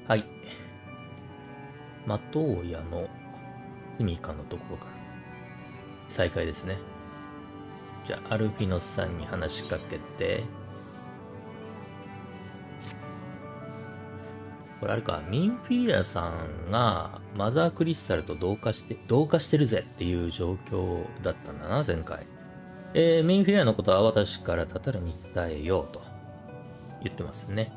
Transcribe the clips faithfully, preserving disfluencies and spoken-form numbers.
はい。マトウヤの住処のところから再開ですね。じゃあ、アルフィノスさんに話しかけて、これあるか、ミンフィーラさんがマザークリスタルと同化して、同化してるぜっていう状況だったんだな、前回。えー、ミンフィーラのことは私からタタルに伝えようと言ってますね。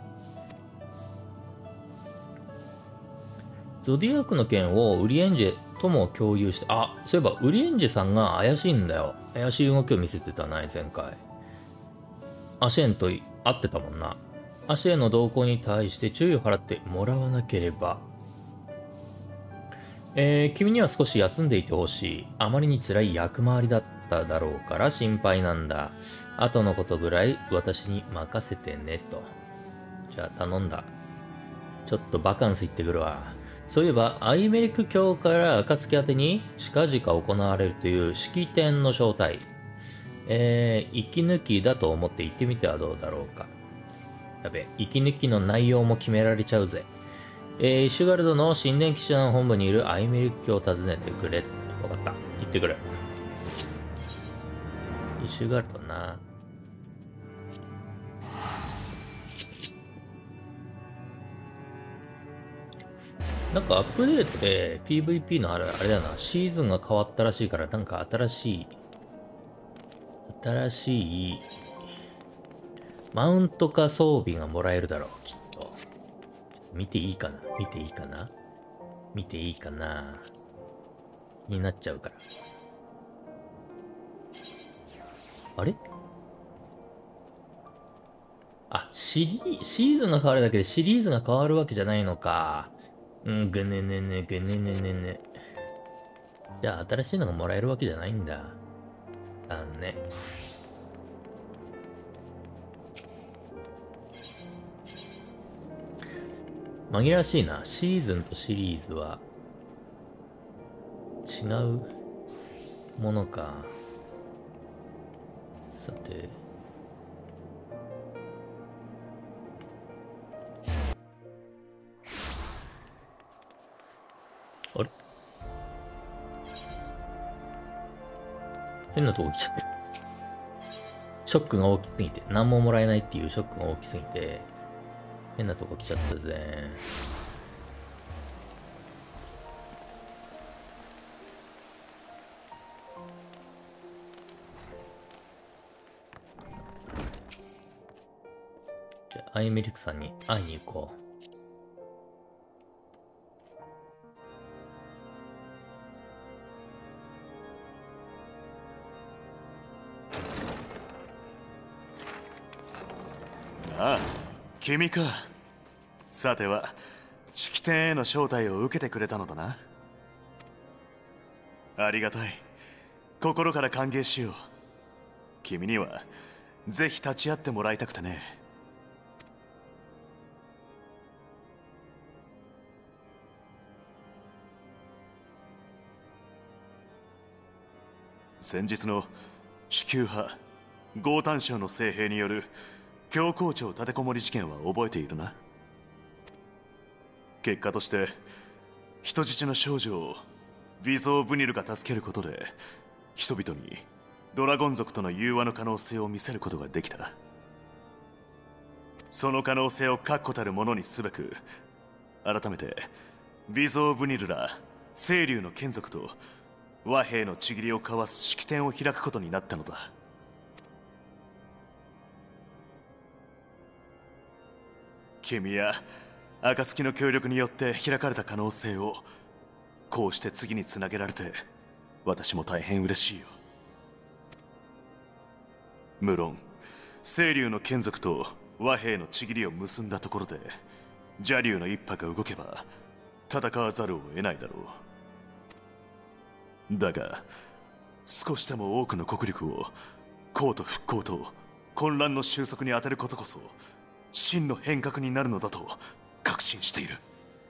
ゾディアックの件をウリエンジェとも共有して、あ、そういえばウリエンジェさんが怪しいんだよ。怪しい動きを見せてたな、前回。アシェンと会ってたもんな。アシェンの動向に対して注意を払ってもらわなければ。えー、君には少し休んでいてほしい。あまりに辛い役回りだっただろうから心配なんだ。後のことぐらい私に任せてねと。じゃあ頼んだ。ちょっとバカンス行ってくるわ。そういえば、アイメリック教から暁宛てに近々行われるという式典の招待。えー、息抜きだと思って行ってみてはどうだろうか。やべ、息抜きの内容も決められちゃうぜ。えー、イシュガルドの神殿騎士団本部にいるアイメリック教を訪ねてくれ。わかった。行ってくる。イシュガルドな。なんかアップデートで ピーブイピー のあれ、あれだな、シーズンが変わったらしいから、なんか新しい、新しい、マウントか装備がもらえるだろう、きっと。見ていいかな見ていいかな見ていいかな気になっちゃうから。あれあ、シリ、シーズンが変わるだけでシリーズが変わるわけじゃないのか。うん、ぐねねね、ぐねねねね。じゃあ、新しいのがもらえるわけじゃないんだ。あのね。紛らわしいな。シーズンとシリーズは違うものか。さて。あれ変なとこ来ちゃって。ショックが大きすぎて、何ももらえないっていうショックが大きすぎて、変なとこ来ちゃったぜ。じゃあ、アイメリックさんに会いに行こう。 ああ、君か。さては、式典への招待を受けてくれたのだな。ありがたい。心から歓迎しよう。君には、ぜひ立ち会ってもらいたくてね。先日の主級派、豪丹省の聖兵による教皇庁立てこもり事件は覚えているな。結果として人質の少女をビゾー・ブニルが助けることで人々にドラゴン族との融和の可能性を見せることができた。その可能性を確固たるものにすべく改めてビゾー・ブニルら清流の眷属と和平の契りを交わす式典を開くことになったのだ。君や暁の協力によって開かれた可能性をこうして次につなげられて私も大変嬉しいよ。無論清流の眷属と和平の契りを結んだところで邪竜の一派が動けば戦わざるを得ないだろう。だが少しでも多くの国力を公と復興と混乱の収束に当てることこそ真の変革になるのだと確信している。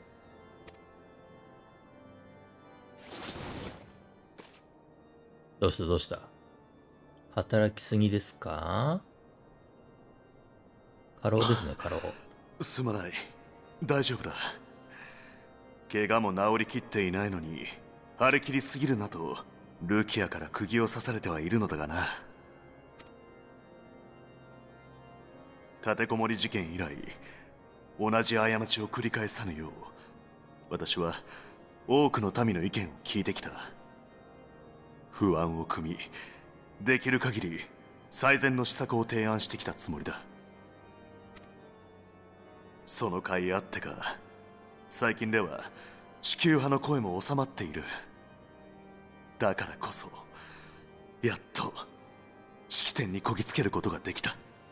どうしたどうした働きすぎですか？過労ですね、過労。 すまない。大丈夫だ。 怪我も治りきっていないのに張り切りすぎるなとルキアから釘を刺されてはいるのだがな。立てこもり事件以来同じ過ちを繰り返さぬよう私は多くの民の意見を聞いてきた。不安を組みできる限り最善の施策を提案してきたつもりだ。その甲斐あってか最近では地球派の声も収まっている。だからこそやっと式典にこぎつけることができた。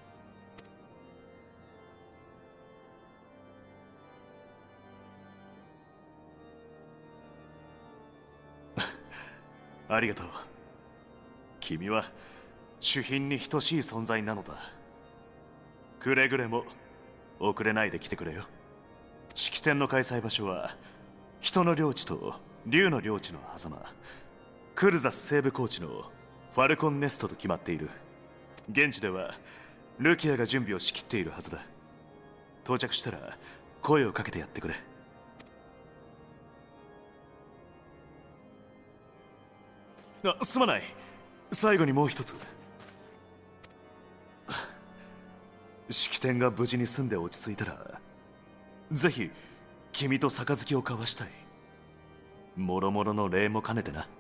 ありがとう。君は主賓に等しい存在なのだ。くれぐれも遅れないで来てくれよ。式典の開催場所は人の領地と竜の領地の狭間、クルザス西部高地のファルコンネストと決まっている。現地ではルキアが準備をしきっているはずだ。到着したら声をかけてやってくれ。あ、すまない。最後にもう一つ。式典が無事に済んで落ち着いたらぜひ君と杯を交わしたい。もろもろの礼も兼ねてな。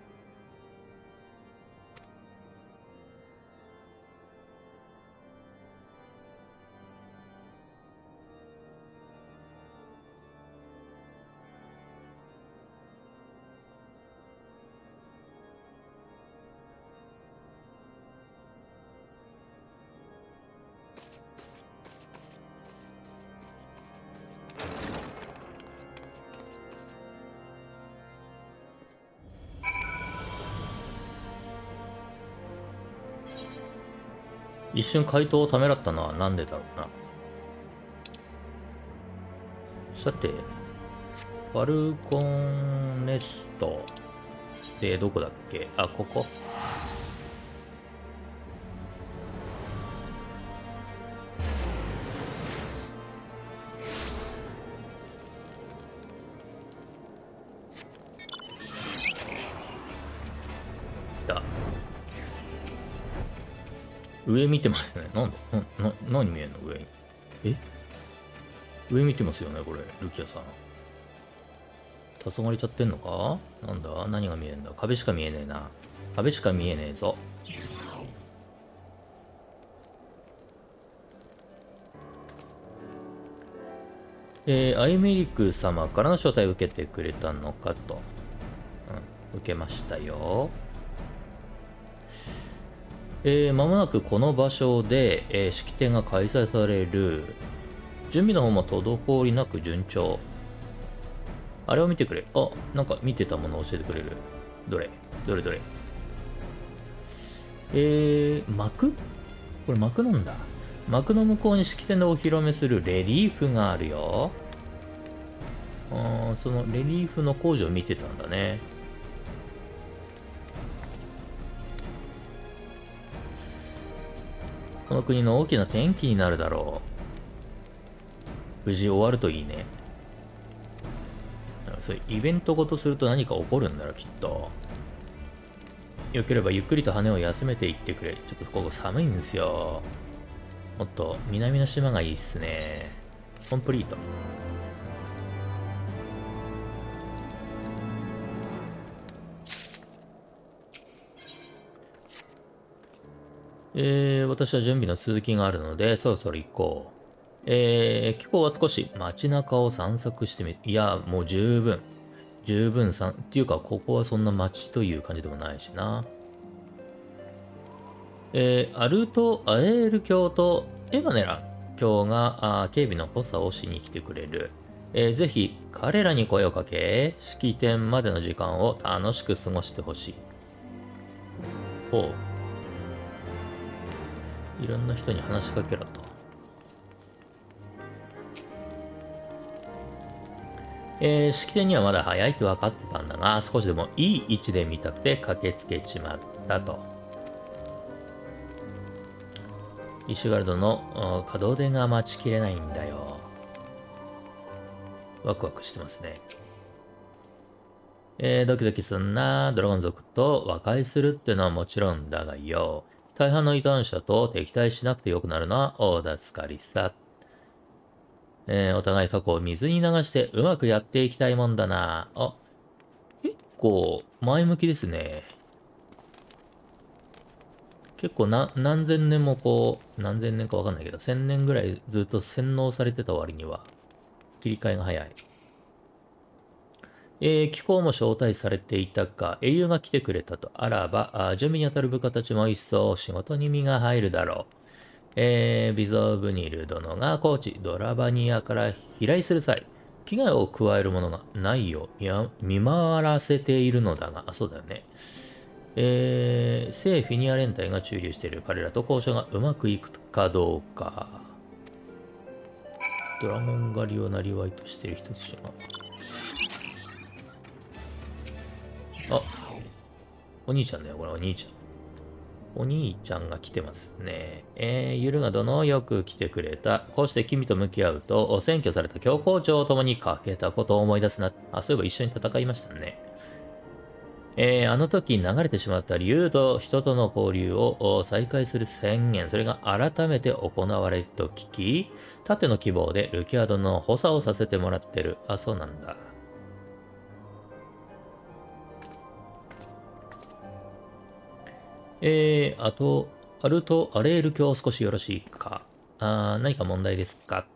一瞬回答をためらったのはなんでだろうな。さて、ファルコンネストでどこだっけ？あ、ここ。だ。上見てますね。なんでな、な、何見えんの上に。え上見てますよね、これ、ルキアさん。黄昏ちゃってんのか？なんだ何が見えんだ？壁しか見えねえな。壁しか見えねえぞ。えー、アイメリク様からの招待を受けてくれたのかと。うん、受けましたよ。えー、間もなくこの場所で、えー、式典が開催される。準備の方も滞りなく順調。あれを見てくれ。あ、なんか見てたものを教えてくれる。どれどれどれ。えー、幕？これ幕なんだ。幕の向こうに式典でお披露目するレリーフがあるよ。あー、そのレリーフの工事を見てたんだね。この国の大きな転機になるだろう。無事終わるといいね。そういうイベントごとすると何か起こるんだろう、きっと。よければゆっくりと羽を休めていってくれ。ちょっとここ寒いんですよ。もっと南の島がいいっすね。コンプリート。えー、私は準備の続きがあるので、そろそろ行こう。えー、今日は少し街中を散策してみる。いや、もう十分。十分さん、っていうか、ここはそんな街という感じでもないしな。えー、アルト・アエール教とエヴァネラ教があ警備の補佐をしに来てくれる。えー、ぜひ彼らに声をかけ、式典までの時間を楽しく過ごしてほしい。ほう。いろんな人に話しかけろと。えー、式典にはまだ早いって分かってたんだが、少しでもいい位置で見たくて駆けつけちまったと。イシュガルドの門出が待ちきれないんだよ。ワクワクしてますね。 えー、ドキドキすんな。ドラゴン族と和解するってのはもちろんだがよ。大半の異端者と敵対しなくてよくなるのは大助かりさ。えー、お互い過去を水に流してうまくやっていきたいもんだな。あ、結構前向きですね。結構な、何千年もこう、何千年かわかんないけど、千年ぐらいずっと洗脳されてた割には、切り替えが早い。えー、気候も招待されていたが、英雄が来てくれたとあらば、あ準備に当たる部下たちも一層仕事に身が入るだろう。えー、ビゾーブニル殿がコーチ、ドラバニアから飛来する際、危害を加えるものがないよう見回らせているのだが、あ、そうだよね。えー、聖フィニア連隊が駐留している彼らと交渉がうまくいくかどうか。ドラゴン狩りをなりわいとしている人たちが。あ、お兄ちゃんだよ、これお兄ちゃん。お兄ちゃんが来てますね。えー、ゆるが殿よく来てくれた。こうして君と向き合うと、占拠された教皇庁と共にかけたことを思い出すな。あ、そういえば一緒に戦いましたね。えー、あの時流れてしまった竜と人との交流を再開する宣言、それが改めて行われると聞き、盾の希望でルキアドの補佐をさせてもらってる。あ、そうなんだ。えー、あと、アルト・アレール教少しよろしいか。あ何か問題ですか。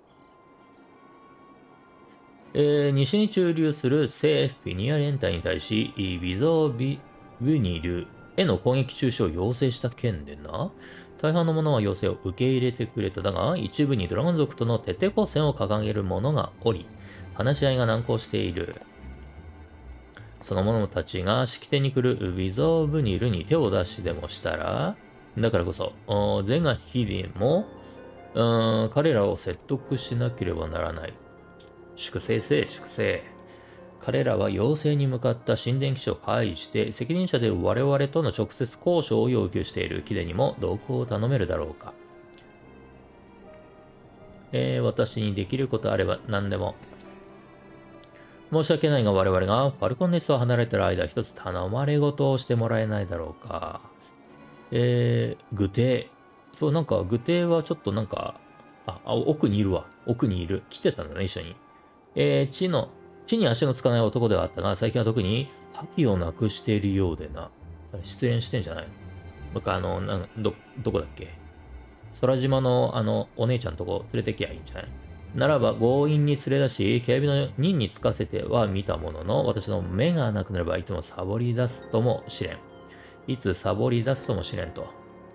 えー、西に駐留する聖フィニア連隊に対し、ビゾービ・ウニルへの攻撃中止を要請した件でな。大半の者は要請を受け入れてくれただが、一部にドラゴン族とのテテコ戦を掲げる者がおり、話し合いが難航している。その者たちが式典に来るビゾーブニルに手を出しでもしたら、だからこそ、ゼガヒリも、彼らを説得しなければならない。粛清せ、粛清。彼らは要請に向かった神殿騎士を介して、責任者で我々との直接交渉を要求しているキデにも同行を頼めるだろうか。えー、私にできることあれば何でも。申し訳ないが我々がファルコンネストを離れている間、一つ頼まれ事をしてもらえないだろうか。えー、具体。そう、なんか具体はちょっとなんか、あ、あ奥にいるわ。奥にいる。来てたんだね、一緒に。えー、地の、地に足のつかない男ではあったが、最近は特に覇気をなくしているようでな。出演してんじゃないの？なんかあの、なんど、どこだっけ？空島のあの、お姉ちゃんとこ連れてきゃいいんじゃない？ならば強引に連れ出し、警備の任につかせては見たものの、私の目がなくなればいつもサボり出すともしれん。いつサボり出すともしれんと。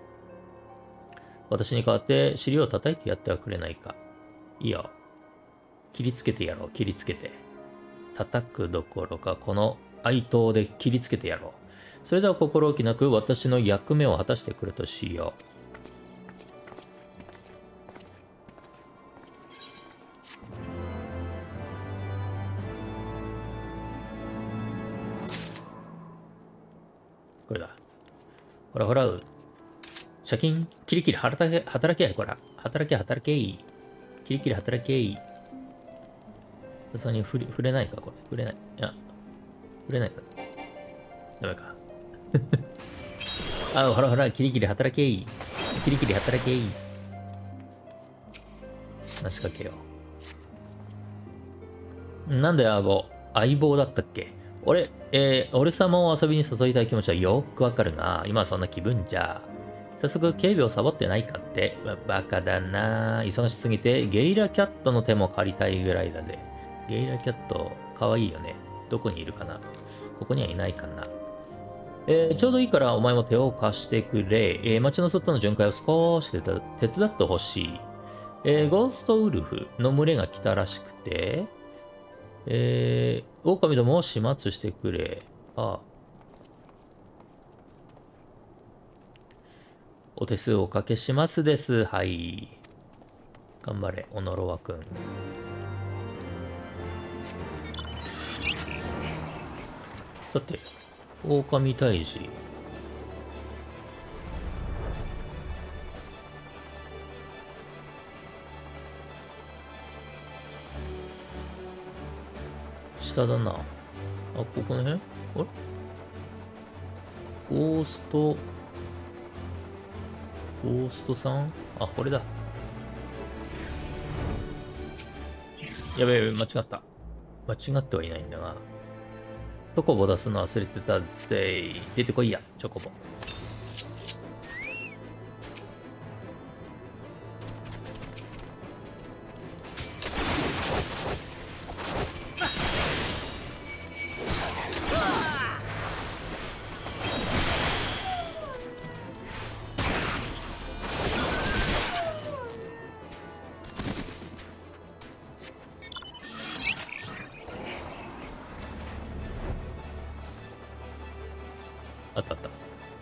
私に代わって尻を叩いてやってはくれないか。いいよ。切りつけてやろう、切りつけて。叩くどころか、この哀悼で切りつけてやろう。それでは心置きなく私の役目を果たしてくれとしよう。これだ。ほらほら、シャキン、キリキリ働け、働けや、こら。働け、働けい。キリキリ働けい。さすがに触れ、触れないか、これ。触れない。いや、触れないか。ダメか。あ、ほらほら、キリキリ働けい。キリキリ働けい。話しかけよう。なんだよ、相棒。相棒だったっけ？俺、えー、俺様を遊びに誘いたい気持ちはよくわかるが、今はそんな気分じゃ。早速警備をサボってないかって。バカだな。忙しすぎてゲイラキャットの手も借りたいぐらいだぜ。ゲイラキャット、かわいいよね。どこにいるかな？ここにはいないかな。えー、ちょうどいいからお前も手を貸してくれ。えー、街の外の巡回を少し手伝ってほしい。えー、ゴーストウルフの群れが来たらしくて、えー、狼どもを始末してくれ。ああ。お手数おかけしますです。はい。頑張れ、オノロワくん。さて、狼退治。下だな。あ、ここの辺？ あれゴースト、ゴーストさん、あ、これだ。やべえ、間違った。間違ってはいないんだが。チョコボ出すの忘れてたぜ。出てこいや、チョコボ。あったあった。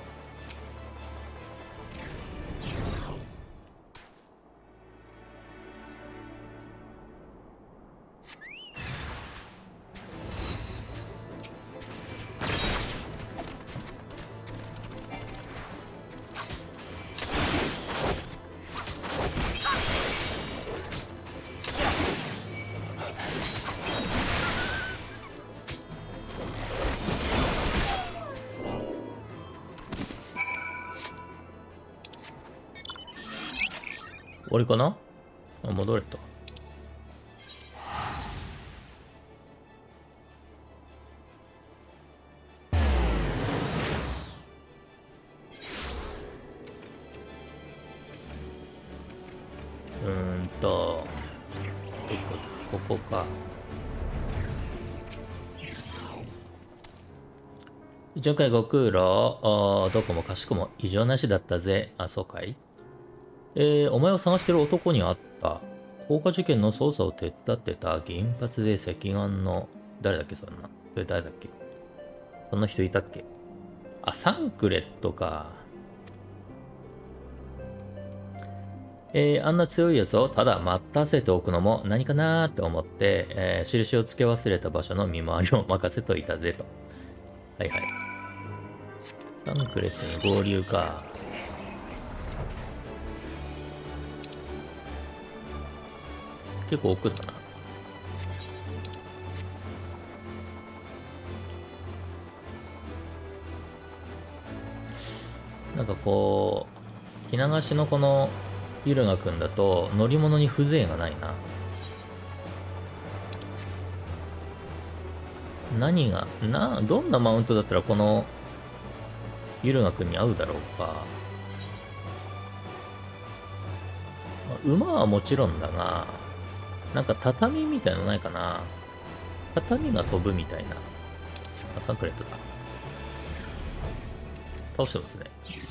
終わりかなあ、戻れと。うーんと、どこだ、ここか。上海ご苦労。あー、どこもかしこも異常なしだったぜ。あ、そうかい。えー、お前を探してる男に会った。放火事件の捜査を手伝ってた銀髪で赤眼の、誰だっけそんな。それ誰だっけそんな人いたっけ。あ、サンクレットか。えー、あんな強いやつをただ待たせておくのも何かなーって思って、えー、印をつけ忘れた場所の見回りを任せといたぜと。はいはい。サンクレットに合流か。結構奥だな。なんかこう、ひながしのこのユルガ君だと乗り物に風情がないな。何が、な、どんなマウントだったらこのユルガ君に合うだろうか。馬はもちろんだが、なんか畳みたいのないかな。畳が飛ぶみたいな。あ、サンクレットだ。倒してますね。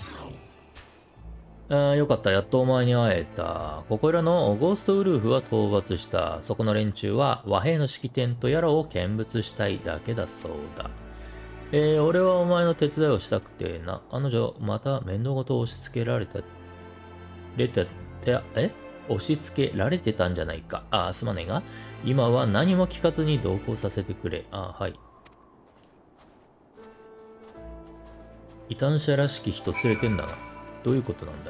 あーよかった、やっとお前に会えた。ここらのゴーストウルーフは討伐した。そこの連中は和平の式典とやらを見物したいだけだそうだ。えー、俺はお前の手伝いをしたくてな。あの女、また面倒ごと押し付けられた、れて、え押し付けられてたんじゃないか。ああ、すまねえが。今は何も聞かずに同行させてくれ。ああ、はい。異端者らしき人連れてんだな。どういうことなんだ。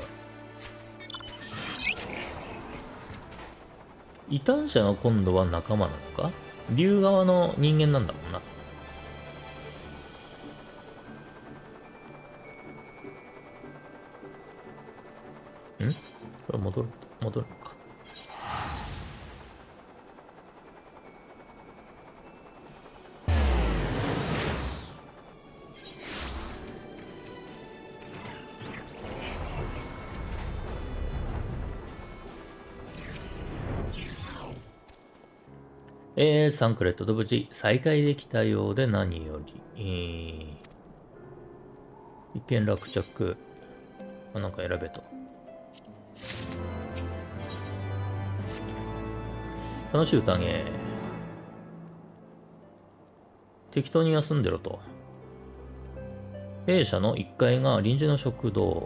異端者が今度は仲間なのか。竜側の人間なんだもんな。んこれ戻る、戻るのか。えー、サンクレットと無事再会できたようで何より。えー、一見落着。あ、なんか選べと。楽しい宴。適当に休んでろと。弊社のいっかいが臨時の食堂。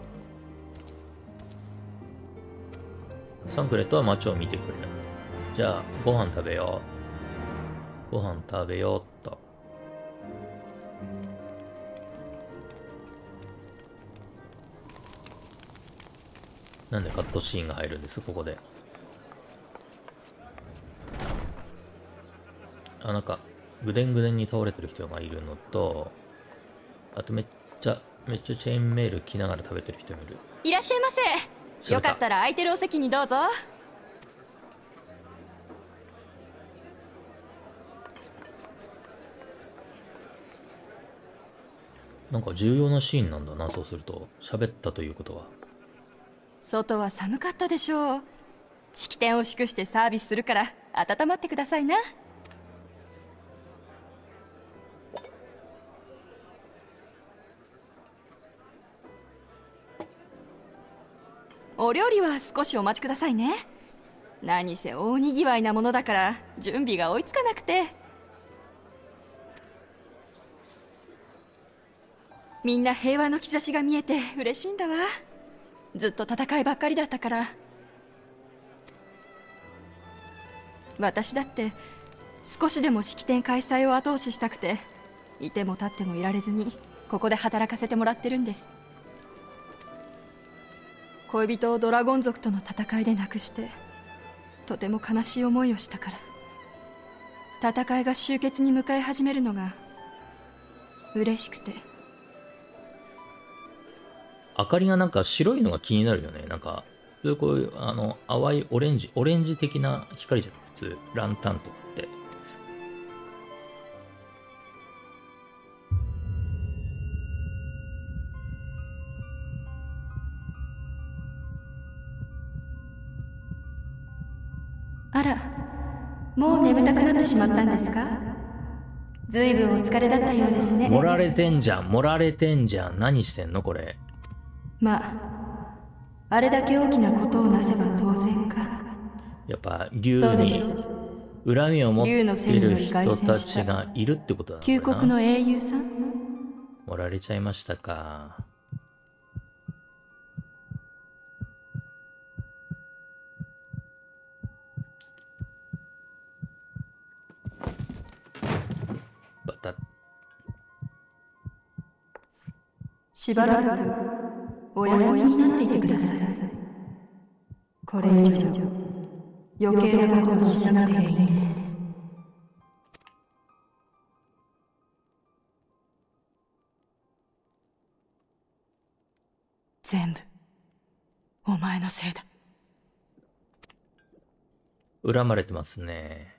サンクレットは街を見てくれ。じゃあ、ご飯食べよう。ご飯食べようっと。なんでカットシーンが入るんです、ここで。あ、なんか、 ぐでんぐでんに倒れてる人がいるのと、あとめっちゃめっちゃチェーンメール着ながら食べてる人もいる。 いらっしゃいませ。よかったら空いてるお席にどうぞ。 なんか重要なシーンなんだな。そうすると喋ったということは。 外は寒かったでしょう。式典を祝してサービスするから温まってくださいな。お料理は少しお待ちくださいね。何せ大にぎわいなものだから準備が追いつかなくて。みんな平和の兆しが見えて嬉しいんだわ。ずっと戦いばっかりだったから。私だって少しでも式典開催を後押ししたくて、いても立ってもいられずにここで働かせてもらってるんです。恋人をドラゴン族との戦いで亡くしてとても悲しい思いをしたから、戦いが終結に向かい始めるのが嬉しくて。 明かりがなんか白いのが気になるよね。なんか普通こういうあの淡いオレンジオレンジ的な光じゃん普通ランタンとかって。 あら、もう眠たくなってしまったんですか？ずいぶんお疲れだったようですね。 盛られてんじゃん盛られてんじゃん。何してんのこれ。 まああれだけ大きなことをなせば当然か。 やっぱ竜に恨みを持ってる人たちがいるってことだな。 旧国の英雄さん。 盛られちゃいましたか。バタッ。 しばらくお休みになっていてください。これ以上余計なことはしなくていいんです。全部お前のせいだ。 恨まれてますね。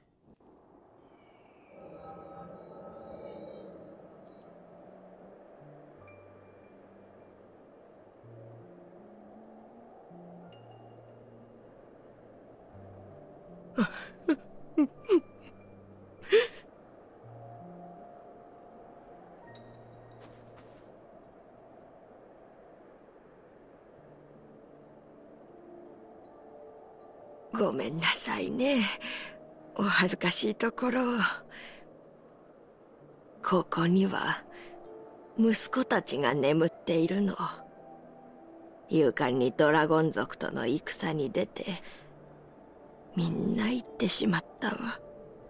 ごめんなさいね。お恥ずかしいところ。ここには息子たちが眠っているの。勇敢にドラゴン族との戦に出てみんな行ってしまったわ。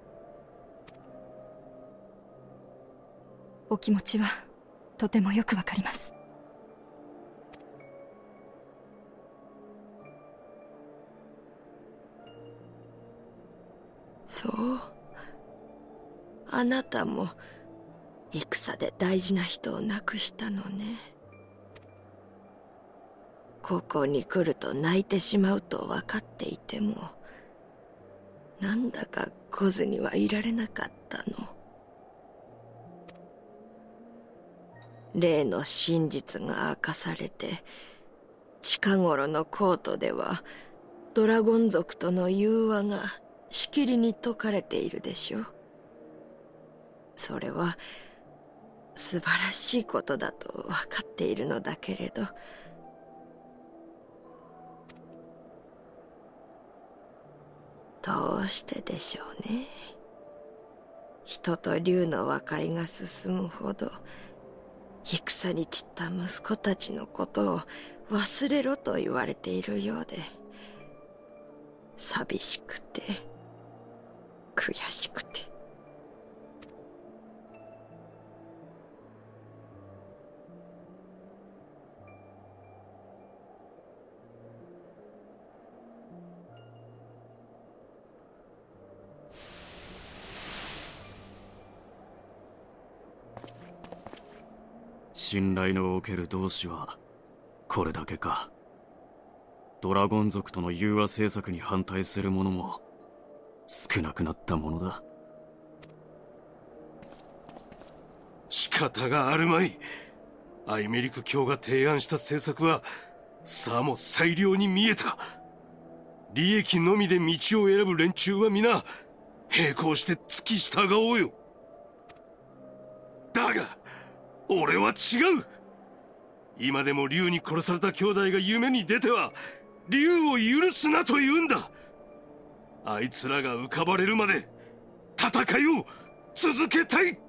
お気持ちはとてもよくわかります。 そう。あなたも戦で大事な人を亡くしたのね。ここに来ると泣いてしまうと分かっていても、なんだか来ずにはいられなかったの。例の真実が明かされて、近頃のコートではドラゴン族との融和がしきりに説かれているでしょ。それは素晴らしいことだと分かっているのだけれど、どうしてでしょうね。人と竜の和解が進むほど、戦に散った息子たちのことを忘れろと言われているようで、寂しくて悔しくて。 信頼のおける同志はこれだけか。ドラゴン族との融和政策に反対する者も少なくなったものだ。 仕方があるまい。アイメリク卿が提案した政策はさも最良に見えた。利益のみで道を選ぶ連中は皆並行して付き従おうよ。だが俺は違う。今でも竜に殺された兄弟が夢に出ては竜を許すなと言うんだ。あいつらが浮かばれるまで戦いを続けたい。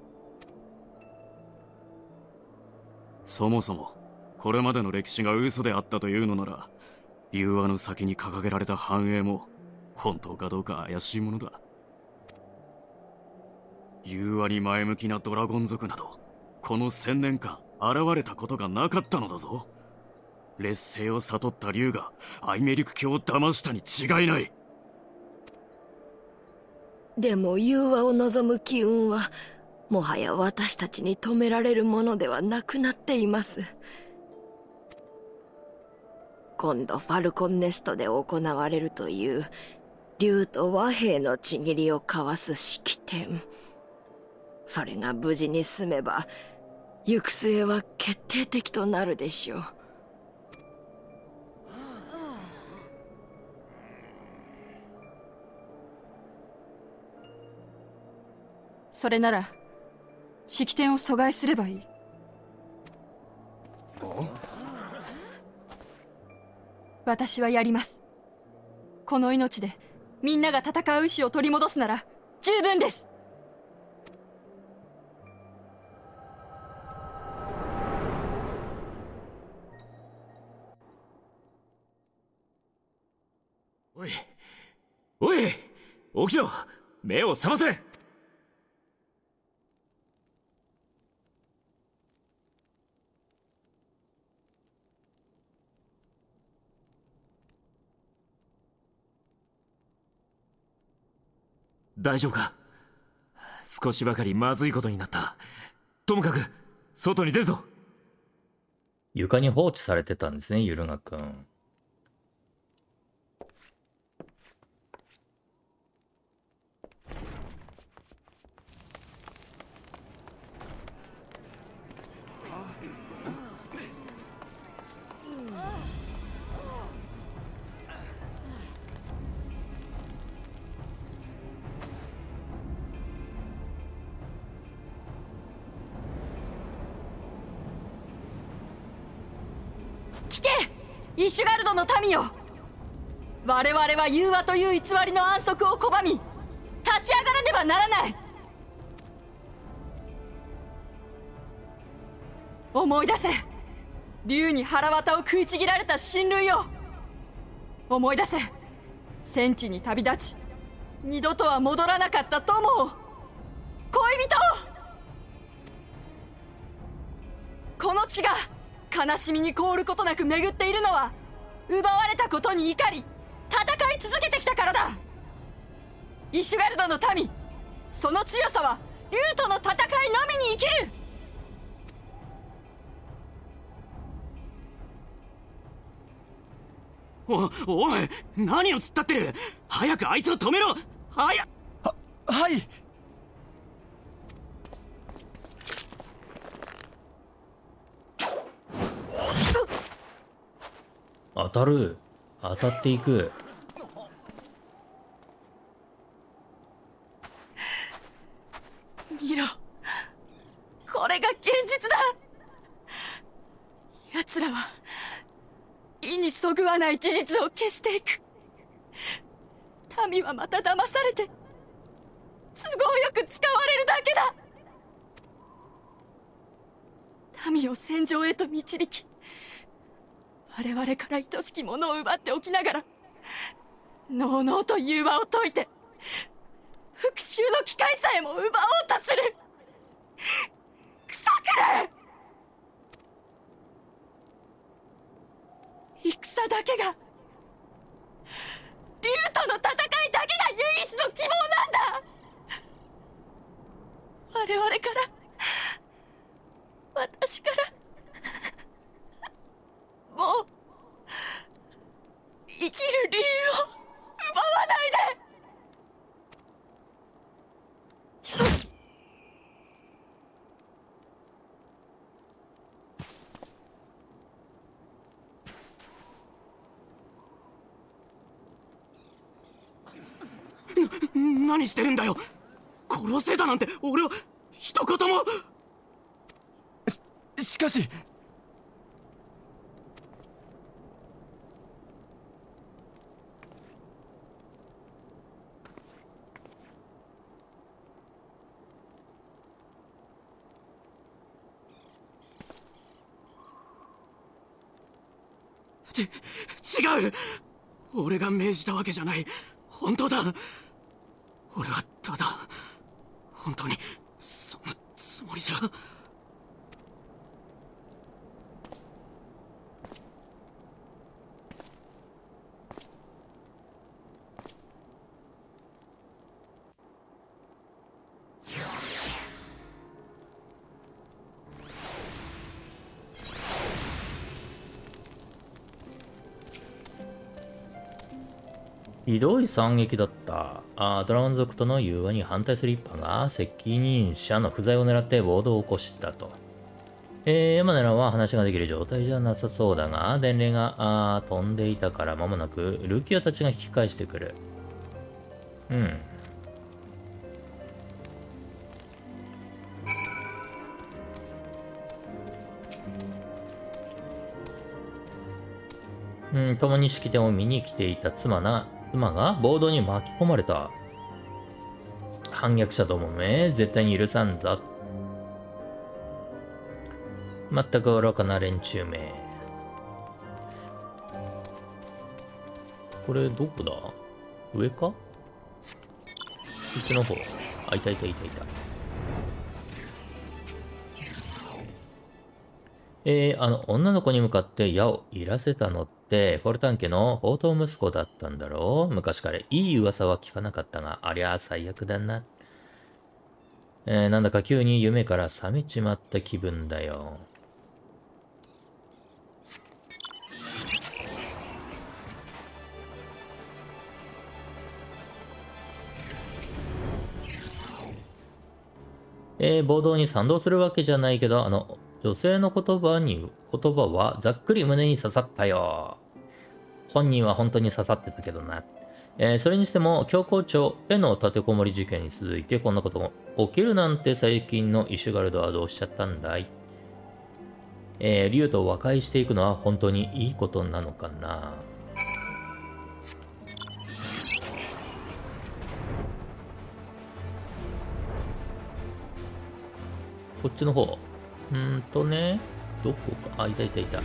そもそもこれまでの歴史が嘘であったというのなら、融和の先に掲げられた繁栄も本当かどうか怪しいものだ。融和に前向きなドラゴン族などこの千年間現れたことがなかったのだぞ。劣勢を悟った竜がアイメリク卿を騙したに違いない。 でも融和を望む機運はもはや私たちに止められるものではなくなっています。今度ファルコンネストで行われるという竜と和平の契りを交わす式典。それが無事に済めば行く末は決定的となるでしょう。 それなら式典を阻害すればいい。私はやります。この命でみんなが戦う意志を取り戻すなら十分です。 おいおい、起きろ。目を覚ませ。大丈夫か。少しばかりまずいことになった。ともかく外に出るぞ。 床に放置されてたんですね、ユルガ君。 聞け、イシュガルドの民よ。我々は融和という偽りの安息を拒み立ち上がらねばならない。思い出せ、竜に腹渡を食いちぎられた親類よ。思い出せ、戦地に旅立ち二度とは戻らなかった友を、恋人を。この地が悲しみに凍ることなく巡っているのは奪われたことに怒り戦い続けてきたからだ。イシュガルドの民、その強さは竜との戦いのみに生きる。 お、おい、何を突っ立ってる。早くあいつを止めろ。早っ。 は、はい。 当たる。当たっていく。 見ろ、これが現実だ。奴らは意にそぐわない事実を消していく。民はまた騙されて都合よく使われるだけだ。民を戦場へと導き我々から愛しきものを奪っておきながらのうのうと融和を解いて復讐の機会さえも奪おうとする。草くれ。戦だけが、竜との戦いだけが唯一の希望なんだ。我々から、私から何してるんだよ。殺せだなんて俺は一言も。 し、しかしち、違う。俺が命じたわけじゃない。本当だ。俺はただ本当にそんなつもりじゃ。 ひどい惨劇だった。あドラゴン族との融和に反対する一派が責任者の不在を狙って暴動を起こしたと。えー、山寺は話ができる状態じゃなさそうだが、伝令があ飛んでいたから間もなくルキアたちが引き返してくる。うん。うん、共に式典を見に来ていた妻な、妻が暴動に巻き込まれた。反逆者どもめ、絶対に許さんぞ。まったく愚かな連中め。これどこだ？上か？こっちの方。あ、いたいたいたいた。えー、あの、女の子に向かって矢をいらせたのって、フォルタン家の宝刀息子だったんだろう？昔からいい噂は聞かなかったが、ありゃあ最悪だな。えー、なんだか急に夢から覚めちまった気分だよ。えー、暴動に賛同するわけじゃないけど、あの、女性の言葉に、言葉はざっくり胸に刺さったよ。本人は本当に刺さってたけどな。えー、それにしても、教皇庁への立てこもり事件に続いてこんなことも起きるなんて最近のイシュガルドはどうしちゃったんだい？えー、竜と和解していくのは本当にいいことなのかな？こっちの方。うーんとね、どこか、あ、いたいたいた。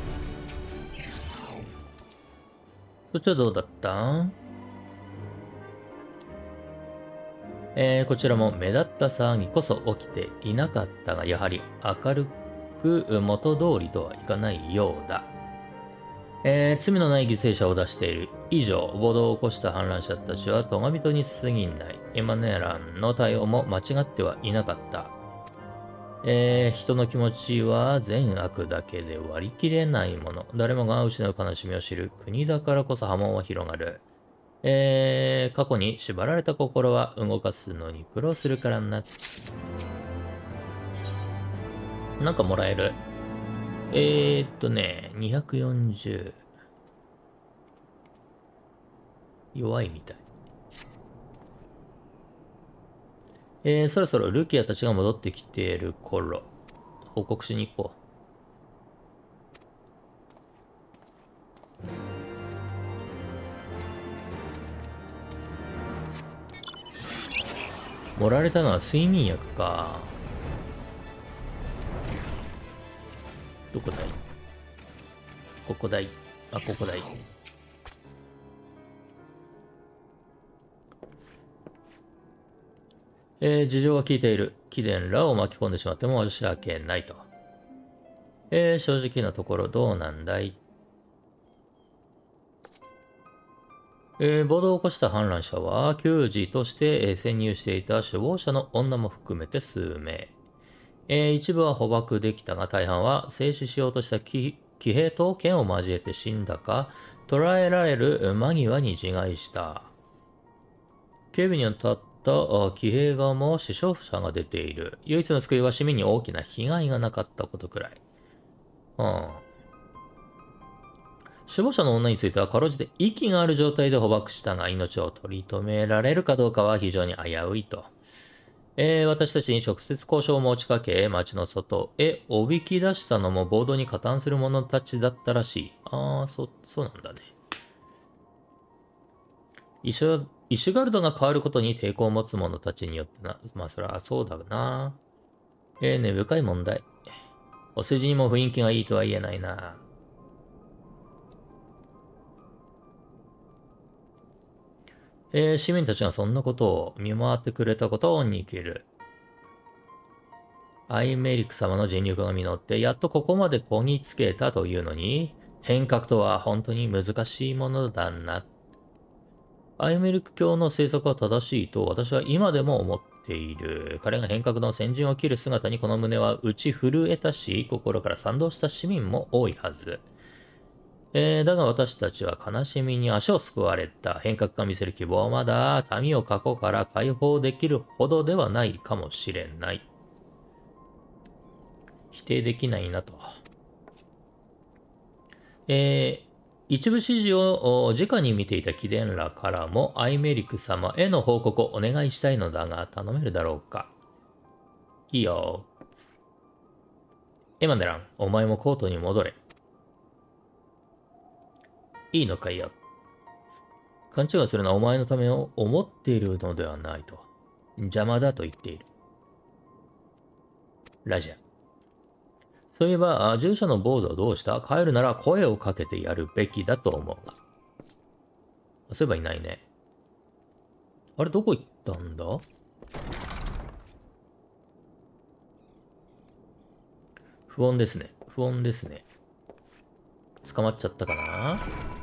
そっちはどうだった？えー、こちらも目立った騒ぎこそ起きていなかったが、やはり明るく元通りとはいかないようだ。えー、罪のない犠牲者を出している以上、暴動を起こした反乱者たちは咎人に過ぎない。エマネランの対応も間違ってはいなかった。えー、人の気持ちは善悪だけで割り切れないもの。誰もが失う悲しみを知る国だからこそ波紋は広がる。えー、過去に縛られた心は動かすのに苦労するからな。なんかもらえる。えーっとね、にひゃくよんじゅう。弱いみたい。えー、そろそろルキアたちが戻ってきている頃、報告しに行こう。盛られたのは睡眠薬か。どこだい？ここだい。あ、ここだい。えー、事情は聞いている。貴殿らを巻き込んでしまっても申し訳ないと。えー、正直なところどうなんだい？えー、暴動を起こした反乱者は、給仕として、えー、潜入していた首謀者の女も含めて数名。えー、一部は捕獲できたが、大半は静止しようとした騎兵と剣を交えて死んだか、捕らえられる間際に自害した。警備に立った騎兵側も死傷者が出ている。唯一の救いは市民に大きな被害がなかったことくらい。うん。 首謀者の女についてはかろうじて息がある状態で捕獲したが、命を取り留められるかどうかは非常に危ういと。えー、私たちに直接交渉を持ちかけ、町の外へおびき出したのも暴動に加担する者たちだったらしい。ああ、そ、そうなんだね。イシュ、イシュガルドが変わることに抵抗を持つ者たちによってな。まあ、それはそうだな。えー、根深い問題。お世辞にも雰囲気がいいとは言えないな。えー、市民たちがそんなことを見回ってくれたことをにける。アイメリック様の尽力が実って、やっとここまでこぎつけたというのに、変革とは本当に難しいものだな。アイメリック教の政策は正しいと私は今でも思っている。彼が変革の先陣を切る姿にこの胸は打ち震えたし、心から賛同した市民も多いはず。えー、だが私たちは悲しみに足をすくわれた。変革が見せる希望はまだ民を過去から解放できるほどではないかもしれない。否定できないなと。えー、一部指示を直に見ていた貴殿らからもアイメリック様への報告をお願いしたいのだが頼めるだろうか。いいよ。エマネラン、お前もコートに戻れ。いいのかいや。勘違いするのはお前のためを思っているのではないと。邪魔だと言っている。ラジャ。そういえば、従者の坊主はどうした？帰るなら声をかけてやるべきだと思うが。そういえばいないね。あれ、どこ行ったんだ？不穏ですね。不穏ですね。捕まっちゃったかな？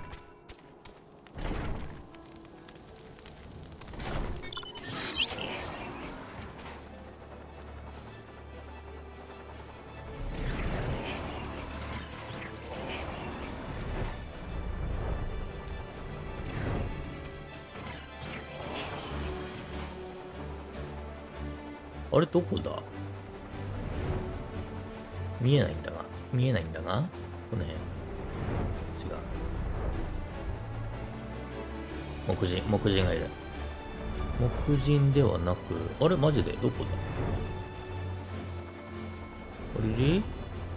あれ、どこだ？見えないんだが。見えないんだが。この辺。違う。木人、木人がいる。木人ではなく、あれ、マジでどこだ？あれれ？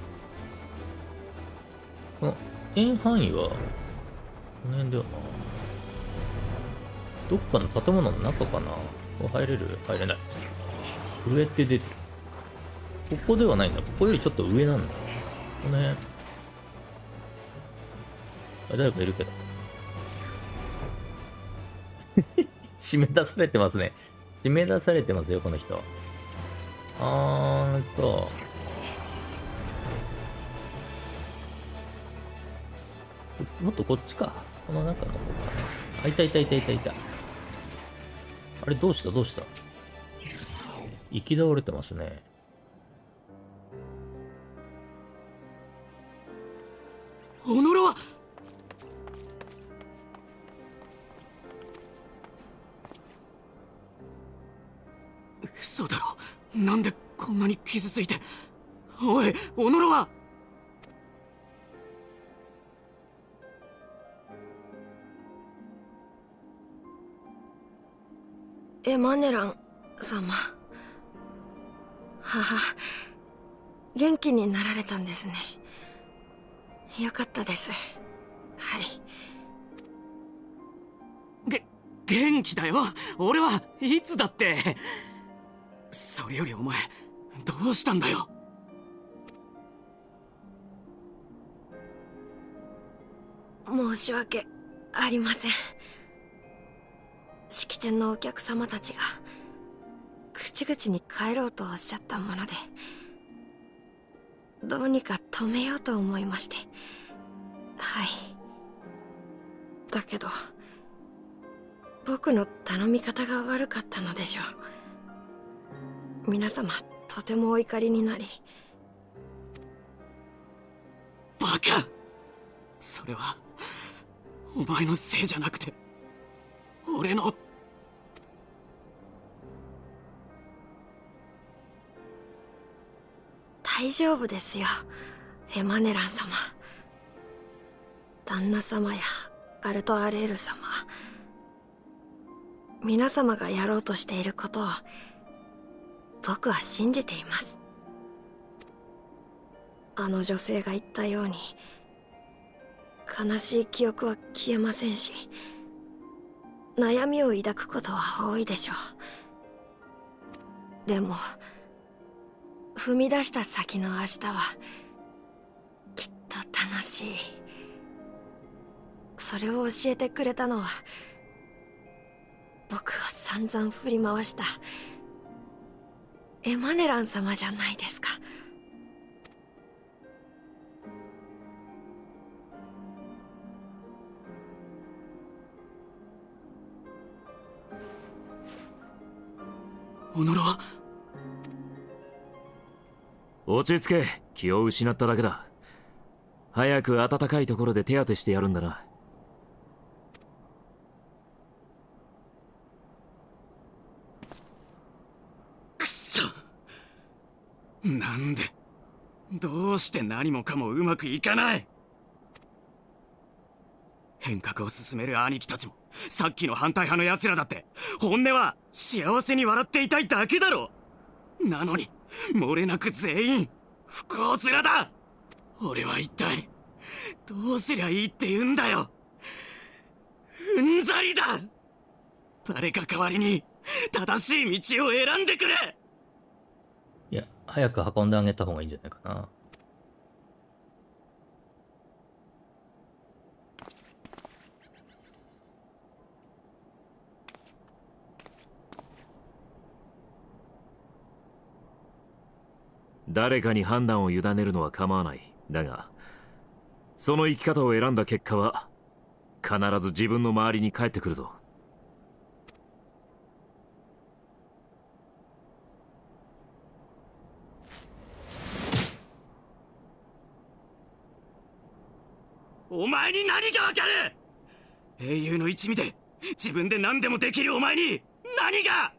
この円範囲は、この辺ではな。どっかの建物の中かな？ここ入れる？入れない。上って出てる。ここではないんだ。ここよりちょっと上なんだ。この辺。あ、誰かいるけど。締め出されてますね。締め出されてますよ、この人。あーっと。もっとこっちか。この中の方かな。あ、いたいたいたいたいた。あれ、どうしたどうした行き倒れてますね。 オノラは嘘だろ。なんでこんなに傷ついて。おい、オノラはエマネラン様。母、元気になられたんですね。よかったです。はい。 げ、元気だよ。俺はいつだって。それよりお前、どうしたんだよ。 申し訳ありません。式典のお客様たちが口々に帰ろうとおっしゃったもので、どうにか止めようと思いまして。はい。だけど僕の頼み方が悪かったのでしょう。皆様とてもお怒りになり。 バカ。それはお前のせいじゃなくて俺の。 大丈夫ですよ、エマネラン様。 旦那様やガルト・アレール様、皆様がやろうとしていることを僕は信じています。あの女性が言ったように悲しい記憶は消えませんし、悩みを抱くことは多いでしょう。でも踏み出した先の明日はきっと楽しい。それを教えてくれたのは僕を散々振り回したエマネラン様じゃないですか。 オノロは落ち着け。気を失っただけだ。早く暖かいところで手当てしてやるんだな。 くそ、なんでどうして何もかもうまくいかない。変革を進める兄貴たちもさっきの反対派の奴らだって本音は幸せに笑っていたいだけだろ。なのに漏れなく全員不幸面だ。俺は一体どうすりゃいいって言うんだよ。うんざりだ。誰か代わりに正しい道を選んでくれ。 いや、早く運んであげた方がいいんじゃないかな。 誰かに判断を委ねるのは構わない。だがその生き方を選んだ結果は必ず自分の周りに返ってくるぞ。 お前に何がわかる。英雄の一味で自分で何でもできるお前に何が。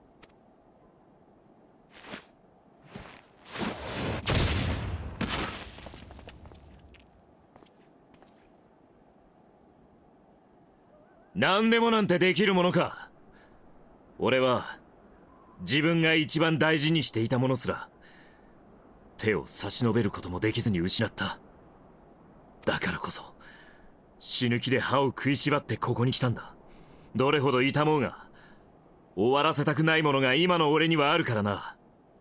何でもなんてできるものか。俺は自分が一番大事にしていたものすら手を差し伸べることもできずに失った。だからこそ死ぬ気で歯を食いしばってここに来たんだ。どれほど痛もうが終わらせたくないものが今の俺にはあるからな。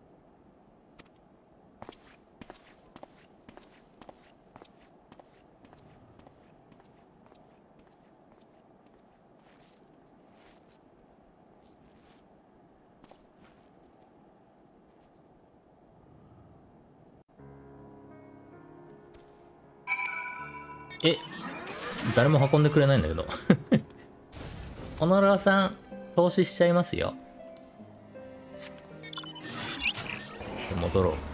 え、誰も運んでくれないんだけど。オノラさん、投資しちゃいますよ。戻ろう。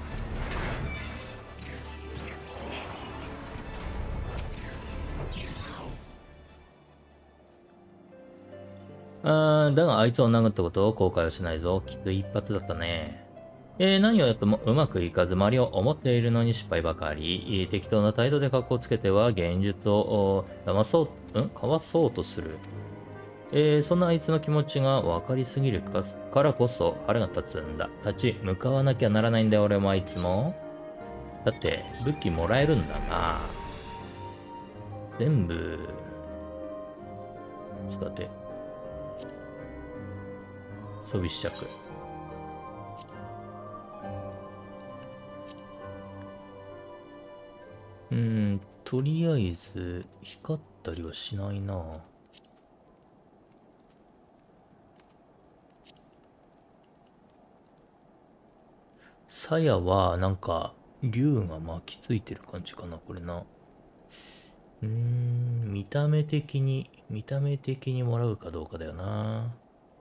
あー、だがあいつを殴ったことを後悔はしないぞ。きつい一発だったね。えー、何をやってもうまくいかず、周りを思っているのに失敗ばかり。えー、適当な態度で格好つけては現実を騙そう、んかわそうとする。えー、そんなあいつの気持ちが分かりすぎるかからこそ腹が立つんだ。立ち向かわなきゃならないんだよ、俺もあいつも。だって、武器もらえるんだな。全部、ちょっと待って。装備試着。うーん、とりあえず、光ったりはしないな。鞘は、なんか、竜が巻きついてる感じかな、これな。うーん、見た目的に、見た目的にもらうかどうかだよな。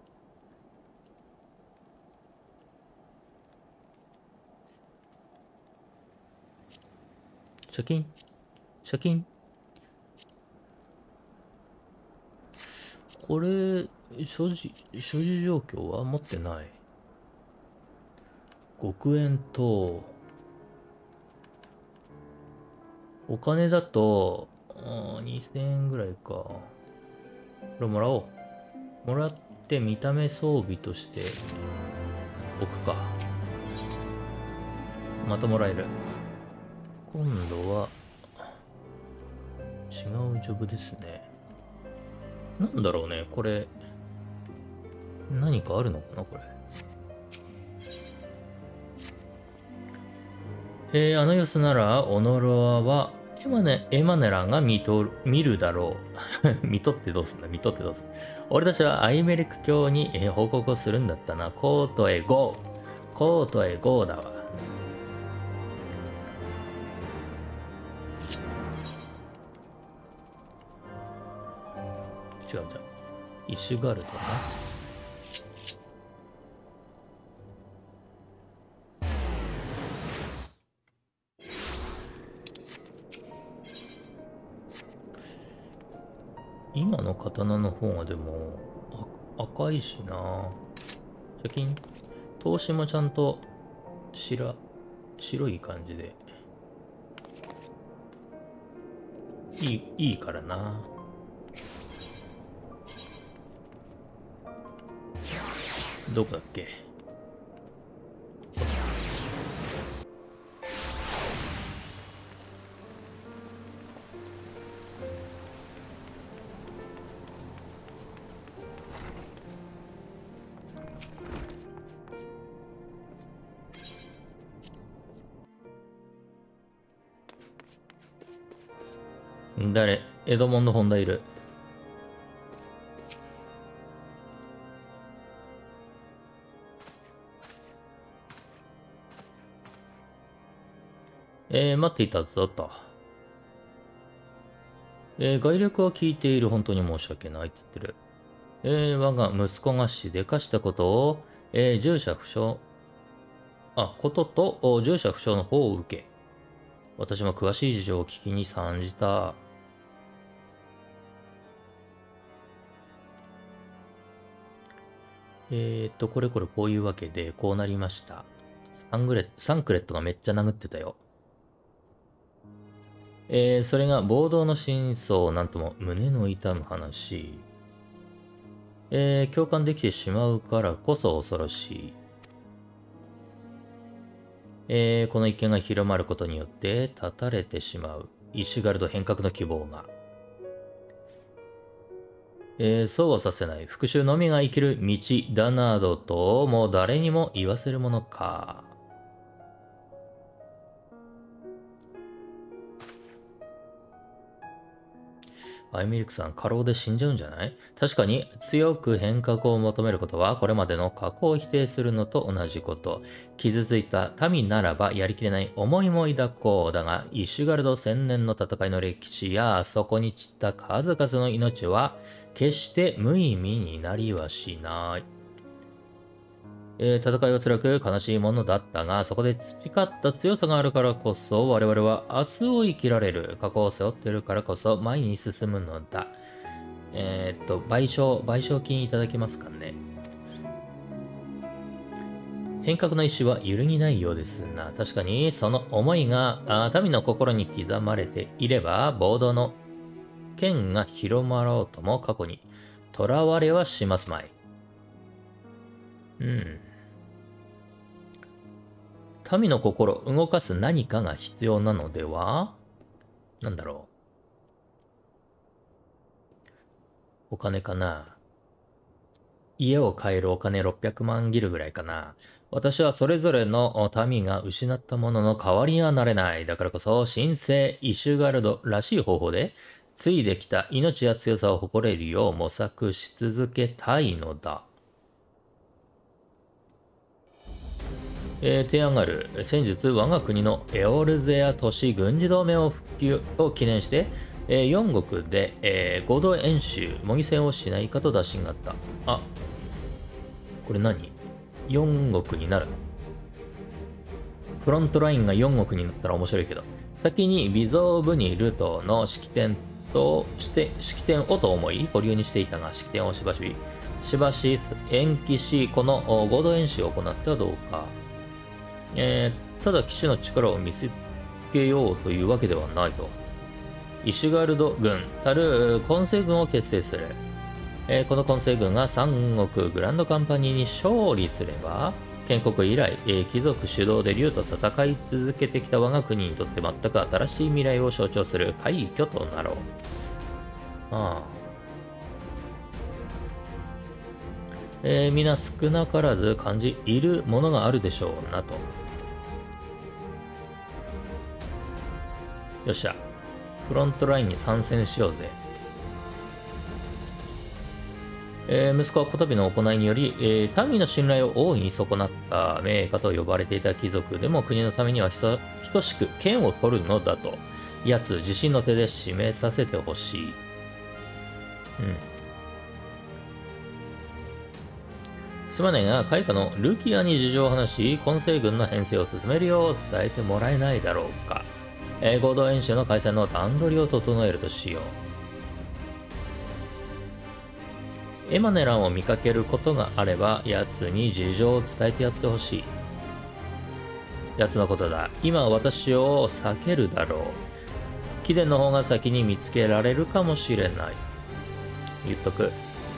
シャキンシャキンこれ、所持、所持状況は持ってない。極円と、お金だと、 あーにせんえんぐらいか。これもらおう。もらって見た目装備として置くか。またもらえる。今度は違うジョブですね。なんだろうね、これ。何かあるのかな、これ。えー、あの様子なら、オノロアはエマネ、エマネランが見とる、見るだろう。見とってどうすんだ見とってどうすんだ俺たちはアイメリク教に、えー、報告をするんだったな。コートへゴー。コートへゴーだわ。違うじゃん。イシュガルドな。今の刀の方がでも赤いしな。最近投資もちゃんと白白い感じでいいいいからな。どこだっけ。誰？エドモンド・ホンダいる。えー、待っていたぞと。えー、概略を聞いている。本当に申し訳ないって言ってる。えー、我が息子がしでかしたことを、えー、住所不詳、あ、ことと、住所不詳の方を受け、私も詳しい事情を聞きに参じた。えーっと、これこれこういうわけで、こうなりました。サングレ、サンクレットがめっちゃ殴ってたよ。えー、それが暴動の真相、なんとも胸の痛む話。えー、共感できてしまうからこそ恐ろしい。えー、この一件が広まることによって断たれてしまう。イシュガルド変革の希望が。えー、そうはさせない。復讐のみが生きる道だなどと、もう誰にも言わせるものか。アイミルクさん、過労で死んじゃうんじゃない？確かに強く変革を求めることはこれまでの過去を否定するのと同じこと。傷ついた民ならばやりきれない思いも抱こう。だが、イシュガルド千年の戦いの歴史やそこに散った数々の命は決して無意味になりはしない。えー、戦いは辛く悲しいものだったが、そこで培った強さがあるからこそ、我々は明日を生きられる。過去を背負っているからこそ前に進むのだ。えー、っと、賠償、賠償金いただけますかね。変革の意志は揺るぎないようですな。確かに、その思いが民の心に刻まれていれば、暴動の剣が広まろうとも過去に囚われはしますまい。うん。民の心、動かす何かが必要なのでは？なんだろう。お金かな。家を買えるお金ろっぴゃくまんギルぐらいかな。私はそれぞれの民が失ったものの代わりにはなれない。だからこそ、神聖イシュガルドらしい方法で、継いできた命や強さを誇れるよう模索し続けたいのだ。えー、提案がある。先日、我が国のエオルゼア都市軍事同盟を復旧を記念して、えー、よん国で、えー、合同演習、模擬戦をしないかと打診があった。あ、これ何？ よん 国になる。フロントラインがよん国になったら面白いけど、先にビゾーブニルトの式典として、式典をと思い保留にしていたが、式典をしばし、しばし延期し、この合同演習を行ってはどうか。えー、ただ騎士の力を見せつけようというわけではないと。 イシュガルド軍たる混成軍を結成する。えー、この混成軍が三国グランドカンパニーに勝利すれば、建国以来、えー、貴族主導で竜と戦い続けてきた我が国にとって全く新しい未来を象徴する快挙となろう。ああ。えー、皆少なからず感じいるものがあるでしょうなと。よっしゃ。フロントラインに参戦しようぜ。えー、息子はこたびの行いにより、えー、民の信頼を大いに損なった名家と呼ばれていた貴族でも国のためにはひそ等しく剣を取るのだと、奴自身の手で示させてほしい。うん。すまないが、開花のルキアに事情を話し、混成軍の編成を進めるよう伝えてもらえないだろうか。えー、合同演習の開催の段取りを整えるとしよう。エマネランを見かけることがあれば、奴に事情を伝えてやってほしい。奴のことだ。今私を避けるだろう。貴殿の方が先に見つけられるかもしれない。言っとく。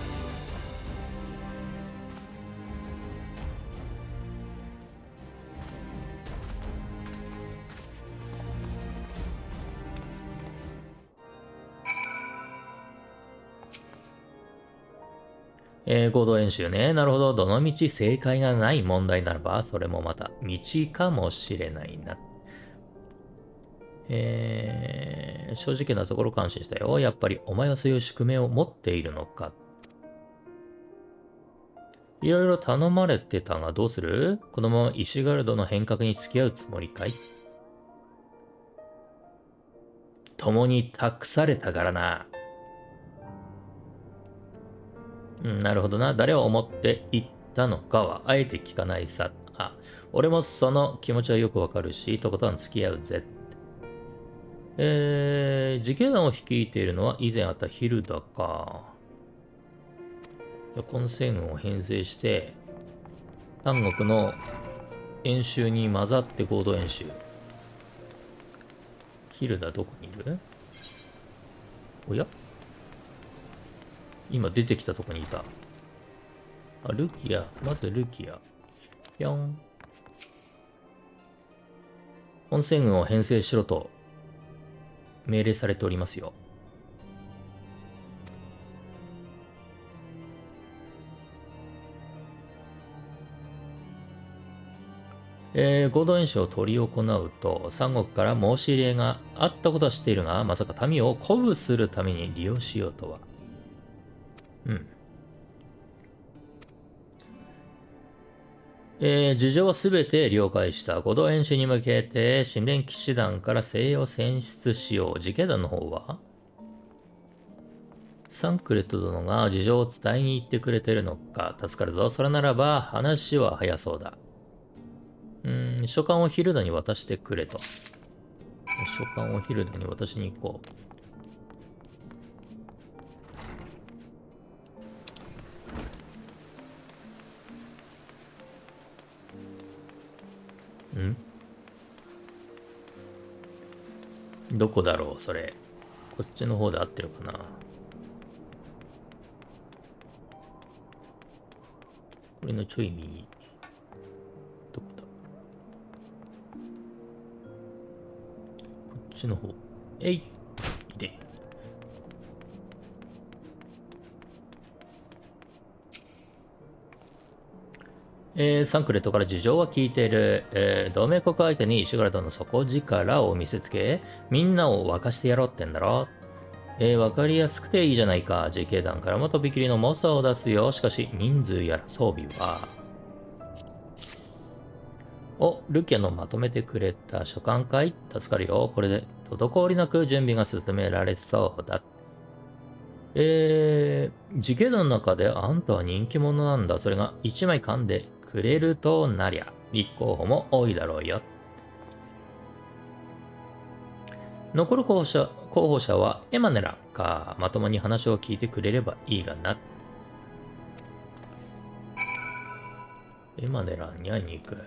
えー、合同演習ね。なるほど。どの道正解がない問題ならば、それもまた道かもしれないな。えー、正直なところ感心したよ。やっぱりお前はそういう宿命を持っているのか。いろいろ頼まれてたがどうする？このままイシュガルドの変革に付き合うつもりかい？共に託されたからな。うん、なるほどな。誰を思って言ったのかはあえて聞かないさ。あ、俺もその気持ちはよくわかるし、とことん付き合うぜ。えー、自警団を率いているのは以前あったヒルダか。混成軍を編成して、南国の演習に混ざって合同演習。ヒルダどこにいる？おや？今出てきたとこにいた。あ、ルキア。まずルキア。ぴょん。混成軍を編成しろと命令されておりますよ。えー、合同演習を執り行うと、三国から申し入れがあったことは知っているが、まさか民を鼓舞するために利用しようとは。うん。えー、事情はすべて了解した。合同演習に向けて、神殿騎士団から精鋭を選出しよう。自警団の方はサンクレット殿が事情を伝えに行ってくれてるのか。助かるぞ。それならば、話は早そうだ。うーん、書簡をヒルダに渡してくれと。書簡をヒルダに渡しに行こう。ん？どこだろうそれ。こっちの方で合ってるかな。これのちょい右。どこだ？こっちの方。えい！いで。えー、サンクレットから事情は聞いている。えー、同盟国相手にイシュガルドの底力を見せつけ、みんなを沸かしてやろうってんだろ。えー、わかりやすくていいじゃないか。自警団からもとびきりの猛者を出すよ。しかし、人数やら装備は。お、ルキアのまとめてくれた書簡かい？助かるよ。これで滞りなく準備が進められそうだ。えー、自警団の中であんたは人気者なんだ。それが一枚噛んでくれるとなりゃ、立候補も多いだろうよ。残る候補者、候補者はエマネランか。まともに話を聞いてくれればいいがな。エマネランに会いに行く。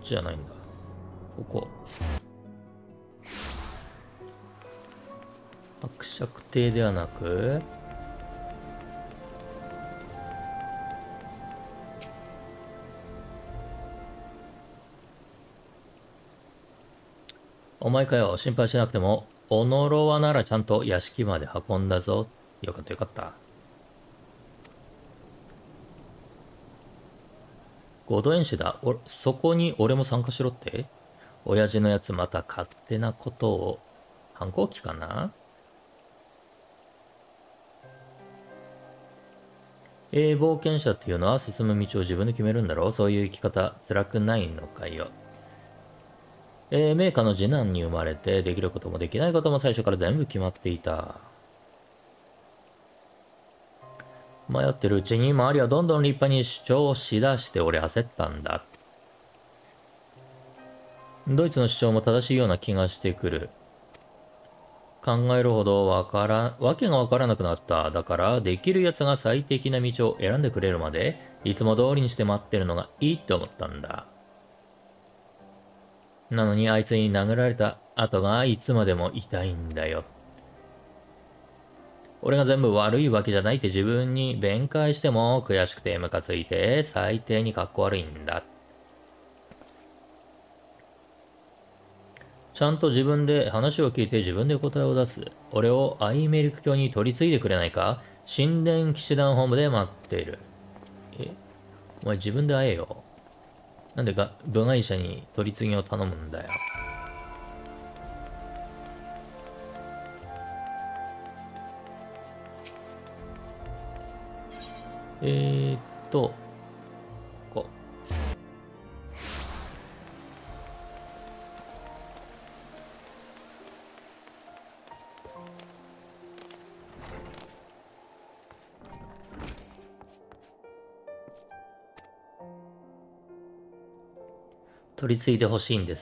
ちじゃないんだ。ここ。伯爵邸ではなく、お前かよ、心配しなくても、オノロワならちゃんと屋敷まで運んだぞ。よかったよかった。合同演習だ。お、そこに俺も参加しろって？親父のやつまた勝手なことを。反抗期かな？えー、冒険者っていうのは進む道を自分で決めるんだろう？そういう生き方、辛くないのかよ。えー、名家の次男に生まれて、できることもできないことも最初から全部決まっていた。迷ってるうちに周りはどんどん立派に主張しだして俺焦ったんだ。ドイツの主張も正しいような気がしてくる。考えるほどわから、わけがわからなくなった。だから、できる奴が最適な道を選んでくれるまで、いつも通りにして待ってるのがいいって思ったんだ。なのにあいつに殴られた跡がいつまでも痛いんだよ。俺が全部悪いわけじゃないって自分に弁解しても悔しくてムカついて最低にかっこ悪いんだ。ちゃんと自分で話を聞いて自分で答えを出す。俺をアイメリク教に取り継いでくれないか？神殿騎士団本部で待っている。え？お前自分で会えよ。なんでが部外者に取り次ぎを頼むんだよ。えーっと、こう。取り継いでほしいんです。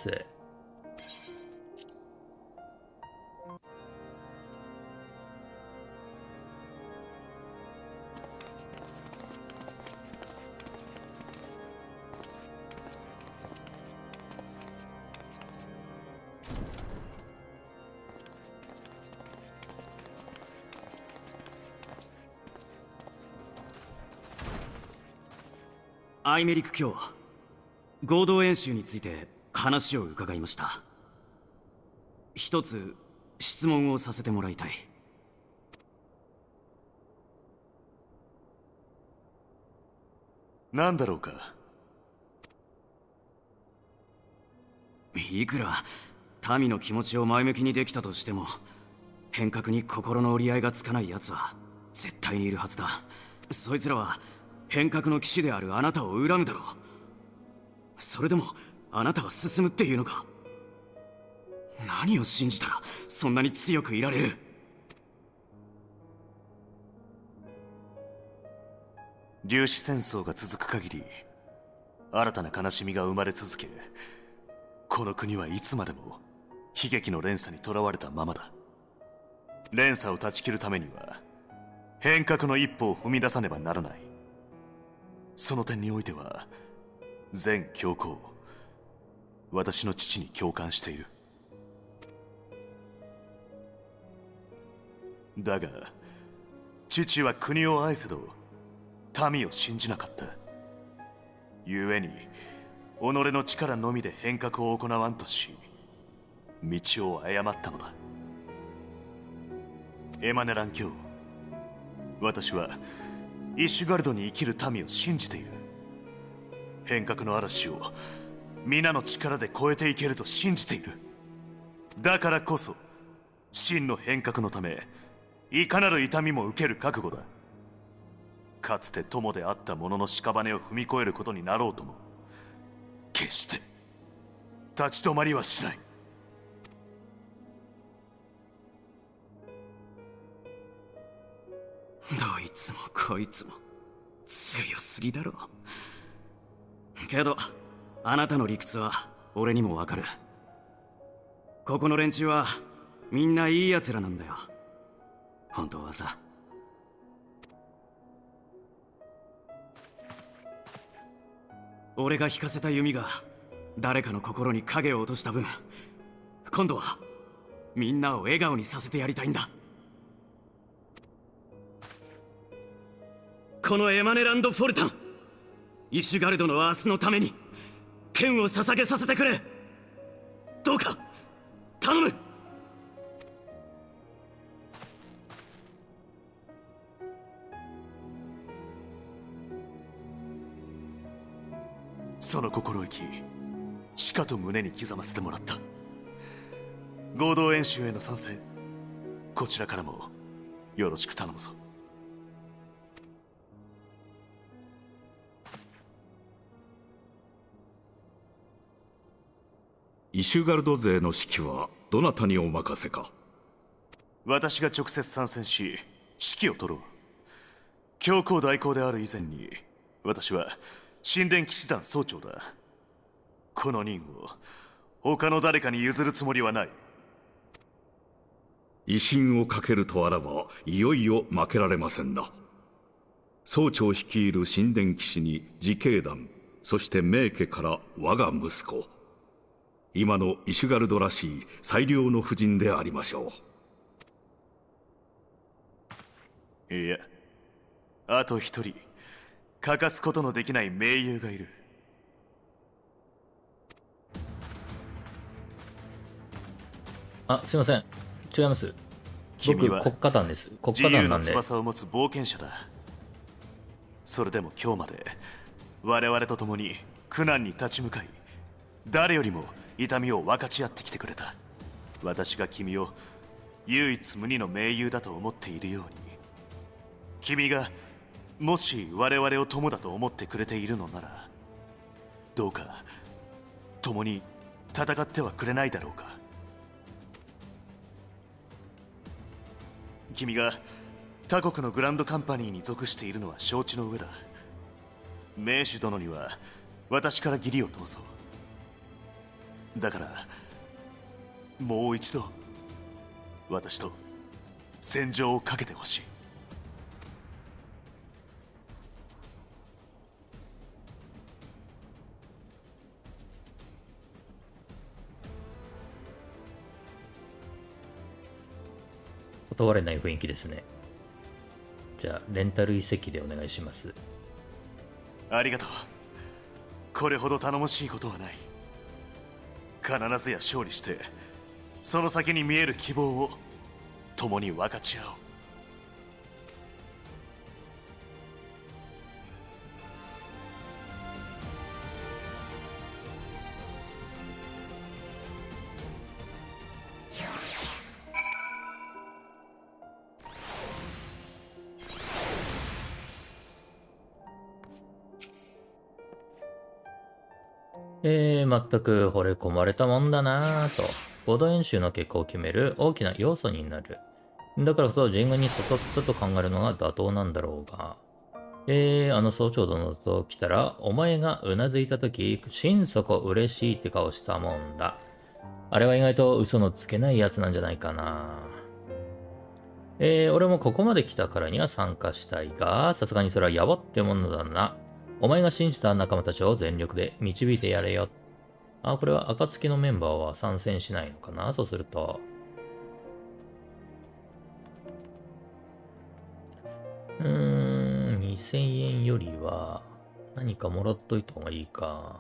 アイメリク卿、合同演習について話を伺いました。一つ質問をさせてもらいたい。 何だろうか。 いくら民の気持ちを前向きにできたとしても、変革に心の折り合いがつかない奴は絶対にいるはずだ。そいつらは変革の騎士であるあなたを恨むだろう。それでもあなたは進むっていうのか？何を信じたらそんなに強くいられる？ 粒子戦争が続く限り新たな悲しみが生まれ続け、この国はいつまでも悲劇の連鎖にとらわれたままだ。連鎖を断ち切るためには変革の一歩を踏み出さねばならない。その点においては前教皇、私の父に共感している。だが父は国を愛せど民を信じなかった。故に己の力のみで変革を行わんとし、道を誤ったのだ。エマネラン教、私はイシュガルドに生きる民を信じている。変革の嵐を皆の力で超えていけると信じている。だからこそ真の変革のためいかなる痛みも受ける覚悟だ。かつて友であった者の屍を踏み越えることになろうとも決して立ち止まりはしない。 どいつもこいつも強すぎだろ。けどあなたの理屈は俺にもわかる。ここの連中はみんないい奴らなんだよ、本当はさ。俺が引かせた弓が誰かの心に影を落とした分、今度はみんなを笑顔にさせてやりたいんだ。このエマネランド・フォルタン、イシュガルドの明日のために剣を捧げさせてくれ。どうか頼む。 その心意気、しかと胸に刻ませてもらった。合同演習への参戦、こちらからもよろしく頼むぞ。 イシュガルド勢の指揮はどなたにお任せか。 私が直接参戦し指揮を取ろう。教皇代行である以前に、私は神殿騎士団総長だ。この任を他の誰かに譲るつもりはない。 威信をかけるとあらば、いよいよ負けられませんな。総長率いる神殿騎士に自警団、そして名家から我が息子、今のイシュガルドらしい最良の夫人でありましょう。いや、あと一人欠かすことのできない盟友がいる。 あ、すいません、違います。僕君は国家団です。国自由の家団なんで。 翼を持つ冒険者だ。それでも今日まで我々と共に苦難に立ち向かい、誰よりも痛みを分かち合ってきてくれた。私が君を唯一無二の盟友だと思っているように、君がもし我々を友だと思ってくれているのなら、どうか共に戦ってはくれないだろうか。君が他国のグランドカンパニーに属しているのは承知の上だ。名手殿には私から義理を通そう。だからもう一度私と戦場をかけてほしい。 断れない雰囲気ですね。じゃあレンタル移籍でお願いします。 ありがとう。これほど頼もしいことはない。必ずや勝利して、その先に見える希望を共に分かち合おう。 えー、全く惚れ込まれたもんだなぁと。合同演習の結果を決める大きな要素になる。だからこそ人軍に誘ったと考えるのが妥当なんだろうが。えー、あの総長殿と来たら、お前がうなずいたとき、心底嬉しいって顔したもんだ。あれは意外と嘘のつけないやつなんじゃないかな。えー、俺もここまで来たからには参加したいが、さすがにそれはやばってものだな。お前が信じた仲間たちを全力で導いてやれよ。あ、これは暁のメンバーは参戦しないのかな。そうすると。うーん、にせんえんよりは何かもらっといた方がいいか。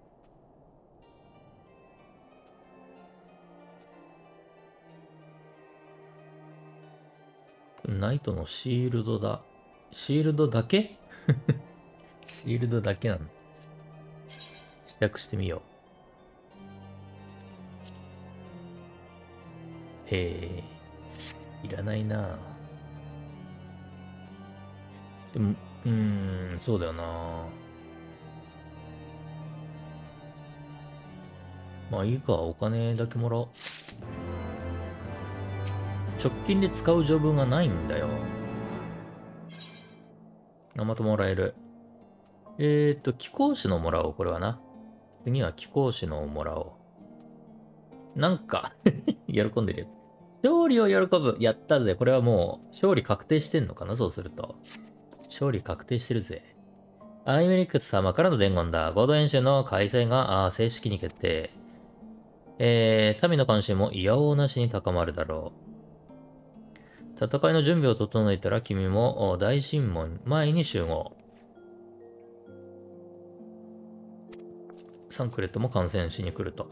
ナイトのシールドだ。シールドだけシールドだけなの。試着してみよう。へえ、いらないな。でも、うーん、そうだよな。まあいいか、お金だけもらおう。直近で使う条文がないんだよ。あ、またもらえる。えーっと、貴公子のもらおう、これはな。次は貴公子のをもらおう。なんか、喜んでるやつ。勝利を喜ぶ。やったぜ。これはもう、勝利確定してんのかな、そうすると。勝利確定してるぜ。 アイメリックス様からの伝言だ。合同演習の開催があ正式に決定。えー、民の関心もいやおうなしに高まるだろう。戦いの準備を整えたら君も大神門前に集合。サンクレットも観戦しに来ると。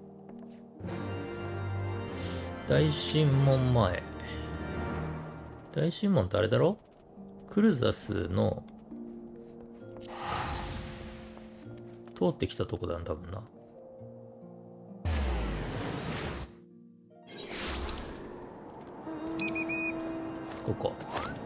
大神門前。大神門ってあれだろ？クルザスの通ってきたとこだな、多分な。ここ。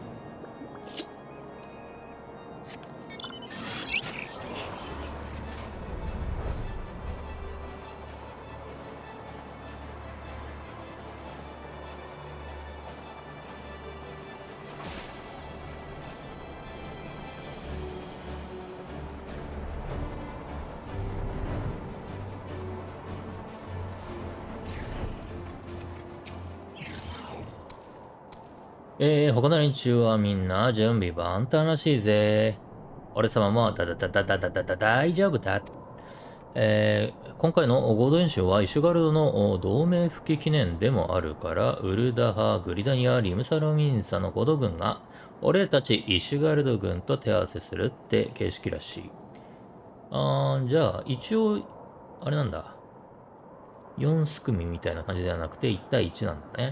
えー、他の連中はみんな準備万端らしいぜ。俺様もだだだだだだだだ大丈夫だ。えー、今回の合同演習はイシュガルドの同盟復帰記念でもあるから、ウルダハ、グリダニア、リムサロミンサの合同軍が、俺たちイシュガルド軍と手合わせするって形式らしい。あー、じゃあ一応、あれなんだ。よんす組みたいな感じではなくていち対いちなんだね。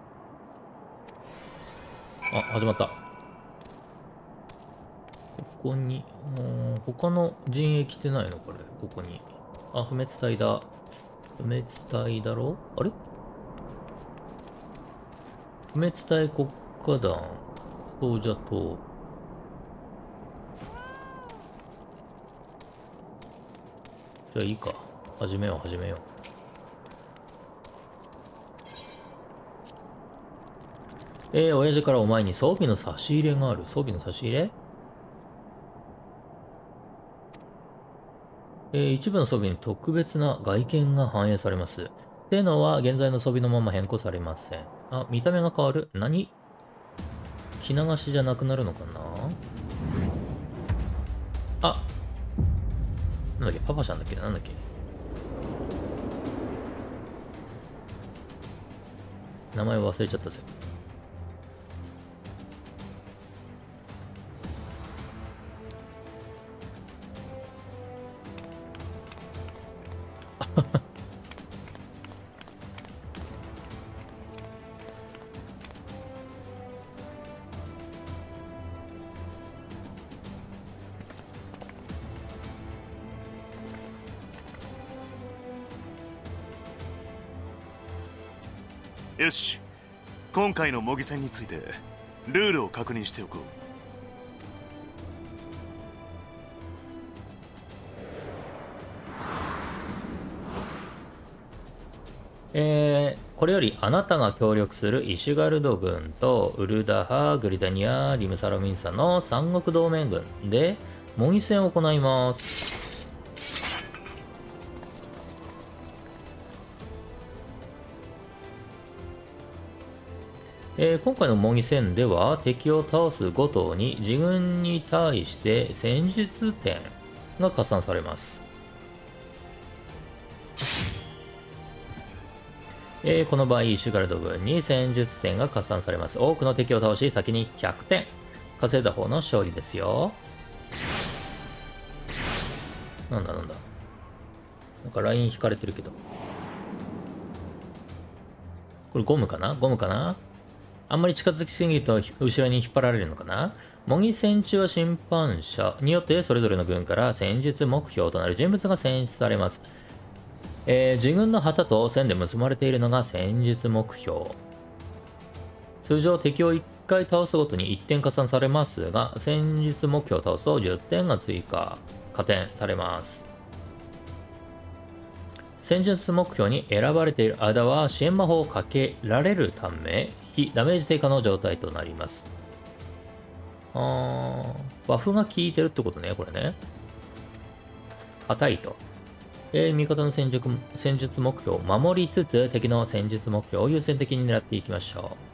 あ、始まった。ここに、もう、他の陣営来てないのこれ、ここに。あ、不滅隊だ。不滅隊だろ？あれ？不滅隊国家団、総者党。じゃあいいか。始めよう、始めよう。えー、親父からお前に装備の差し入れがある。装備の差し入れ？えー、一部の装備に特別な外見が反映されます。性能は現在の装備のまま変更されません。あ、見た目が変わる。何？着流しじゃなくなるのかな？あ、なんだっけ、パパちゃんだっけ、なんだっけ。名前忘れちゃったぜ。 よし、今回の模擬戦についてルールを確認しておこう。 えー、これよりあなたが協力するイシュガルド軍とウルダハ、グリダニア、リムサロミンサの三国同盟軍で模擬戦を行います。えー、今回の模擬戦では敵を倒すごとに自軍に対して戦術点が加算されます。えー、この場合、イシュガルド軍に戦術点が加算されます。多くの敵を倒し、先にひゃくてん稼いだ方の勝利ですよ。なんだなんだ。なんかライン引かれてるけど。これゴムかな？ゴムかな？あんまり近づきすぎると後ろに引っ張られるのかな？模擬戦中は審判者によってそれぞれの軍から戦術目標となる人物が選出されます。えー、自軍の旗と線で結ばれているのが戦術目標。通常敵をいっかい倒すごとにいってん加算されますが、戦術目標を倒すとじゅってんが追加、加点されます。戦術目標に選ばれている間は支援魔法をかけられるため、非ダメージ低下の状態となります。あー、バフが効いてるってことね、これね。硬いと。えー、味方の戦術、戦術目標を守りつつ、敵の戦術目標を優先的に狙っていきましょう。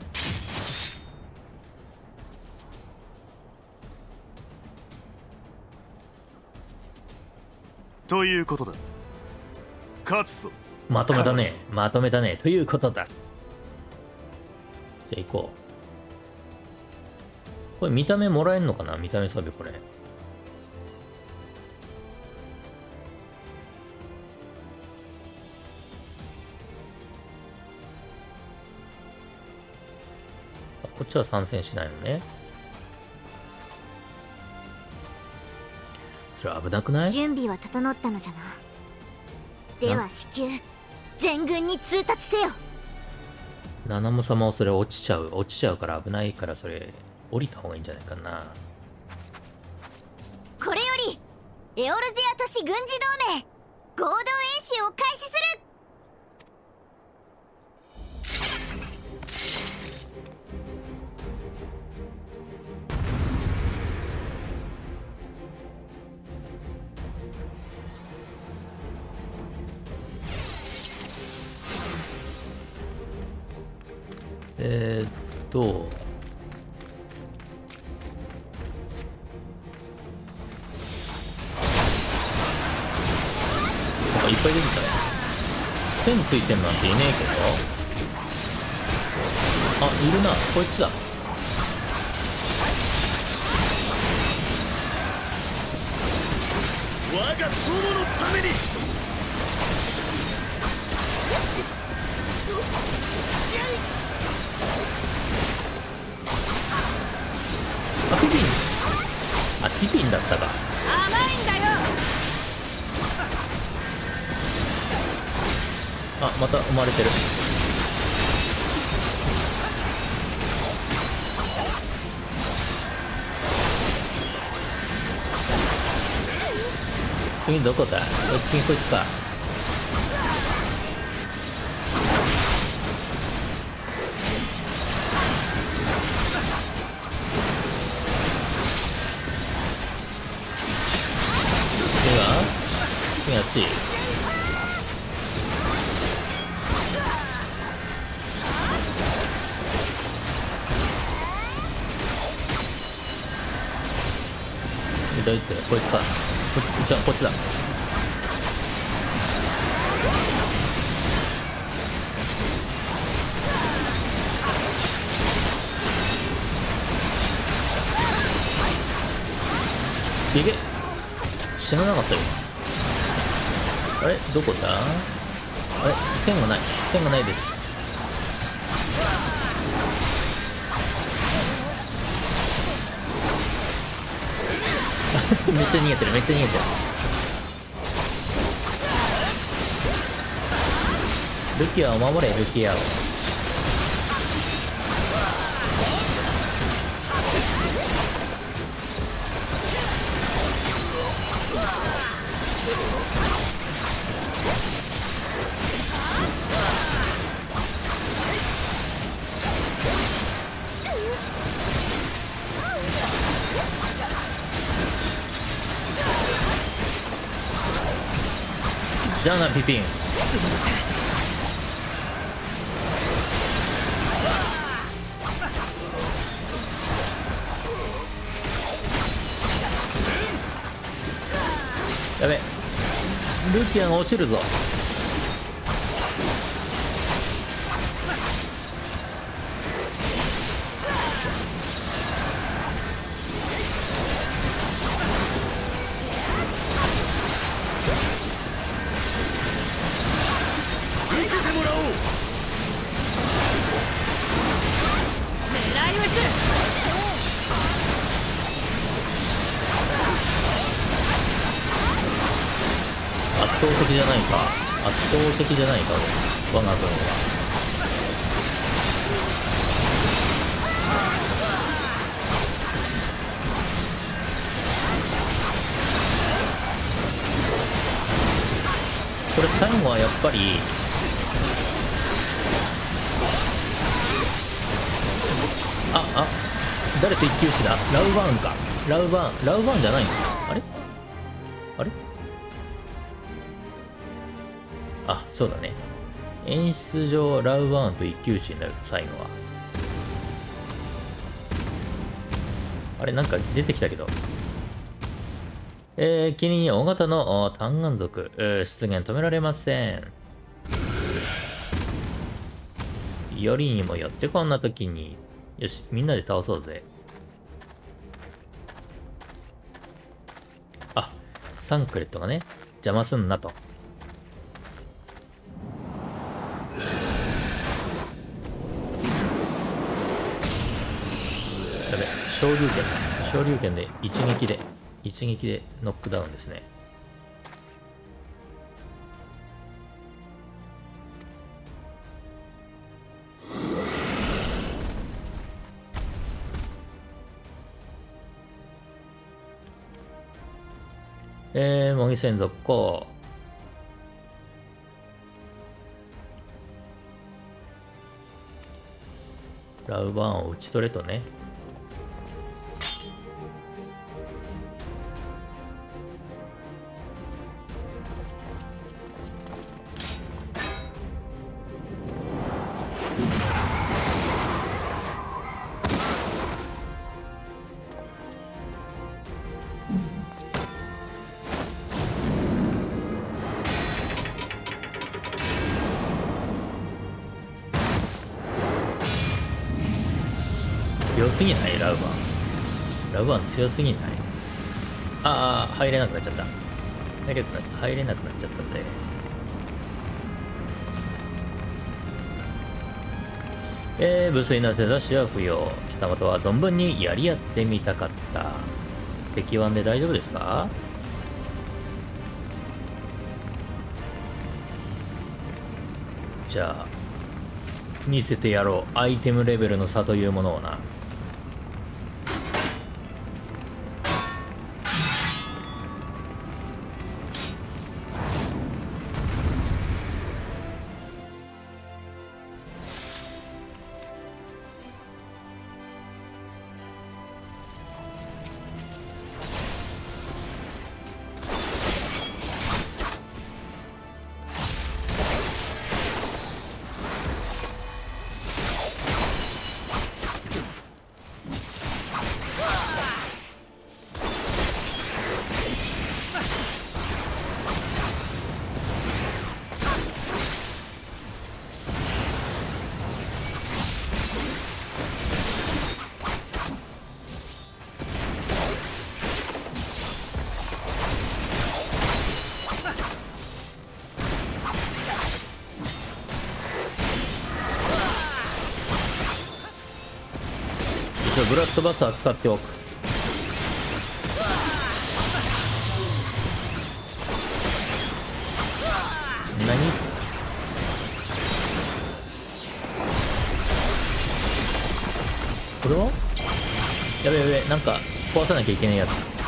ということだ。勝つぞ。 まとめたね必ず。 まとめたね。ということだ。じゃあ行こう。これ見た目もらえんのかな、見た目装備これ。あ、こっちは参戦しないのね。それ危なくない？ 準備は整ったのじゃな。では至急全軍に通達せよ。 ナナモ様をそれ落ちちゃう落ちちゃうから危ないから、それ降りた方がいいんじゃないかな。 これよりエオルゼア都市軍事同盟合同演習を開始する。 えー、っとなんかいっぱい出てきたね。線ついてんなんていねえけど。あ、いるな。こいつだ。 我が友のために。 あ、ピピン。あ、ピピンだったか。 甘いんだよ。 あ、また生まれてる。次どこだ？次こいつか。次は？次はあっち。どいつ？こいつか。こっち、じゃあこっちだ。いけ、死ななかったよ。あれどこだ？あれ剣がない。剣がないです。めっちゃ逃げてる、めっちゃ逃げてる。ルキアを守れ、ルキアを。じゃあな、ピピン。やべ、ルキアが落ちるぞ。圧倒的じゃないか。圧倒的じゃないか、我が軍は。これ最後はやっぱりああ誰と一騎打ちだ。ラウバーンか。ラウバーンラウバーンじゃないの？あれあれあ、そうだね。演出上ラウバーンと一騎打ちになると最後は。あれなんか出てきたけど。 えー、キリン大型の単眼族、えー、出現止められません。よりにもよってこんな時に、よし、みんなで倒そうぜ。あ、サンクレットがね、邪魔すんなと。やべ、昇竜拳だ。昇竜拳で一撃で、一撃でノックダウンですね。えー、模擬戦続行。ラウバーンを打ち取れとね。強すぎないラウバン。ラウバン強すぎない。ああ、入れなくなっちゃった。入れなくな入れなくなっちゃったぜ。えー、無粋な手出しは不要。北本は存分にやり合ってみたかった。敵腕で大丈夫ですか？じゃあ、見せてやろう。アイテムレベルの差というものをな。ブラッドバスター使っておく。何？これは？やべやべ、なんか壊さなきゃいけないやつ。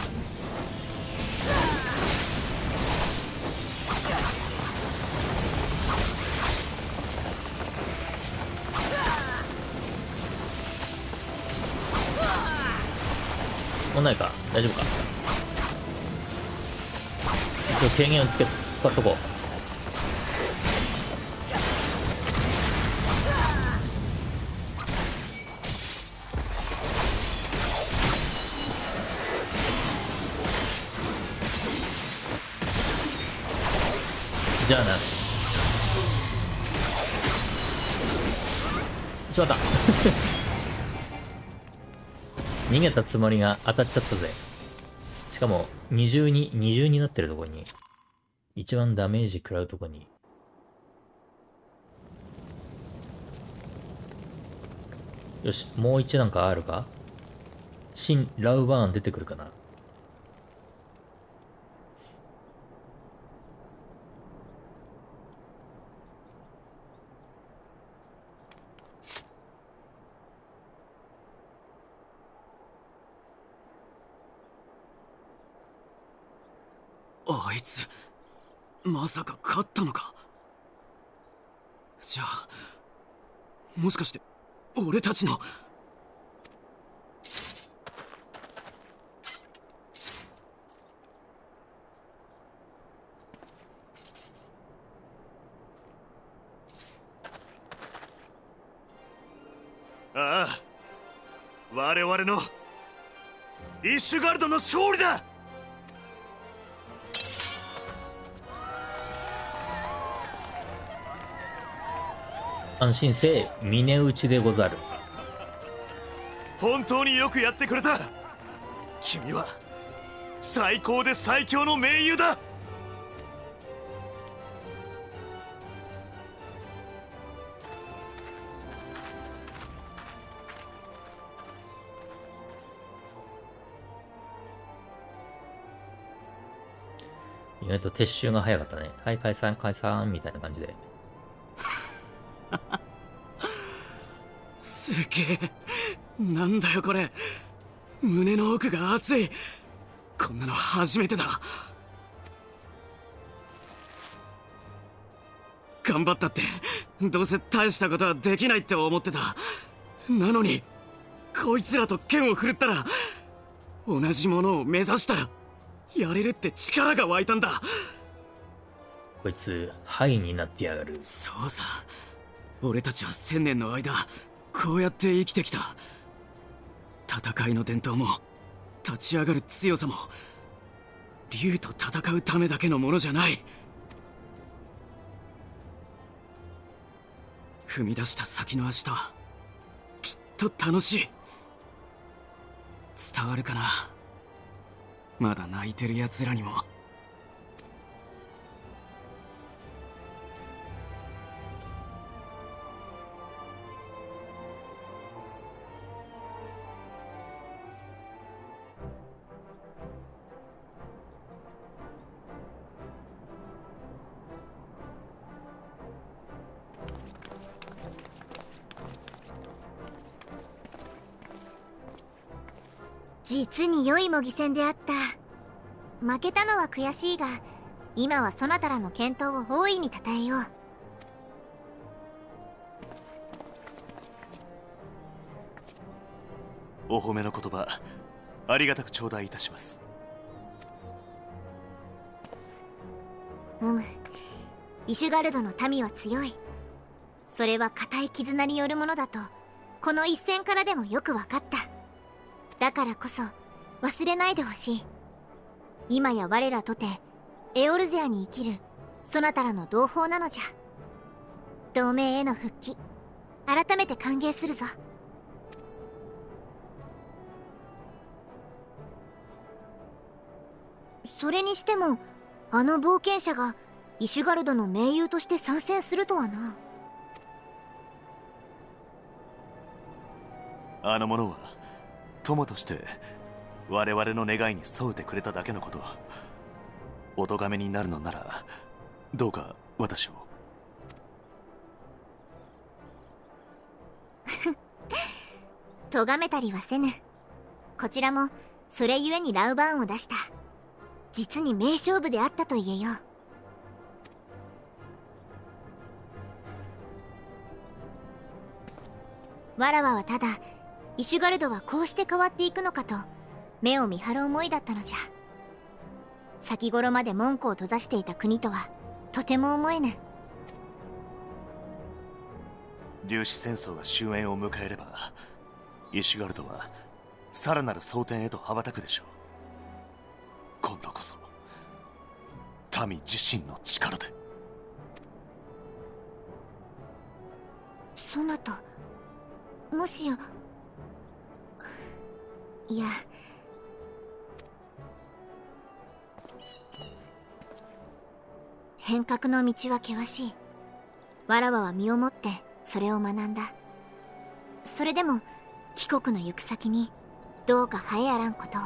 もうないか、大丈夫か。一応軽減をつけ使っとこう。じゃあな。しまった逃げたつもりが当たっちゃったぜ。しかも、二重に、二重になってるとこに、一番ダメージ食らうとこに。よし、もう一なんかあるか？新ラウバーン出てくるかな？ あいつまさか勝ったのか。じゃあもしかして俺たちの。 ああ、我々のイッシュガルドの勝利だ。 安心せえ、峰打ちでござる。 本当によくやってくれた。君は最高で最強の盟友だ。 意外と撤収が早かったね。はい、解散解散みたいな感じで。 すげえ。なんだよこれ。胸の奥が熱い。こんなの初めてだ。頑張ったってどうせ大したことはできないって思ってた。なのにこいつらと剣を振るったら、同じものを目指したらやれるって力が湧いたんだ。 こいつハイになってやがる。 そうさ、俺たちは千年の間こうやって生きてきた。戦いの伝統も立ち上がる強さも竜と戦うためだけのものじゃない。踏み出した先の明日きっと楽しい。伝わるかな、まだ泣いてる奴らにも。 実に良い模擬戦であった。負けたのは悔しいが、今はそなたらの健闘を大いに称えよう。 お褒めの言葉ありがたく頂戴いたします。 うむ、イシュガルドの民は強い。それは固い絆によるものだとこの一戦からでもよく分かった。だからこそ忘れないでほしい。今や我らとてエオルゼアに生きるそなたらの同胞なのじゃ。同盟への復帰改めて歓迎するぞ。それにしてもあの冒険者がイシュガルドの盟友として参戦するとはな。 あの者は友として我々の願いに沿うてくれただけのこと。お咎めになるのならどうか私を。 咎めたりはせぬ。こちらもそれゆえにラウバーンを出した。実に名勝負であったと言えよう。わらわはただイシュガルドはこうして変わっていくのかと目を見張る思いだったのじゃ。先頃まで門戸を閉ざしていた国とはとても思えぬ。 粒子戦争が終焉を迎えればイシュガルドはさらなる蒼天へと羽ばたくでしょう。今度こそ民自身の力で。 そなたもしや。いや、変革の道は険しい。わらわは身をもってそれを学んだ。それでも貴国の行く先にどうか栄えあらんことを。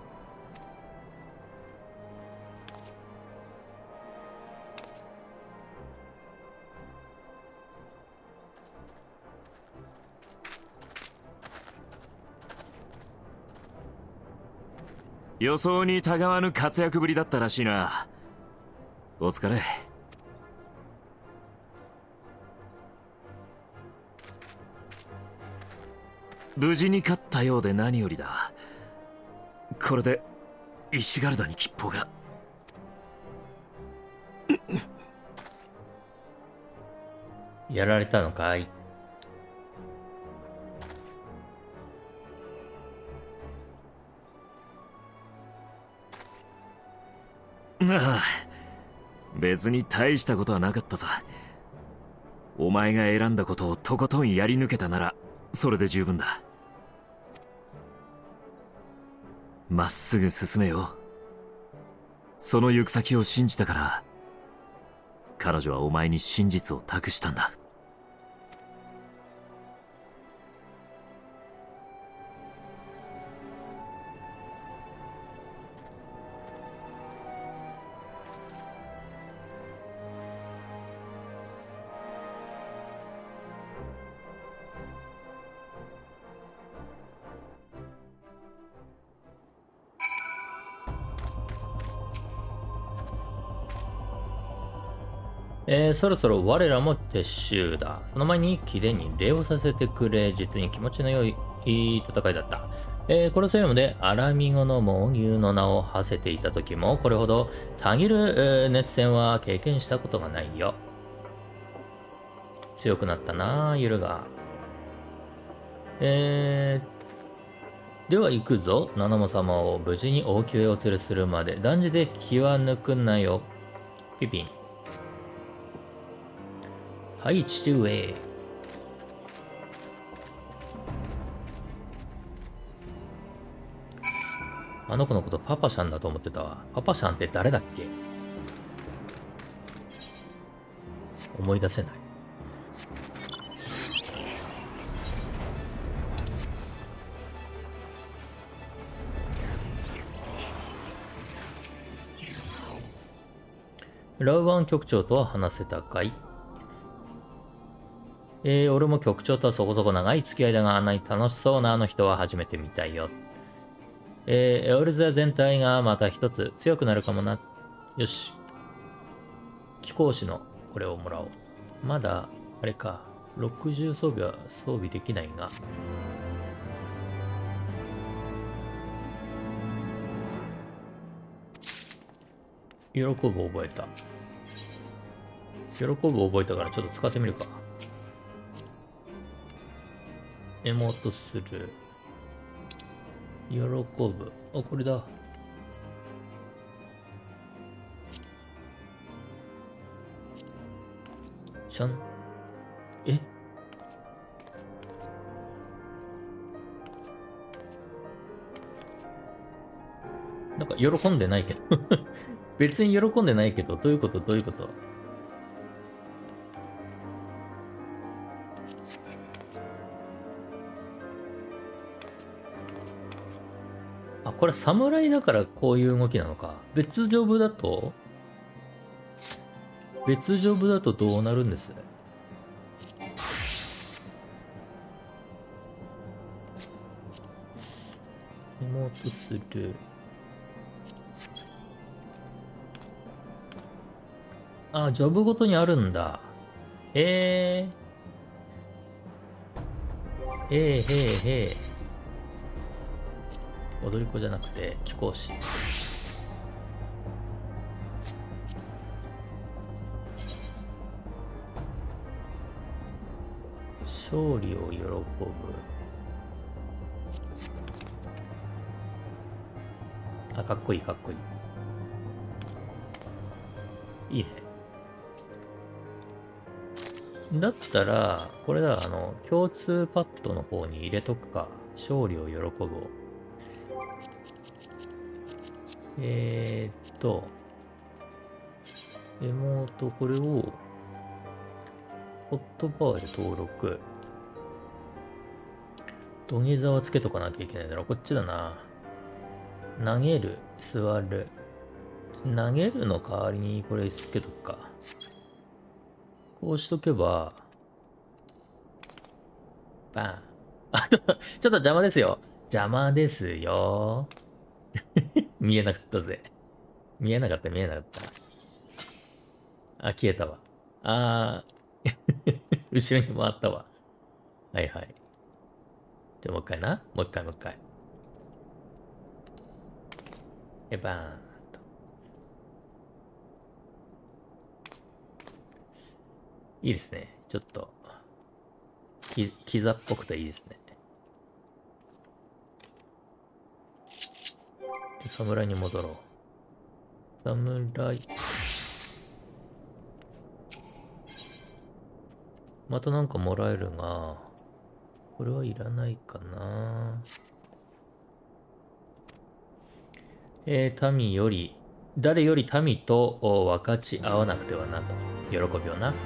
予想にたがわぬ活躍ぶりだったらしいな。お疲れ。無事に勝ったようで何よりだ。これでイシュガルドに吉報が。 やられたのかい。 ああ、別に大したことはなかったさ。おお前が選んだことをとことんやり抜けたならそれで十分だ。まっすぐ進めよ。その行く先を信じたから彼女はお前に真実を託したんだ。 えー、そろそろ我らも撤収だ。その前に貴殿に礼をさせてくれ。実に気持ちの良い、いい戦いだった。えー、コロセウムでアラミゴの猛牛の名を馳せていた時も、これほどたぎる、えー、熱戦は経験したことがないよ。強くなったな、ユルが。えー、では行くぞ。ナナモ様を無事に王宮へお連れするまで。断じて気は抜くなよ。ピピン。はい、父上。あの子のことパパさんだと思ってたわ。パパさんって誰だっけ？思い出せない。ラウバン局長とは話せたかい？えー、俺も局長とはそこそこ長い付き合いだが、あんなに楽しそうなあの人は初めて見たよ。えー、エオルザ全体がまた一つ強くなるかもな。よし。貴公子のこれをもらおう。まだ、あれか、ろくじゅう装備は装備できないが。喜ぶ覚えた。喜ぶ覚えたからちょっと使ってみるか。エモートする。喜ぶ。あ、これだ。しゃん。えなんか喜んでないけど。別に喜んでないけど、どういうことどういうこと？あ、これ侍だからこういう動きなのか。別ジョブだと別ジョブだとどうなるんです？エモートする。あ、ジョブごとにあるんだ。へえ。へえへえへえ。踊り子じゃなくて貴公子。勝利を喜ぶ。あ、かっこいいかっこいい。いいね。だったら、これだ、あの、共通パッドの方に入れとくか。勝利を喜ぶを。えーっと、エモート、これを、ホットパワーで登録。土下座はつけとかなきゃいけないだろ。こっちだな。投げる、座る。投げるの代わりにこれつけとくか。こうしとけば、バン。あ、ちょっと、ちょっと邪魔ですよ。邪魔ですよ。見えなかったぜ。見えなかった、見えなかった。あ、消えたわ。あー、後ろに回ったわ。はいはい。じゃあもう一回な。もう一回もう一回。え、バーンと。いいですね。ちょっと、キ、キザっぽくていいですね。侍に戻ろう。侍。 またなんかもらえるが、これはいらないかな。えー、民より、誰より民と分かち合わなくてはなと。喜びをな。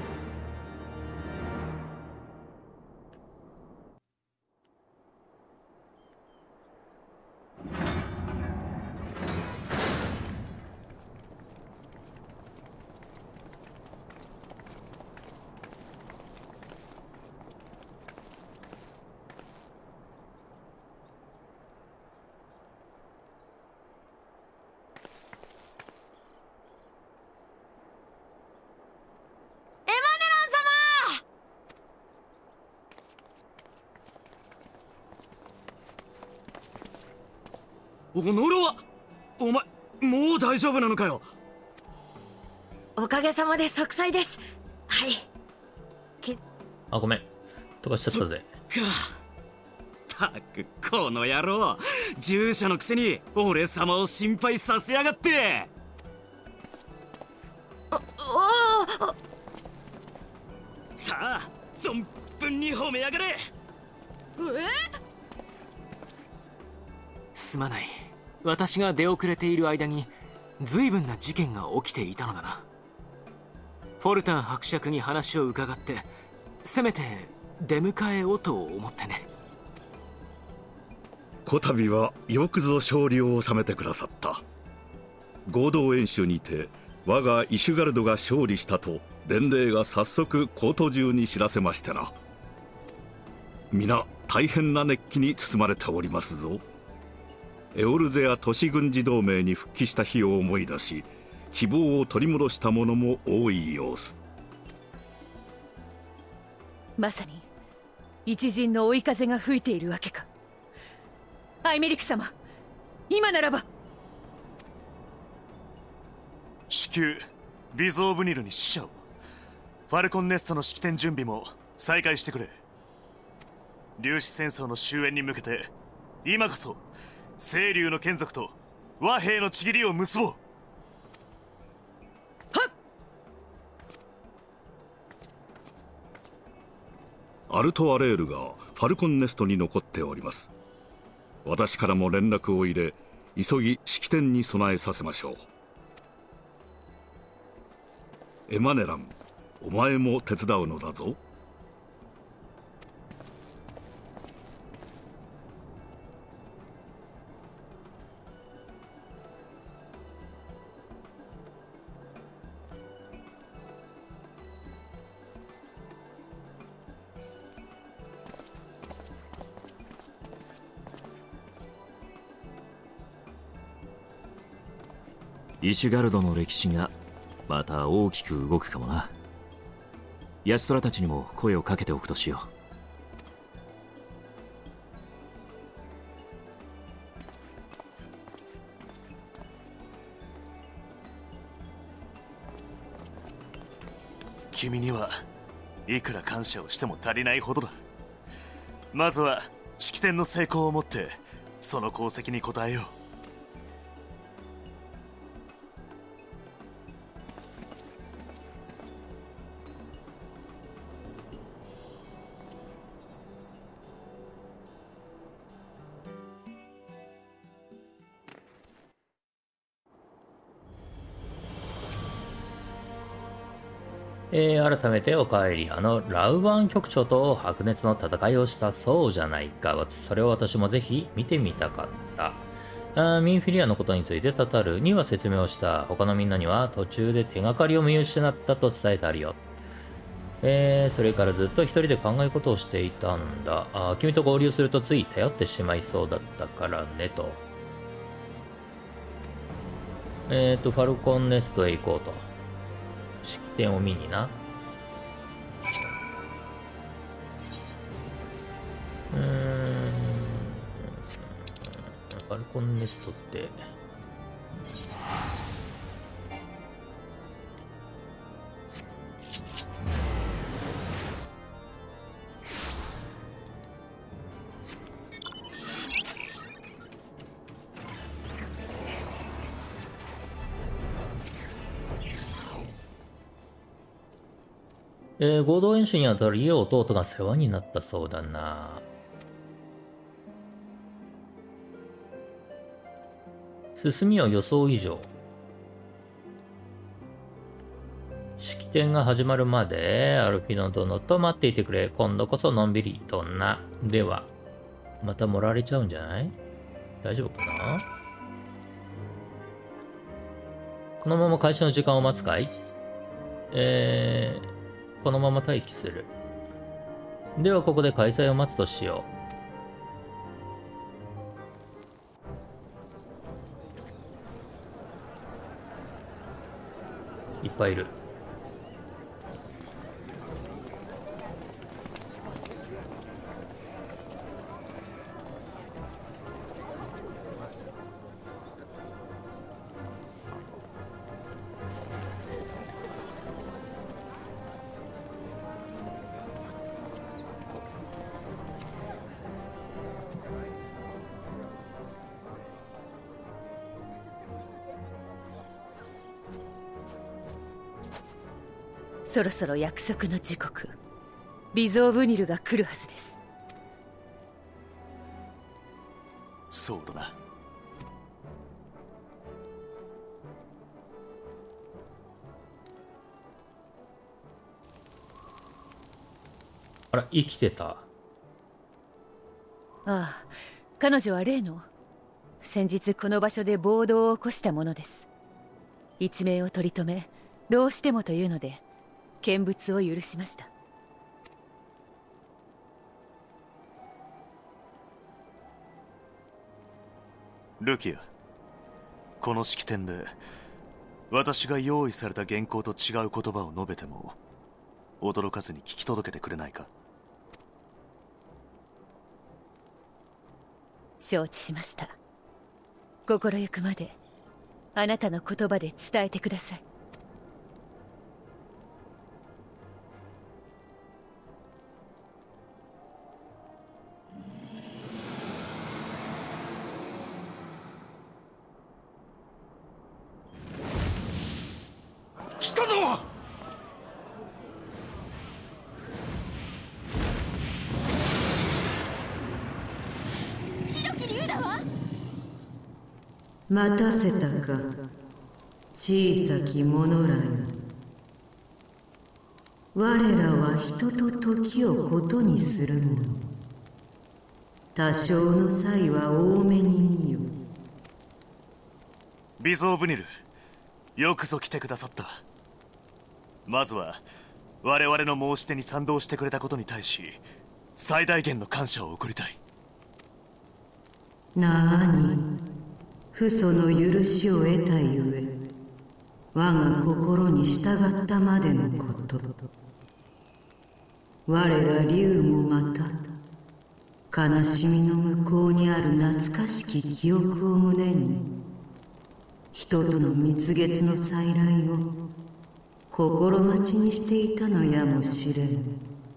おのろはお前もう大丈夫なのかよ。 おかげさまで息災です。はいきあ、ごめん飛ばしちゃったぜ。 かたくこの野郎、従者のくせに俺様を心配させやがって。 おおさあ存分に褒めやがれ。 えすまない、私が出遅れている間に随分な事件が起きていたのだな。フォルタン伯爵に話を伺ってせめて出迎えをと思ってね。 こたびはよくぞ勝利を収めてくださった。合同演習にて我がイシュガルドが勝利したと伝令が早速コート中に知らせましてな。皆大変な熱気に包まれておりますぞ。エオルゼア都市軍事同盟に復帰した日を思い出し、希望を取り戻した者も多い様子。 まさに一陣の追い風が吹いているわけか。アイメリク様、今ならば。 至急ビゾーブニルに使者を。ファルコンネストの式典準備も再開してくれ。粒子戦争の終焉に向けて今こそ清流の眷属と和平のちぎりを結ぼう。はっ。 アルトアレールがファルコンネストに残っております。私からも連絡を入れ、急ぎ式典に備えさせましょう。エマネラン、お前も手伝うのだぞ。 イシュガルドの歴史がまた大きく動くかもな。ヤシトラたちにも声をかけておくとしよう。 君にはいくら感謝をしても足りないほどだ。まずは式典の成功をもってその功績に応えよう。 えー、改めてお帰り。あのラウバン局長と白熱の戦いをしたそうじゃないか。それを私もぜひ見てみたかった。あミンフィリアのことについてタタルには説明をした。他のみんなには途中で手がかりを見失ったと伝えてあるよ。えー、それからずっと一人で考え事をしていたんだ。あ君と合流するとつい頼ってしまいそうだったからねと。えっとファルコンネストへ行こうと。式典を見にな。うーんファルコンネストってえー、合同演習にあたる家弟が世話になったそうだな。進みは予想以上。式典が始まるまでアルフィノ殿と待っていてくれ。今度こそのんびりとな。ではまた盛られちゃうんじゃない？大丈夫かな？このまま開始の時間を待つかい？えー、このまま待機する。ではここで開催を待つとしよう。いっぱいいる。 そろそろ約束の時刻、ビゾーブニルが来るはずです。 そうだな。 あら、生きてた。 ああ、彼女は例の先日この場所で暴動を起こしたものです。一命を取り留め、どうしてもというので見物を許しました。 ルキア、この式典で私が用意された原稿と違う言葉を述べても驚かずに聞き届けてくれないか？ 承知しました。心ゆくまであなたの言葉で伝えてください。 来たぞ！ 白き竜だわ。 待たせたか、小さき者らよ。我らは人と時をことにするもの。多少の際は多めに見よ。 ビゾーブニル、よくぞ来てくださった。まずは我々の申し出に賛同してくれたことに対し最大限の感謝を送りたい。 なあに、父祖の許しを得たゆえ我が心に従ったまでのこと。我ら竜もまた悲しみの向こうにある懐かしき記憶を胸に人との蜜月の再来を心待ちにしていたのやもしれん。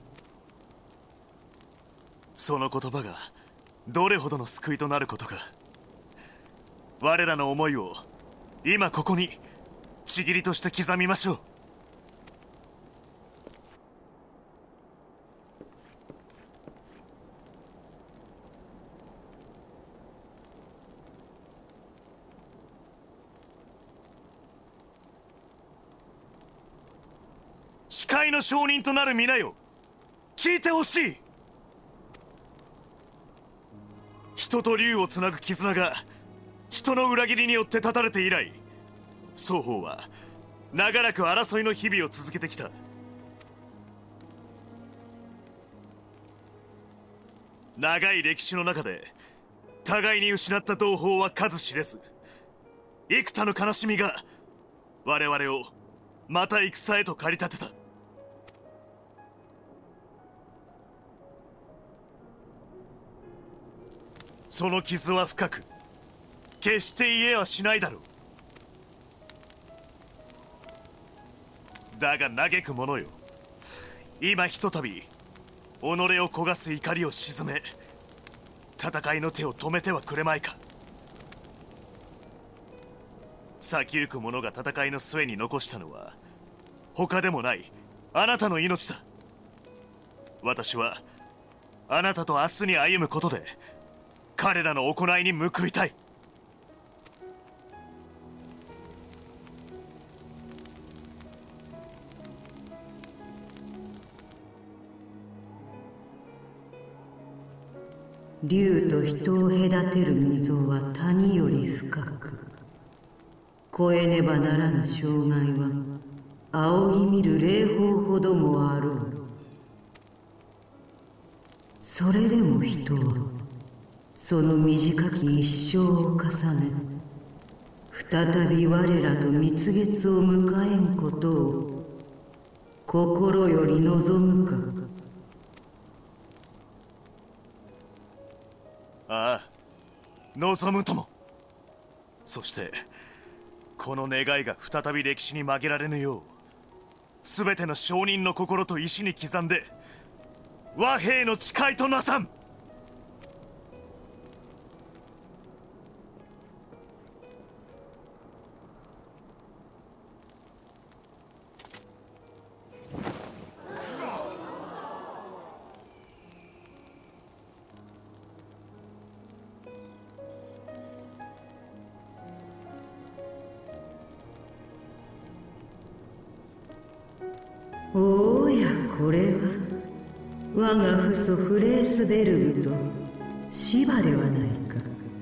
その言葉がどれほどの救いとなることか。我らの思いを今ここにちぎりとして刻みましょう。誓いの証人となる皆よ、聞いてほしい。人と竜をつなぐ絆が人の裏切りによって断たれて以来、双方は長らく争いの日々を続けてきた。長い歴史の中で互いに失った同胞は数知れず、幾多の悲しみが我々をまた戦へと駆り立てた。その傷は深く、決して癒えはしないだろう。だが嘆く者よ、今ひとたび己を焦がす怒りを鎮め、戦いの手を止めてはくれまいか。先行く者が戦いの末に残したのは他でもないあなたの命だ。私はあなたと明日に歩むことで彼らの行いに報いたい。 竜と人を隔てる溝は谷より深く、越えねばならぬ障害は仰ぎ見る霊峰ほどもあろう。それでも人はその短き一生を重ね、再び我らと蜜月を迎えんことを心より望むか。 ああ、望むとも。そしてこの願いが再び歴史に曲げられぬよう、全ての商人の心と石に刻んで和平の誓いとなさん。 おや、これは我が父祖フレースベルグと芝ではないか。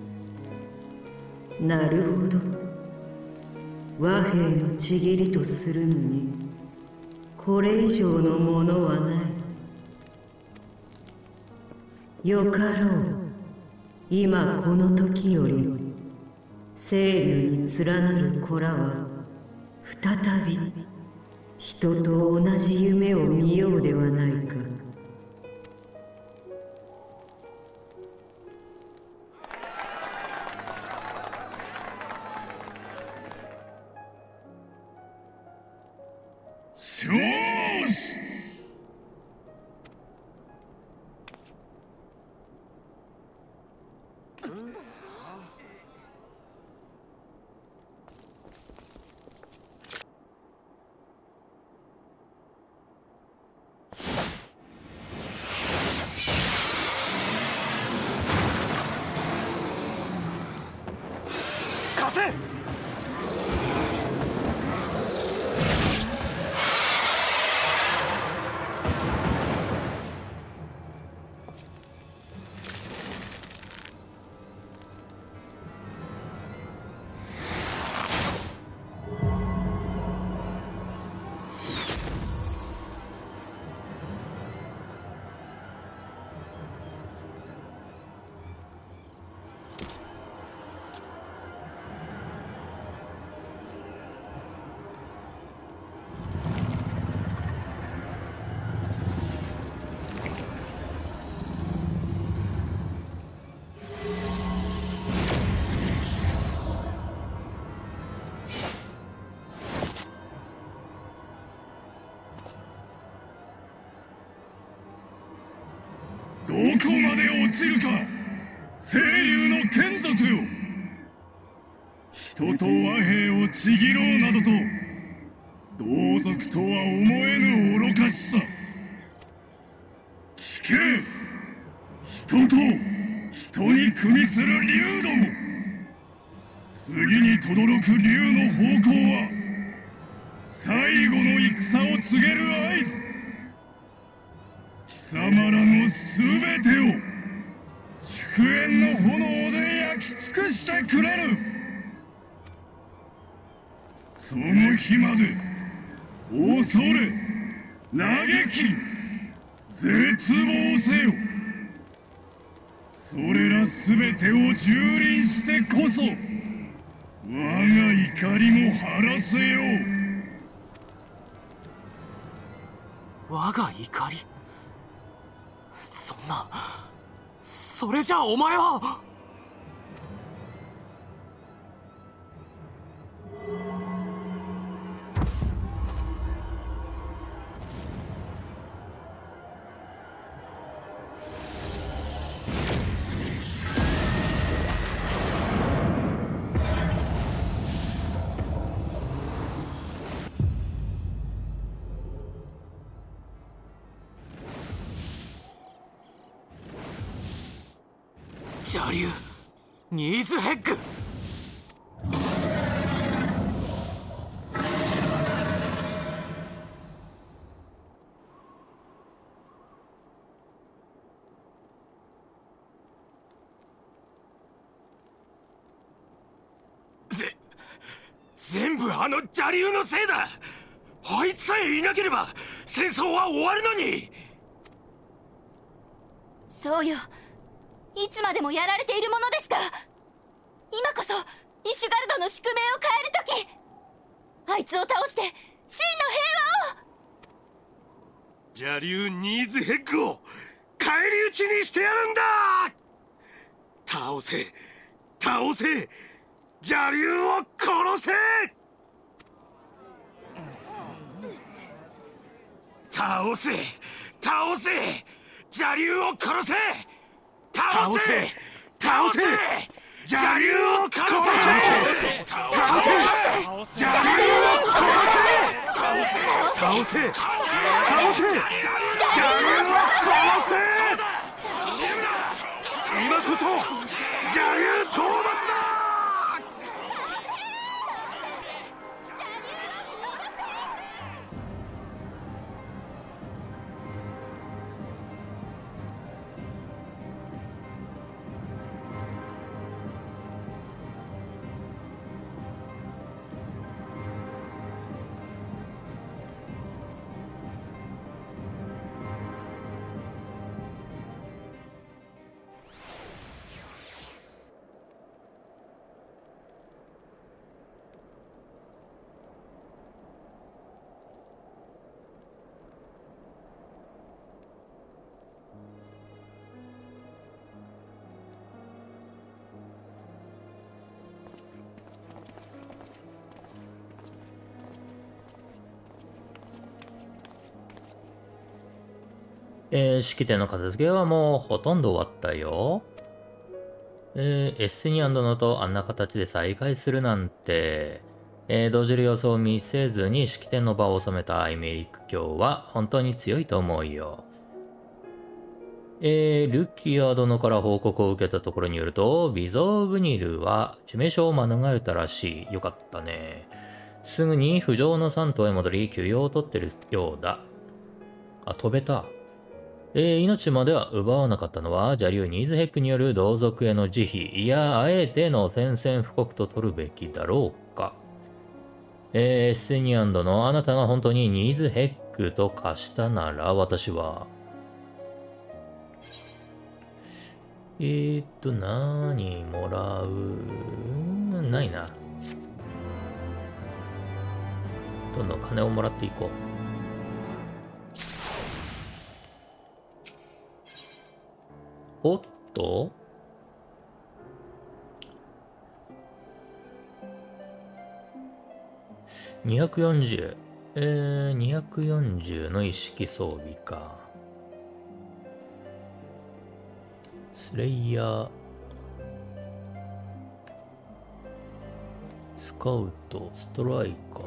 なるほど、和平のちぎりとするのにこれ以上のものはない。よかろう、今この時より清流に連なる子らは再び人と同じ夢を見ようではないか。 しょーし！どこまで落ちるか、清流の眷属よ。人と和平をちぎろうなどと同族とは思えぬ愚かしさ。聞け、人と人に組みする竜ども。次に轟く竜の方向は最後の戦を告げる合図。貴様らのすべてを祝宴の炎で焼き尽くしてくれる。その日まで恐れ嘆き絶望せよ。それらすべてを蹂躙してこそ我が怒りも晴らせよう。我が怒り？そんな、それじゃあお前は。 邪竜ニーズヘッグ。 ぜ全部あの邪竜のせいだ。あいつさえいなければ戦争は終わるのに。 そうよ、いつまでもやられているものですか。今こそイシュガルドの宿命を変える時、あいつを倒して真の平和を。 邪竜ニーズヘッグを返り討ちにしてやるんだ。倒せ倒せ邪竜を殺せ。倒せ倒せ邪竜を殺せ。倒せ倒せ邪竜を殺せ。倒せ邪竜を殺せ。倒せ倒せ倒せ邪竜を殺せ。今こそ邪竜討伐だ。 えー、式典の片付けはもうほとんど終わったよ。えー、エスニアン殿とあんな形で再会するなんて、えー、動じる様子を見せずに式典の場を収めたアイメリック卿は本当に強いと思うよ。えー、ルキア殿から報告を受けたところによると、ビゾーブニルは致命傷を免れたらしい。よかったね。すぐに不浄の山島へ戻り休養を取ってるようだ。あ、飛べた。えー、命までは奪わなかったのは邪竜ニーズヘックによる同族への慈悲、いやあえての宣戦布告と取るべきだろうか。えー、エスニアン殿、あなたが本当にニーズヘックと化したなら私はえーっと何もらうないな。どんどん金をもらっていこう。おっとにひゃくよんじゅう。えー、にひゃくよんじゅうの一式装備か。スレイヤー。スカウト、ストライカー。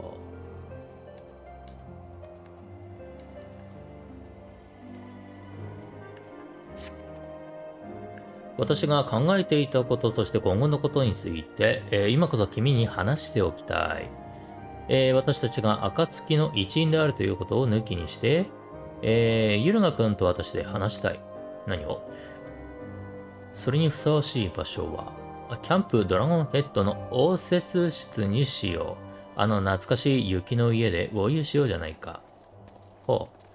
私が考えていたこととして今後のことについて、えー、今こそ君に話しておきたい。えー、私たちが暁の一員であるということを抜きにして、えー、ユルガ君と私で話したい。何を？それにふさわしい場所は、キャンプドラゴンヘッドの応接室にしよう。あの懐かしい雪の家で合流しようじゃないか。ほう。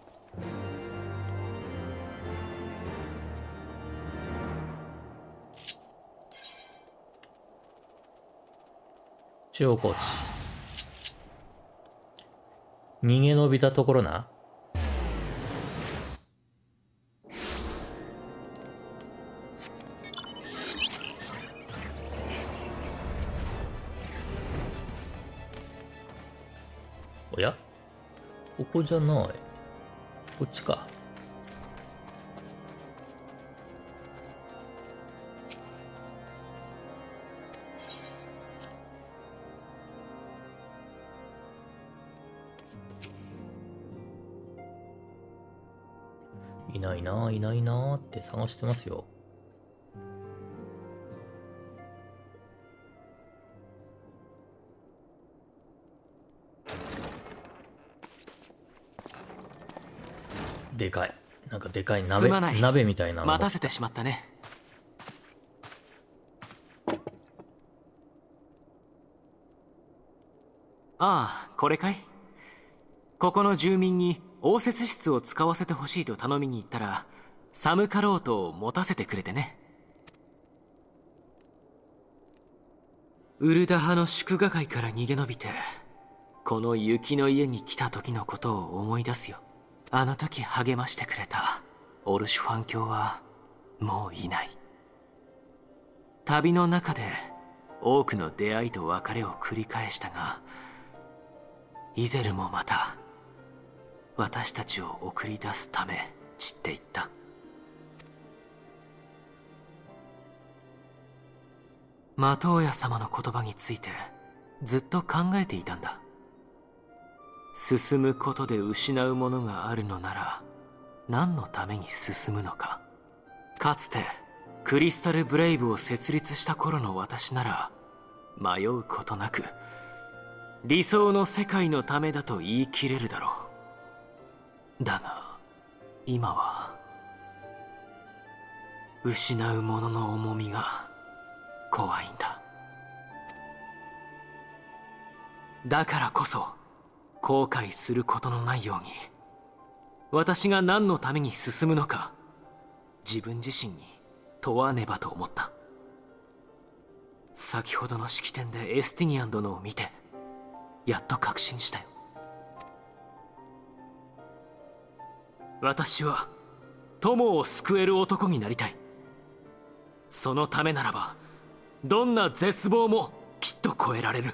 中央コーチ。逃げ延びたところな。おや？ここじゃない。こっちか。いないな、いないなって探してますよ。 でかい。なんかでかいす鍋、 まない鍋みたいなのが待たせてしまったね。ああ、これかい。ここの住民に応接室を使わせてほしいと頼みに行ったら、寒かろうと持たせてくれてね。ウルダ派の祝賀会から逃げ延びて、この雪の家に来た時のことを思い出すよ。あの時励ましてくれたオルシュファン卿はもういない。旅の中で多くの出会いと別れを繰り返したが、イゼルもまた私たちを送り出すため散っていった。マトーヤ様の言葉についてずっと考えていたんだ。進むことで失うものがあるのなら何のために進むのか。かつてクリスタルブレイブを設立した頃の私なら迷うことなく理想の世界のためだと言い切れるだろう。だが今は失うものの重みが怖いんだ。だからこそ後悔することのないように、私が何のために進むのか自分自身に問わねばと思った。先ほどの式典でエスティニアン殿を見てやっと確信したよ。私は友を救える男になりたい。そのためならばどんな絶望もきっと超えられる。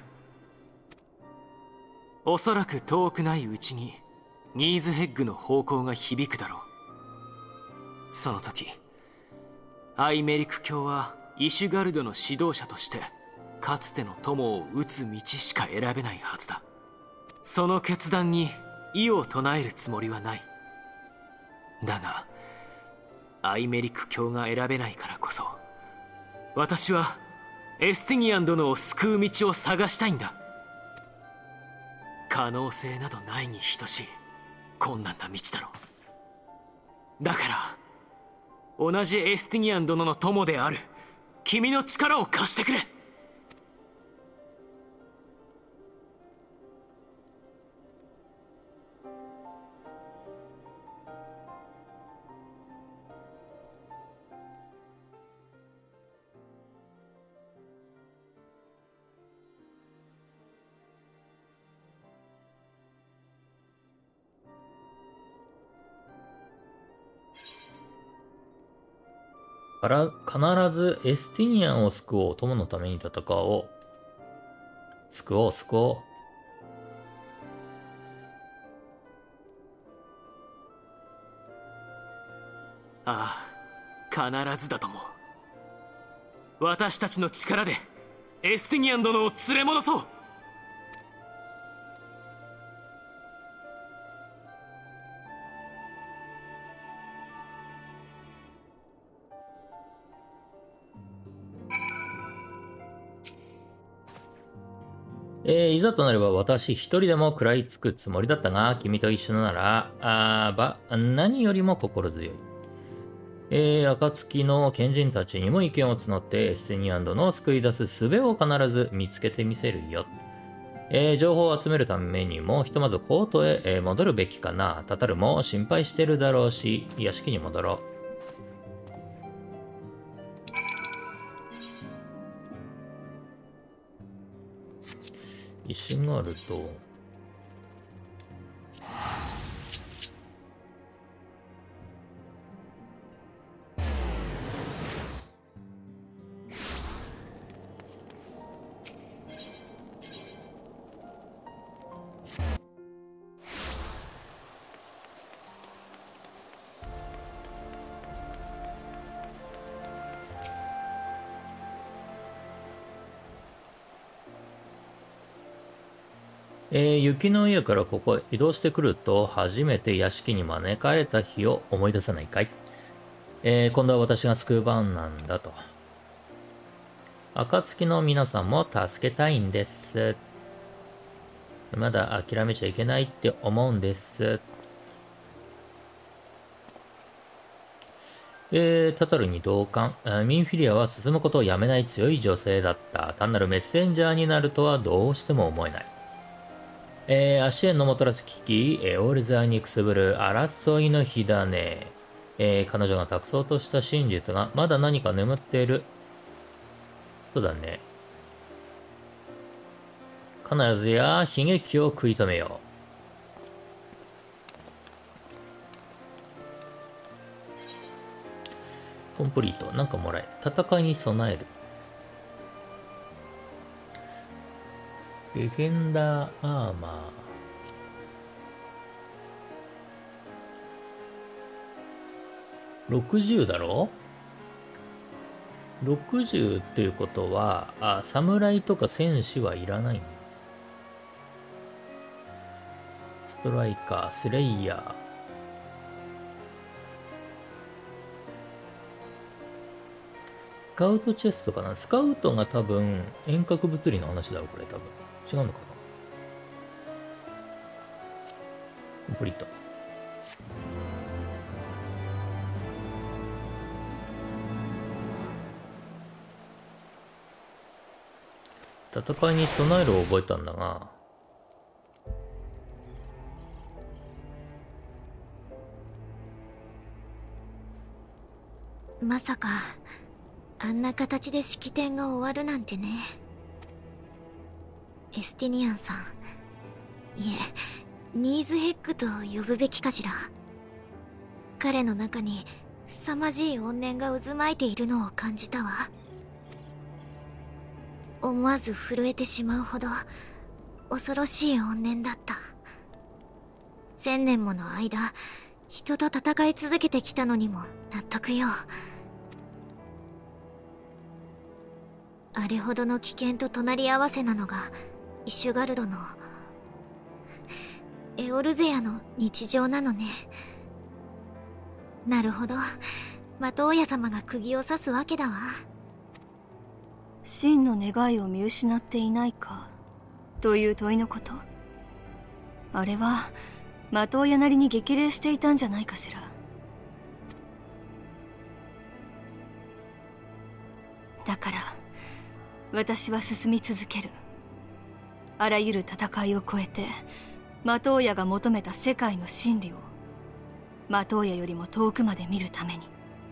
おそらく遠くないうちにニーズヘッグの方向が響くだろう。その時アイメリク卿はイシュガルドの指導者としてかつての友を討つ道しか選べないはずだ。その決断に異を唱えるつもりはない。だがアイメリク卿が選べないからこそ私はエスティニアン殿を救う道を探したいんだ。可能性などないに等しい困難な道だろう。だから同じエスティニアン殿の友である君の力を貸してくれ。 から必ずエスティニアンを救おう。友のために戦おう。救おう、救おう。 ああ、必ずだとも。私たちの力でエスティニアン殿を連れ戻そう。 えー、いざとなれば私一人でも食らいつくつもりだったが、君と一緒なら、あーば、何よりも心強い。えー、暁の賢人たちにも意見を募ってエスティニアン殿を救い出す術を必ず見つけてみせるよ。えー、情報を集めるためにも、ひとまずコートへ、えー、戻るべきかな。タタルも心配してるだろうし、屋敷に戻ろう。石があると、えー、雪の家からここへ移動してくると初めて屋敷に招かれた日を思い出さないかい。えー、今度は私が救う番なんだと。暁の皆さんも助けたいんです。まだ諦めちゃいけないって思うんです。 えー、タタルに同感。ミンフィリアは進むことをやめない強い女性だった。単なるメッセンジャーになるとはどうしても思えない。えー、アシエンのもたらす危機、エオルザーにくすぶる争いの火種。えー、彼女が託そうとした真実がまだ何か眠っている。そうだね。必ずや悲劇を食い止めよう。コンプリート。なんかもらえ。戦いに備える。ディフェンダーアーマー。ろくじゅうだろ ?ろくじゅう っていうことは、あ、侍とか戦士はいらないんだ。ストライカー、スレイヤー。スカウトチェストかな。スカウトが多分遠隔物理の話だろ、これ多分。違うのかな。コンプリート。戦いに備えるを覚えたんだが、 まさかあんな形で式典が終わるなんてね。エスティニアンさん、いえニーズヘッグと呼ぶべきかしら。彼の中に凄まじい怨念が渦巻いているのを感じたわ。思わず震えてしまうほど恐ろしい怨念だった。千年もの間人と戦い続けてきたのにも納得よ。あれほどの危険と隣り合わせなのがイシュガルドのエオルゼアの日常なのね。なるほど、的親様が釘を刺すわけだわ。 真の願いを見失っていないかという問いのこと。あれは的親なりに激励していたんじゃないかしら。だから私は進み続ける。あらゆる戦いを超えて的親が求めた世界の真理を的親よりも遠くまで見るために。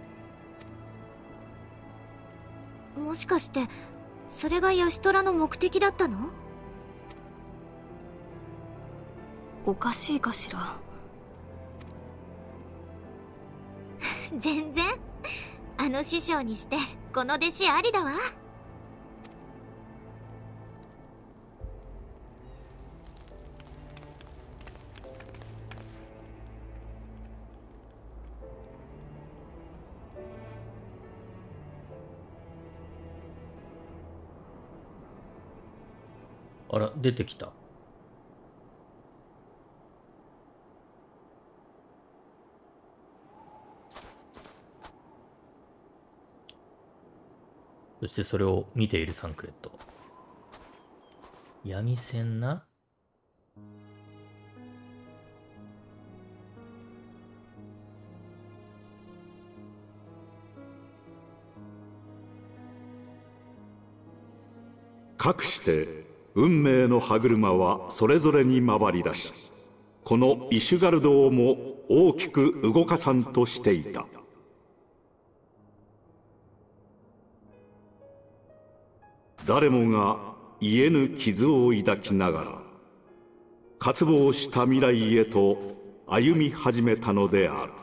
もしかしてそれがヤシトラの目的だったの？ おかしいかしら。 全然。あの師匠にしてこの弟子ありだわ。 あら、出てきた。そしてそれを見ているサンクレット。闇線な。 かくして運命の歯車はそれぞれに回り出し、このイシュガルドをも大きく動かさんとしていた。誰もが癒えぬ傷を抱きながら渇望した未来へと歩み始めたのである。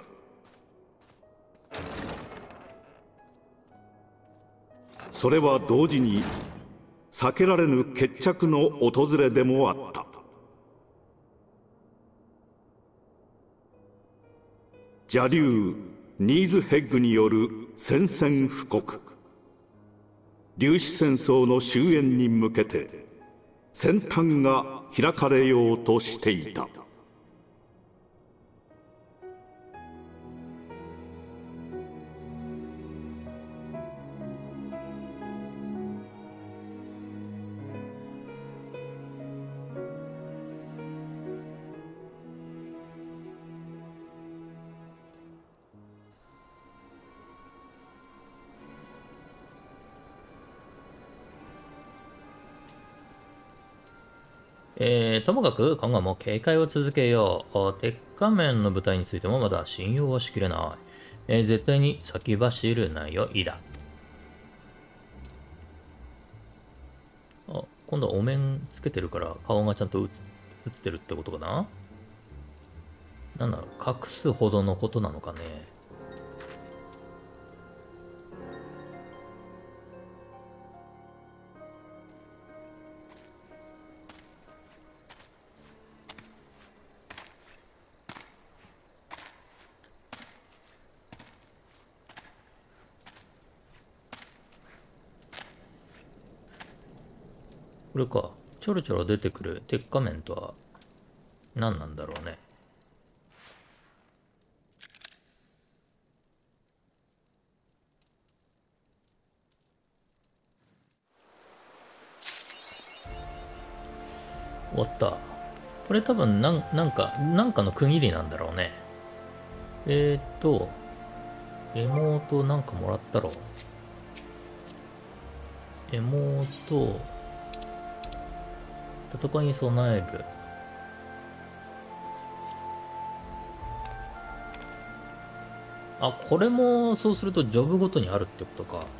それは同時に避けられぬ決着の訪れでもあった。邪竜ニーズヘッグによる宣戦布告。粒子戦争の終焉に向けて先端が開かれようとしていた。 えー、ともかく今後も警戒を続けよう。鉄仮面の部隊についてもまだ信用はしきれない。えー、絶対に先走るなよ、イラ。あ、今度はお面つけてるから顔がちゃんと映ってるってことかな。なんだろう、隠すほどのことなのかね。これか、ちょろちょろ出てくる鉄仮面とは何なんだろうね。終わった。これ多分なん、なんか、なんかの区切りなんだろうね。えーっと、妹なんかもらったろ。妹、戦いに備える。あ、これもそうするとジョブごとにあるってことか。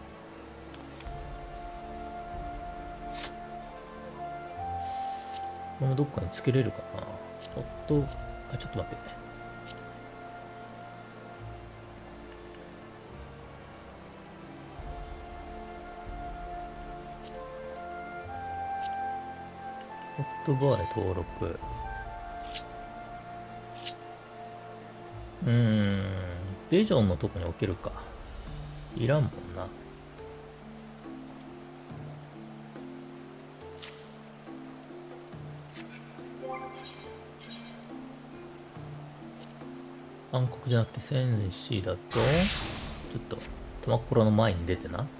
これもどっかにつけれるかな。おっと、あ、ちょっと待ってね。ホットバーへ登録。うーん。ベジョンのとこに置けるか。いらんもんな。暗黒じゃなくて戦士だと、ちょっと、トマコロの前に出てな。よ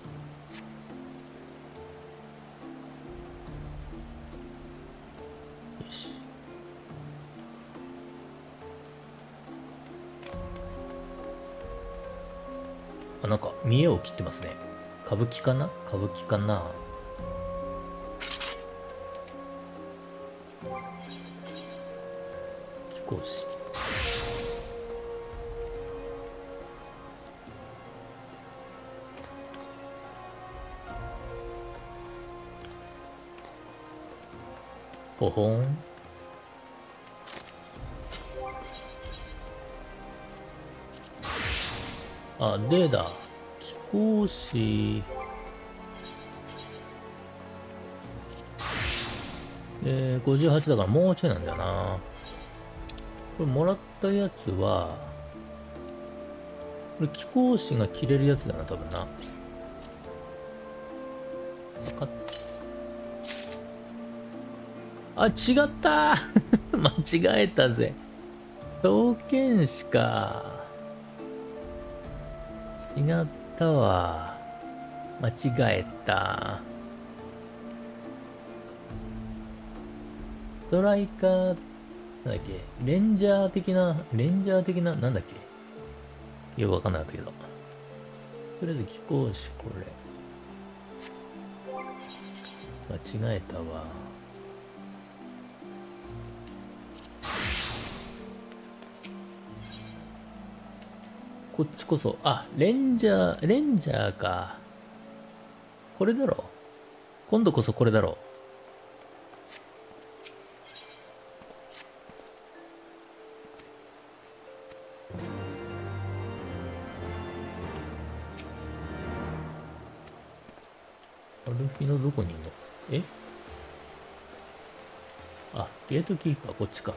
し。あ、なんか、見栄を切ってますね。歌舞伎かな歌舞伎かな。貴公子。ほほん。あ、でだ。貴公子。えー、ごじゅうはちだからもうちょいなんだよな。これもらったやつは、これ貴公子が着れるやつだな、多分な。分かった。あ、違った間違えたぜ。刀剣士か。違ったわ。間違えた。ストライカー、なんだっけ、レンジャー的な、レンジャー的な、なんだっけ。よくわかんなかったけど。とりあえず貴公子これ。間違えたわ。こっちこそ、あ、レンジャー、レンジャーか。これだろ。今度こそこれだろ。アルフィのどこにいるの？え？あ、ゲートキーパーこっちか。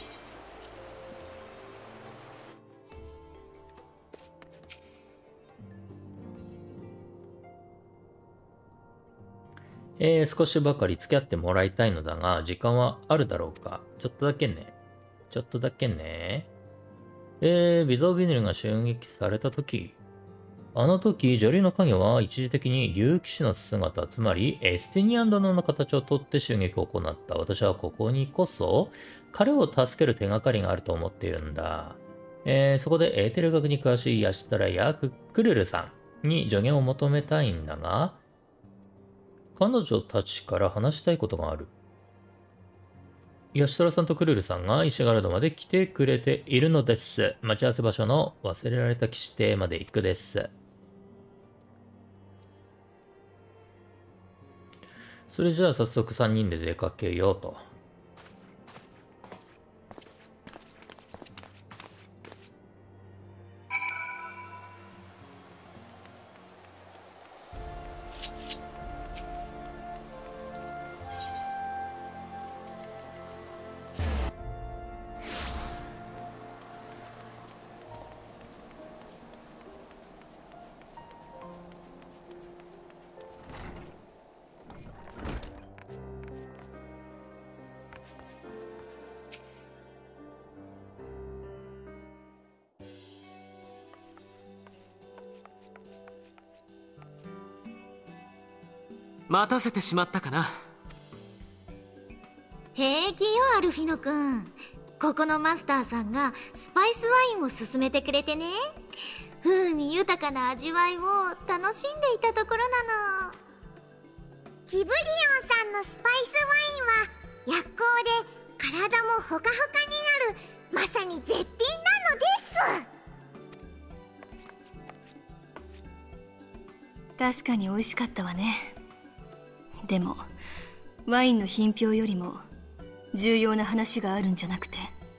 えー、少しばかり付き合ってもらいたいのだが、時間はあるだろうか。ちょっとだけね。ちょっとだけね。えー、ビゾービニルが襲撃されたとき、あの時、女流の影は一時的に竜騎士の姿、つまりエスティニアン殿の形をとって襲撃を行った。私はここにこそ、彼を助ける手がかりがあると思っているんだ。えー、そこでエーテル学に詳しいヤシタラやククルルさんに助言を求めたいんだが、彼女たちから話したいことがある。 吉虎さんとクルルさんがイシュガルドまで来てくれているのです。待ち合わせ場所の忘れられた騎士邸まで行くです。それじゃあ早速さんにんで出かけようと。 待たせてしまったかな。 平気よアルフィノくん。ここのマスターさんがスパイスワインを勧めてくれてね、風味豊かな味わいを楽しんでいたところなの。 ジブリオンさんのスパイスワインは薬効で体もほかほかになる、まさに絶品なのです。 確かに美味しかったわね。でもワインの品評よりも重要な話があるんじゃなくて。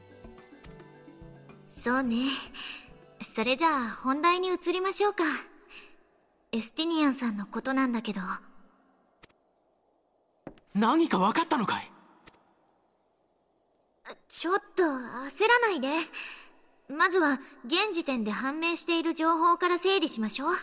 そうね。それじゃあ本題に移りましょうか。エスティニアンさんのことなんだけど。 何か分かったのかい？ ちょっと焦らないで。まずは現時点で判明している情報から整理しましょう。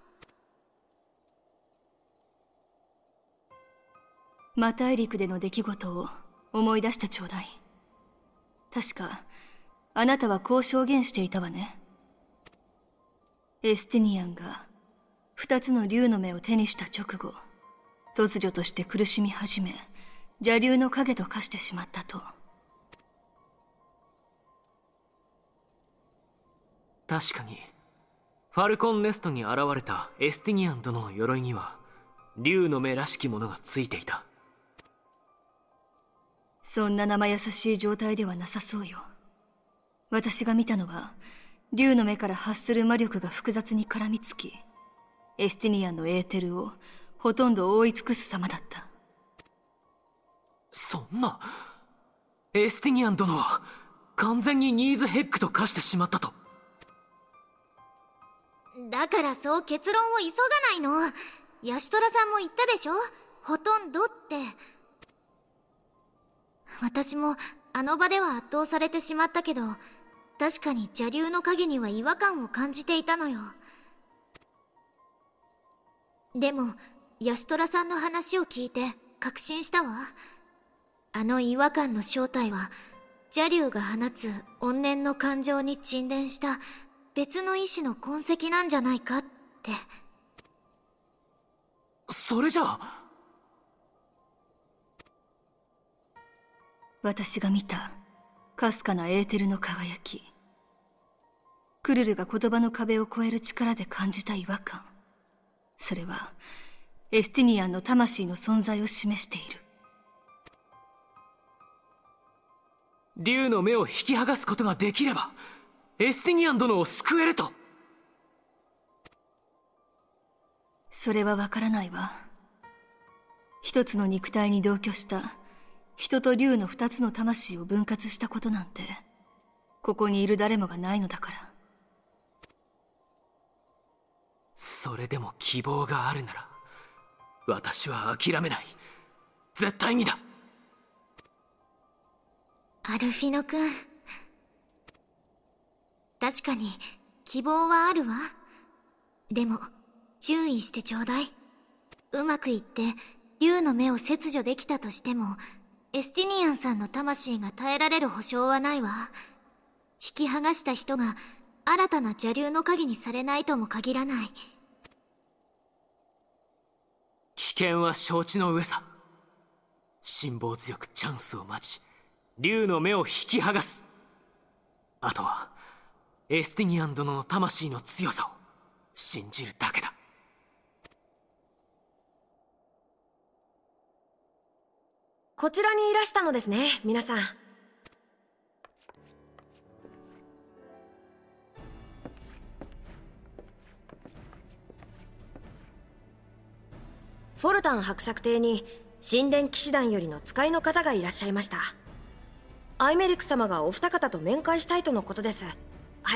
マ大陸での出来事を思い出してちょうだい。確かあなたはこう証言していたわね。エスティニアンが二つの竜の目を手にした直後、突如として苦しみ始め、邪竜の影と化してしまったと。 確かにファルコンネストに現れたエスティニアン殿の鎧には竜の目らしきものがついていた。 そんな生優しい状態ではなさそうよ。私が見たのは竜の目から発する魔力が複雑に絡みつき、エスティニアンのエーテルをほとんど覆い尽くす様だった。 そんな、エスティニアン殿は完全にニーズヘッグと化してしまったと。 だからそう結論を急がないの。ヤシトラさんも言ったでしょ、ほとんどって。私もあの場では圧倒されてしまったけど、確かに邪竜の影には違和感を感じていたのよ。でもヤシトラさんの話を聞いて確信したわ。あの違和感の正体は邪竜が放つ怨念の感情に沈殿した別の意志の痕跡なんじゃないかって。 それじゃあ私が見たかすかなエーテルの輝き、クルルが言葉の壁を越える力で感じた違和感、それはエスティニアンの魂の存在を示している。 竜の目を引き剥がすことができればエスティニアン殿を救えると。 それはわからないわ。一つの肉体に同居した人と竜の二つの魂を分割したことなんてここにいる誰もがないのだから。 それでも希望があるなら私は諦めない。絶対にだ。 アルフィノ君、確かに希望はあるわ。でも注意してちょうだい。うまくいって竜の目を切除できたとしてもエスティニアンさんの魂が耐えられる保証はないわ。引き剥がした人が新たな邪竜の影にされないとも限らない。 危険は承知の上さ。辛抱強くチャンスを待ち竜の目を引き剥がす。あとはエスティニアン殿の魂の強さを信じるだけだ。 こちらにいらしたのですね、皆さん。フォルタン伯爵邸に神殿騎士団よりの使いの方がいらっしゃいました。アイメリク様がお二方と面会したいとのことです。はい。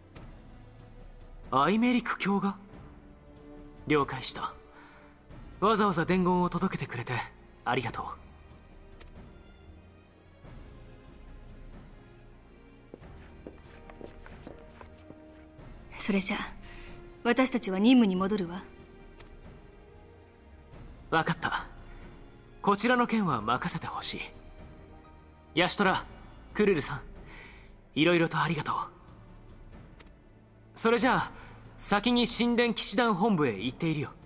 アイメリク卿が？了解した。わざわざ伝言を届けてくれてありがとう。 それじゃあ私たちは任務に戻るわ。 分かった。こちらの件は任せてほしい。ヤシトラ、クルルさん、いろいろとありがとう。それじゃあ先に神殿騎士団本部へ行っているよ。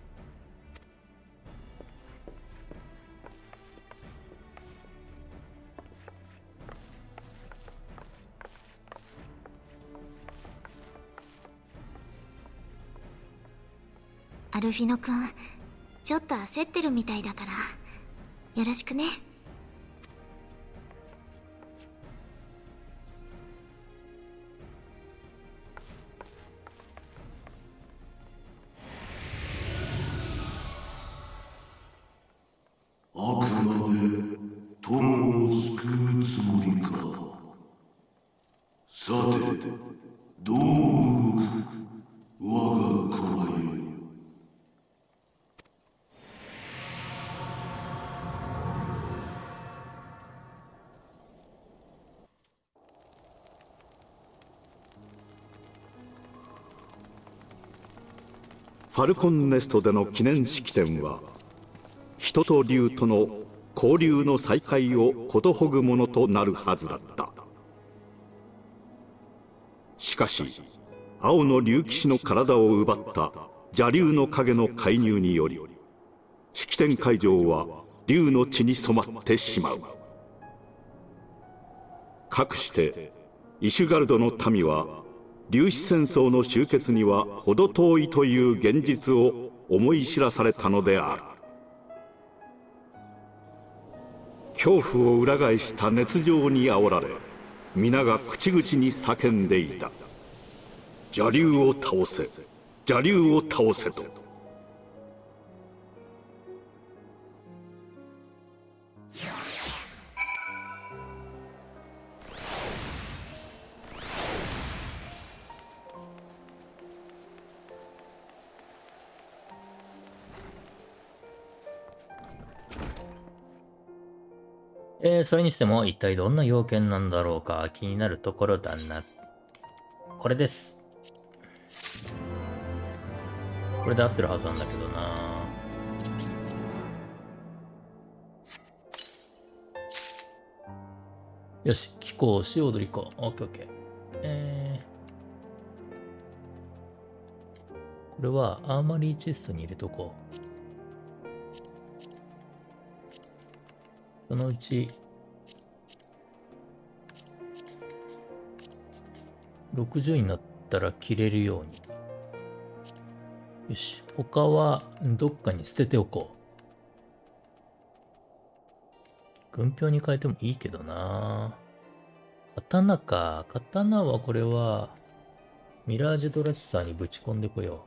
アルフィノ君、ちょっと焦ってるみたいだからよろしくね。 あくまで友を救うつもりか。さて、どう動く我が子はよ。 ファルコンネストでの記念式典は、人と竜との交流の再開をことほぐものとなるはずだった。しかし青の竜騎士の体を奪った邪竜の影の介入により、式典会場は竜の血に染まってしまう。かくしてイシュガルドの民は粒子戦争の終結には程遠いという現実を思い知らされたのである。恐怖を裏返した熱情に煽られ、皆が口々に叫んでいた。邪竜を倒せ、邪竜を倒せと。 えー、それにしても一体どんな要件なんだろうか気になるところだな。これです。これで合ってるはずなんだけどな。よし、気候し踊り子。オッケーオッケー。えー、これはアーマリーチェストに入れとこう。そのうちろくじゅうになったら切れるように。よし、他はどっかに捨てておこう。軍票に変えてもいいけどな。刀か。刀はこれはミラージュドラッサーにぶち込んでこよう。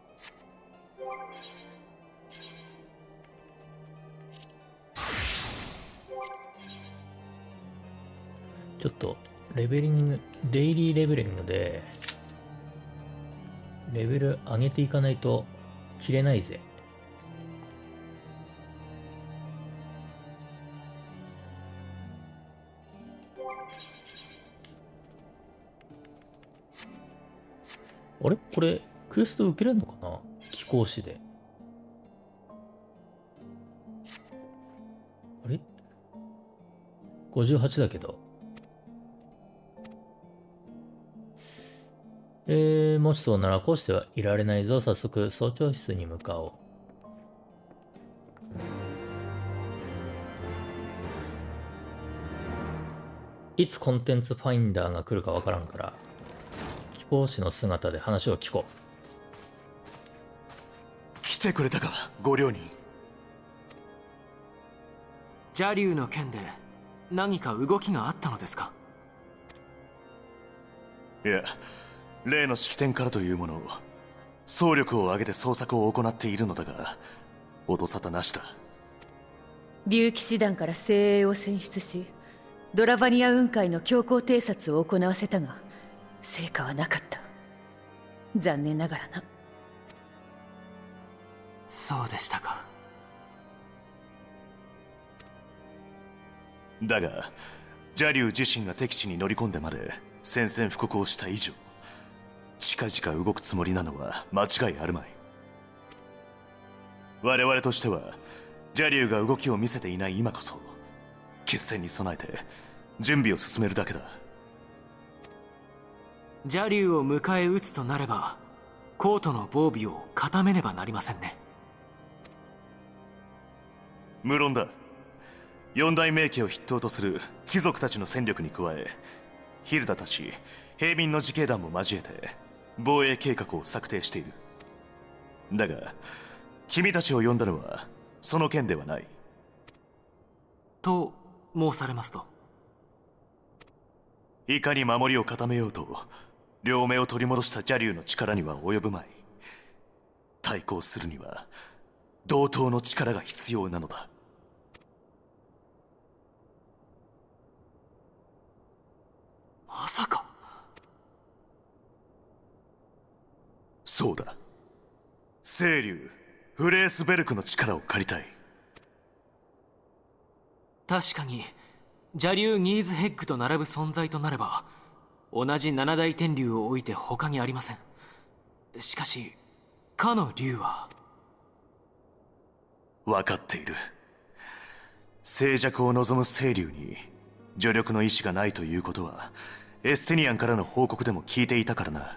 ちょっとレベリング、デイリーレベリングでレベル上げていかないと切れないぜ。あれこれクエスト受けれるのかな、貴公子で。あれごじゅうはちだけど。えー、もしそうならこうしてはいられないぞ。早速総長室に向かおう。いつコンテンツファインダーが来るかわからんから、貴公子の姿で話を聞こう。 来てくれたか、ご両人。 邪竜の件で何か動きがあったのですか？ いや、例の式典からというものを総力を挙げて捜索を行っているのだが、音沙汰なしだ。 竜騎士団から精鋭を選出し、ドラバニア雲海の強行偵察を行わせたが成果はなかった。残念ながらな。 そうでしたか。 だが邪竜自身が敵地に乗り込んでまで宣戦布告をした以上、近々動くつもりなのは間違いあるまい。我々としては邪竜が動きを見せていない今こそ決戦に備えて準備を進めるだけだ。 邪竜を迎え撃つとなればコートの防備を固めねばなりませんね。 無論だ。四大名家を筆頭とする貴族たちの戦力に加え、ヒルダたち平民の自警団も交えて防衛計画を策定している。だが君たちを呼んだのはその件ではない。 と申されますと？ いかに守りを固めようと両目を取り戻した邪竜の力には及ぶまい。対抗するには同等の力が必要なのだ。 まさか。 そうだ。聖竜フレースベルクの力を借りたい。 確かに邪竜ニーズヘッグと並ぶ存在となれば同じ七大天竜を置いて他にありません。しかしかの竜は。 分かっている。静寂を望む聖竜に助力の意志がないということはエステニアンからの報告でも聞いていたからな。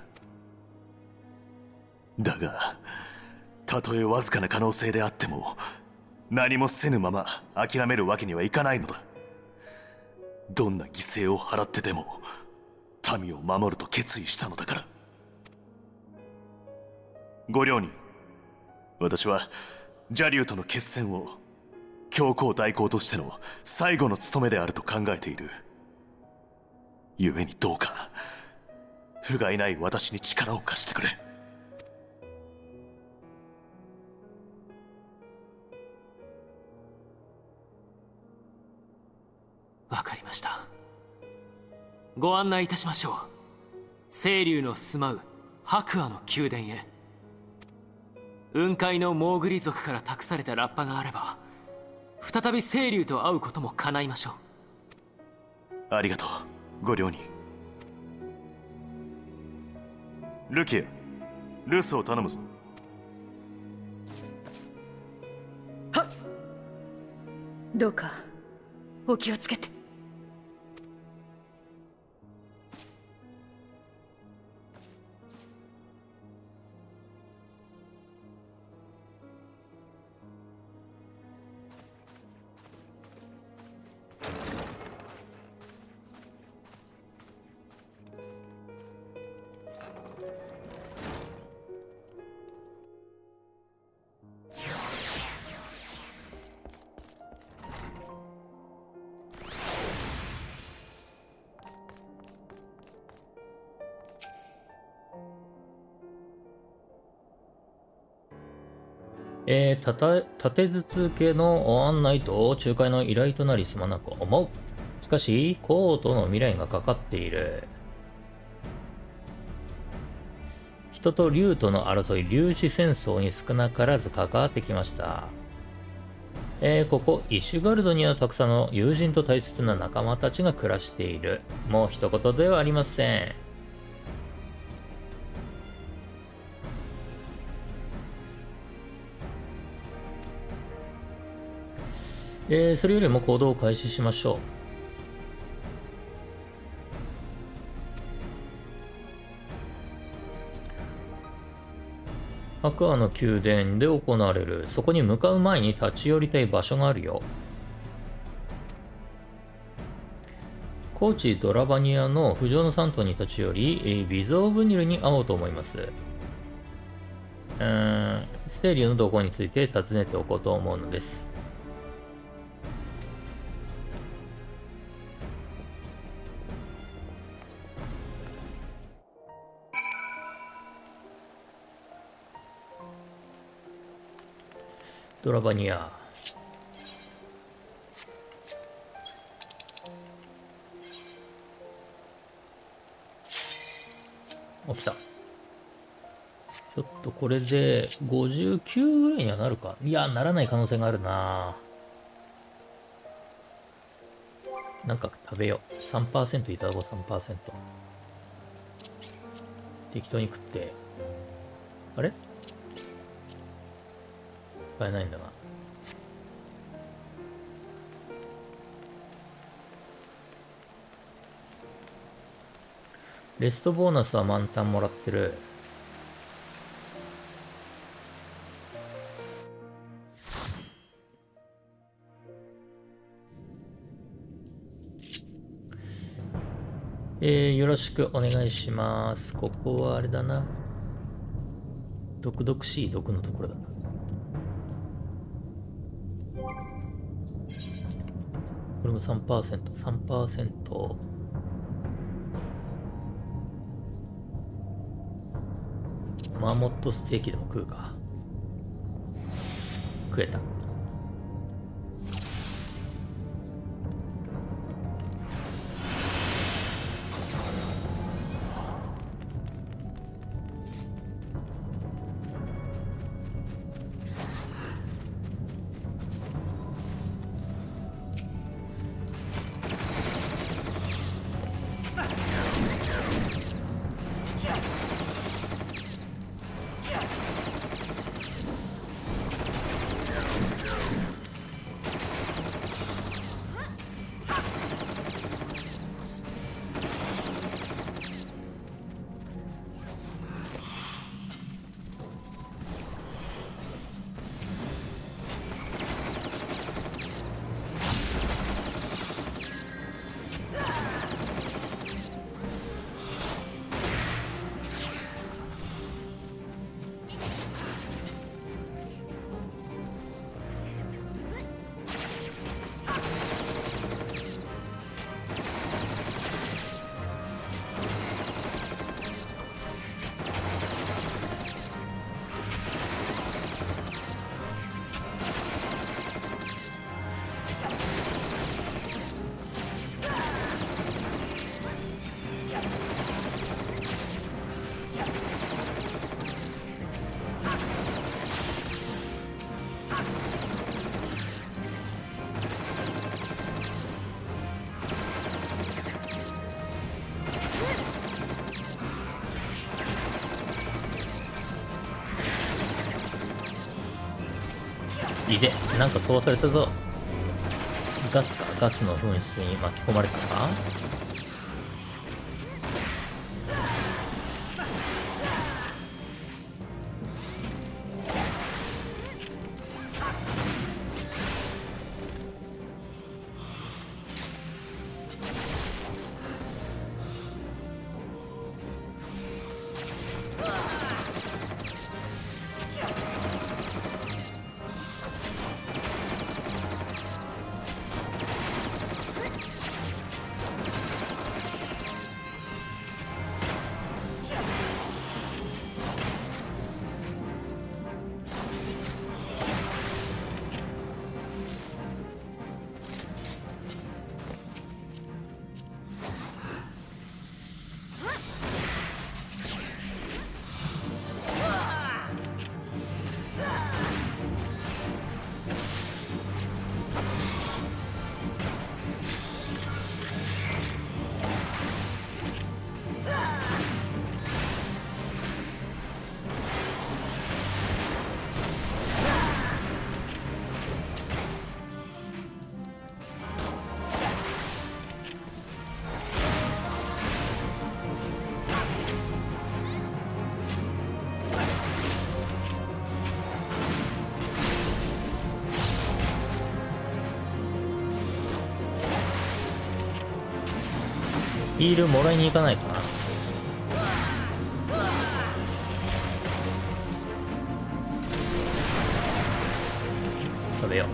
だがたとえわずかな可能性であっても何もせぬまま諦めるわけにはいかないのだ。どんな犠牲を払ってでも民を守ると決意したのだから。ご両人、私は邪竜との決戦を教皇代行としての最後の務めであると考えている。故にどうか不甲斐ない私に力を貸してくれ。 わかりました。ご案内いたしましょう。聖竜の住まう白亜の宮殿へ。雲海のモーグリ族から託されたラッパがあれば再び聖竜と会うことも叶いましょう。ありがとうご両人。ルキア、留守を頼むぞ。 はっ。どうかお気をつけて。 えー、たた立て続けの案内と仲介の依頼となりすまなく思う。しかし、コートの未来がかかっている。人と竜との争い、粒子戦争に少なからず関わってきました。えー、ここ、イシュガルドにはたくさんの友人と大切な仲間たちが暮らしている。もう一言ではありません。えー、それよりも行動を開始しましょう。白亜の宮殿で行われる。そこに向かう前に立ち寄りたい場所があるよ。高地ドラバニアの不浄の山頭に立ち寄り、えー、ビゾーブニルに会おうと思います。うーん、聖竜の動向について尋ねておこうと思うのです。 ドラバニア。起きた。ちょっとこれでごじゅうきゅうぐらいにはなるか。いや、ならない可能性があるな。なんか食べよう。さんパーセント いただこう、さんパーセント。適当に食って。あれ使えないんだな。レストボーナスは満タンもらってる。えー、よろしくお願いします。ここはあれだな。毒々しい毒のところだな。これも さんパーセント、さんパーセント。マーモットステーキでも食うか。食えた。いで、なんか飛ばされたぞ。ガスか、ガスの噴出に巻き込まれたか。ヒールもらいに行かないかな。食べよう。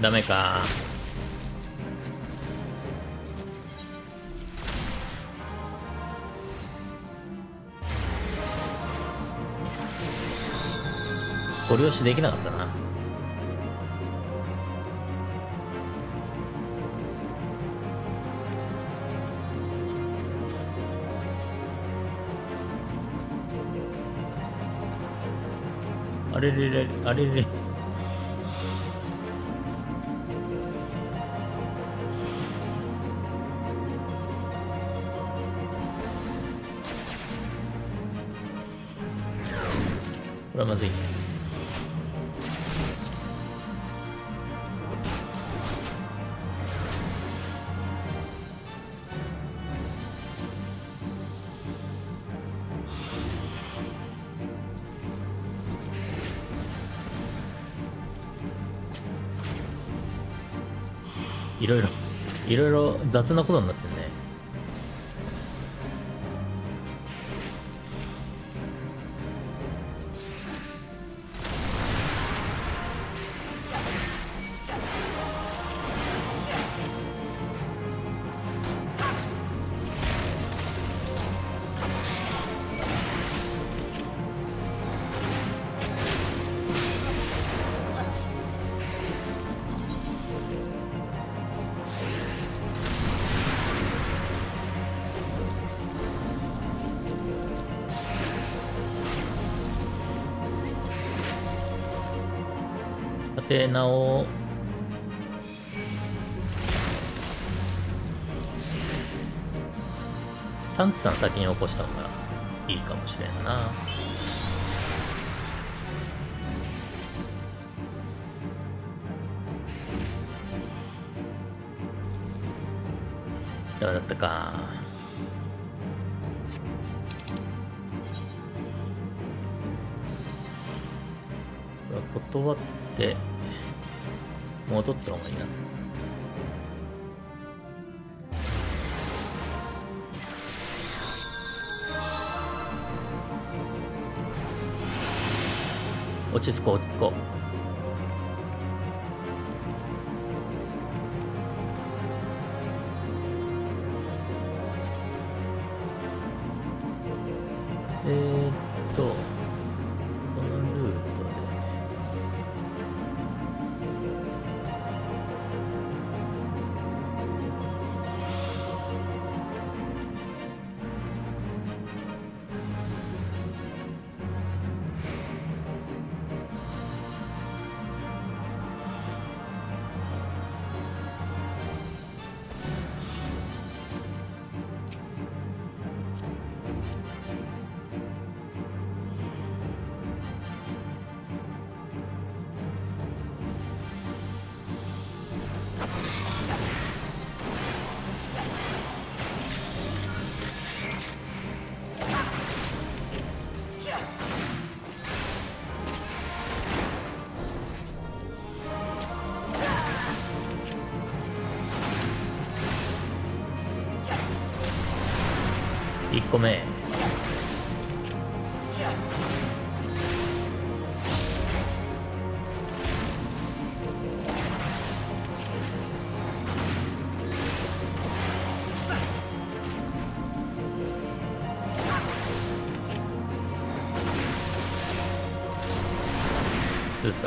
ダメか。ご了承できなかったな。あれれれ、あれれれ。これはまずいね。いろいろいろいろ雑なことになってるね。でなおタンクさん先に起こした方がいいかもしれんな。ダメだったか。これは断って戻った方がいいな。落ち着こう落ち着こう。えーっとこのルートでいっこめ。どうだった。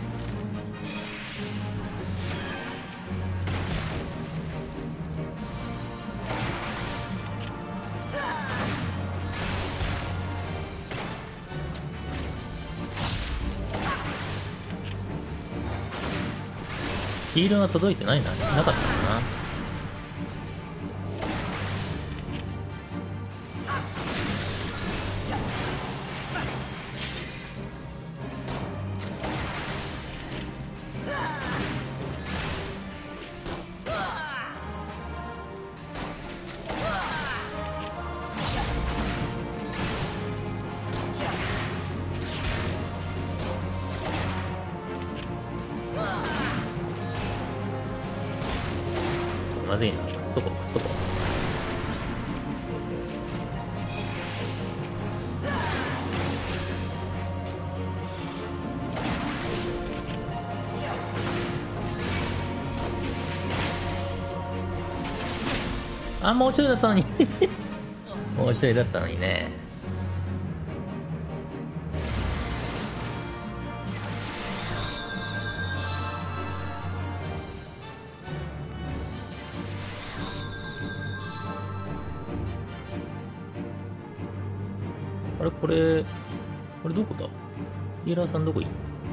ヒールが届いてないな、なかったのかな。まずいな。どこどこあ、もうちょいだったのにもうちょいだったのにね。あれ、これこれどこだ？ヒーラーさんどこいい？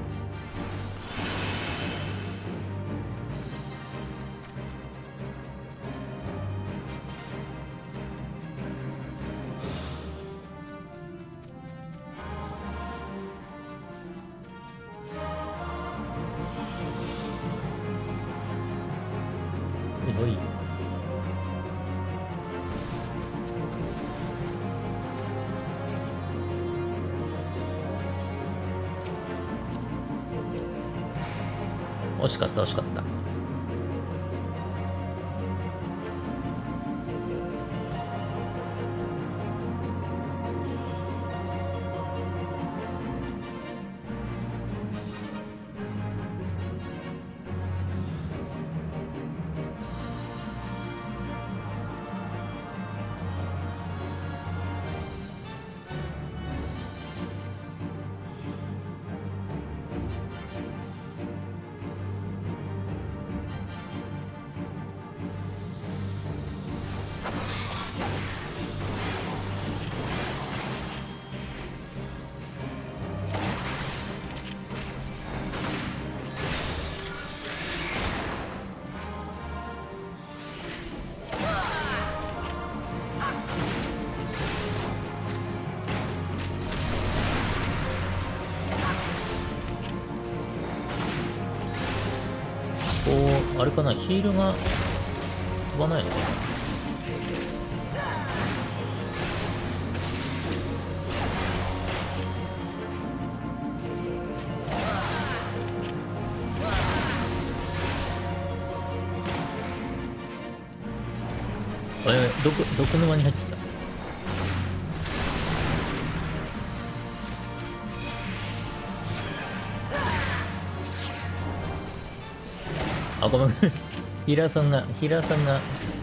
おい。惜しかった惜しかった。こうあれかな、ヒールが飛ばないのかな。あれ、毒毒沼に入っちゃった。あ、ごめん。ヒーラーさんが、ヒーラーさんが、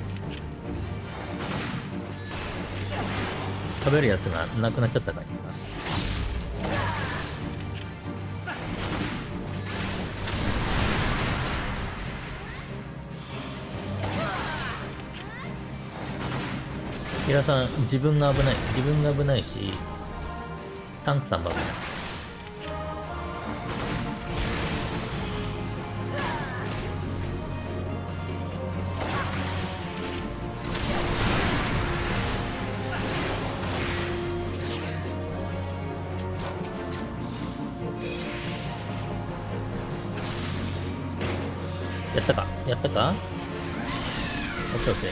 食べるやつがなくなっちゃったからな。ヒーラーさん、自分が危ない。自分が危ないし、タンクさんも危ない。やったかやったかオッケーオッケー。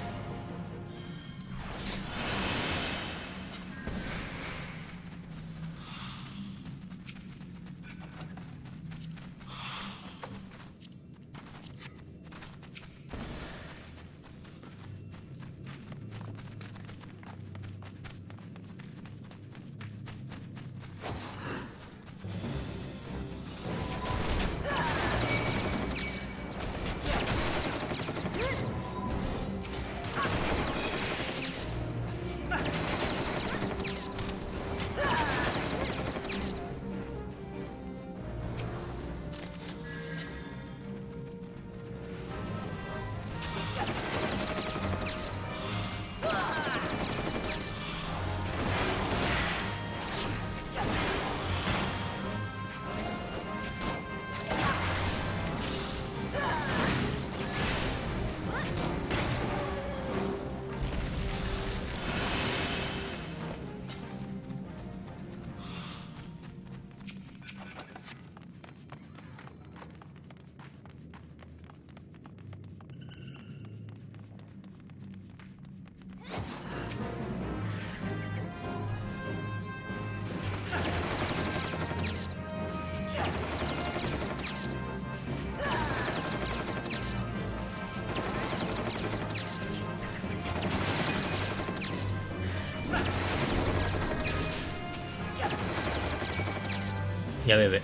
やべやべ。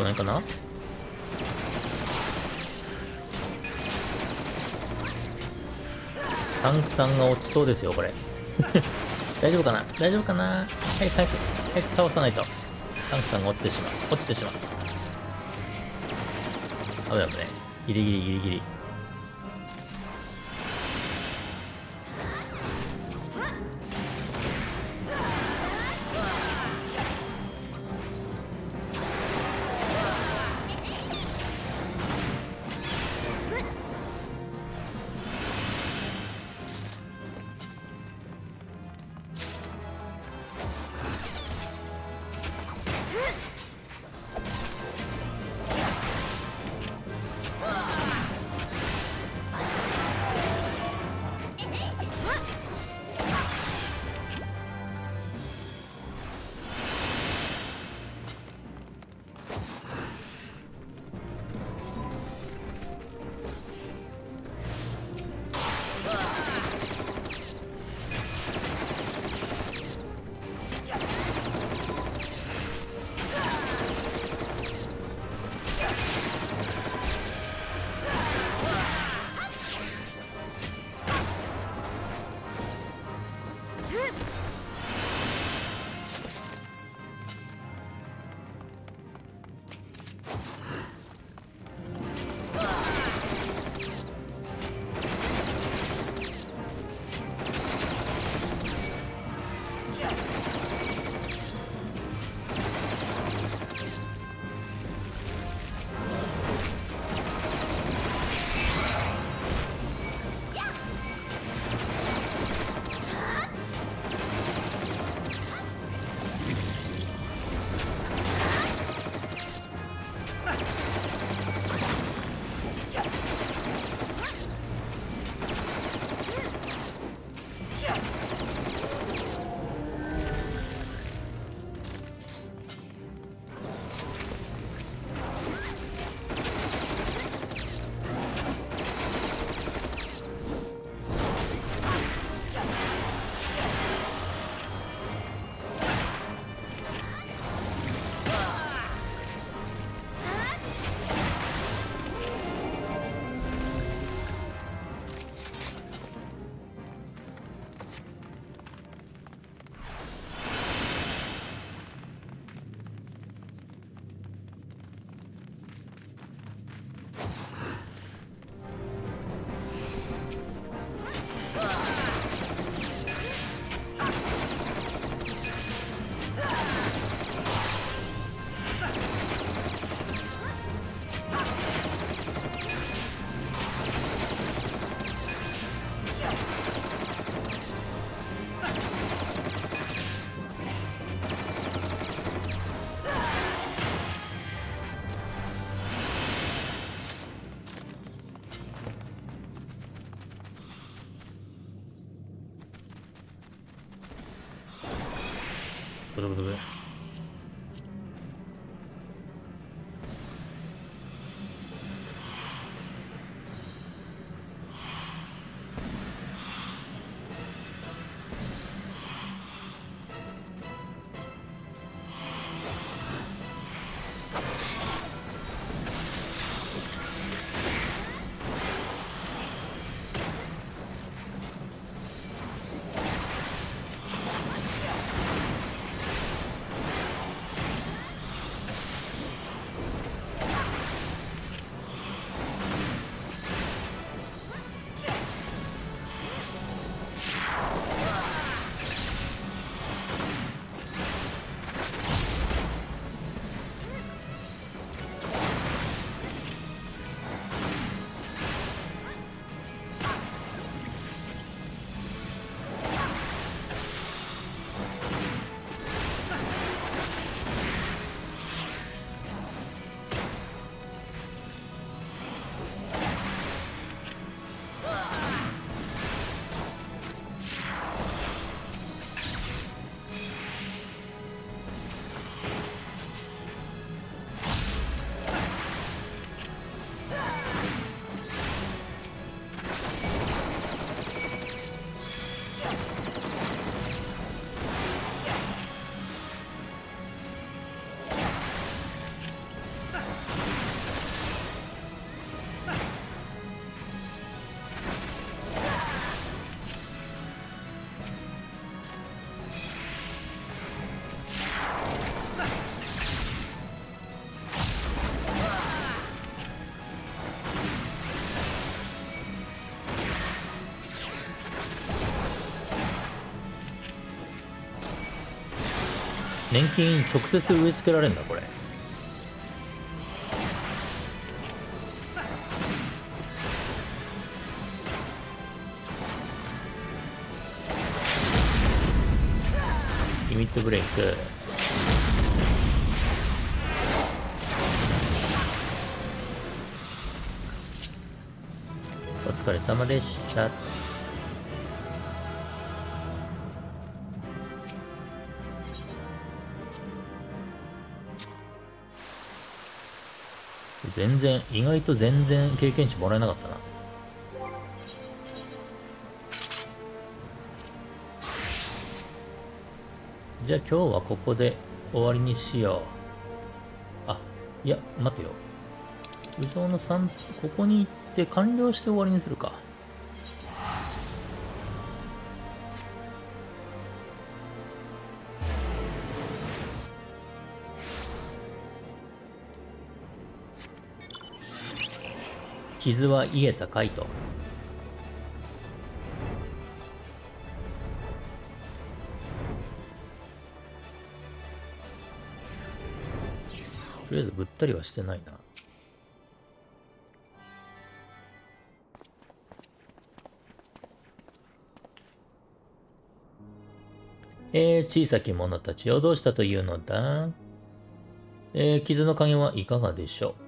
ことないかな。タンクさんが落ちそうですよ、これ。大丈夫かな大丈夫かな。はい、早く、早く倒さないと。タンクさんが落ちてしまう。落ちてしまう。危ない危ない。ギリギリギリギリ。ブルブルブル。 年金直接植え付けられるんだこれ。リミットブレイク。お疲れ様でした。全然、意外と全然経験値もらえなかったな。じゃあ今日はここで終わりにしよう。あ、いや、待てよ。武将のさん、ここに行って完了して終わりにするか。傷は癒えたかいと。とりあえずぐったりはしてないな。えー、小さき者たちをどうしたというのだ。えー、傷の加減はいかがでしょう。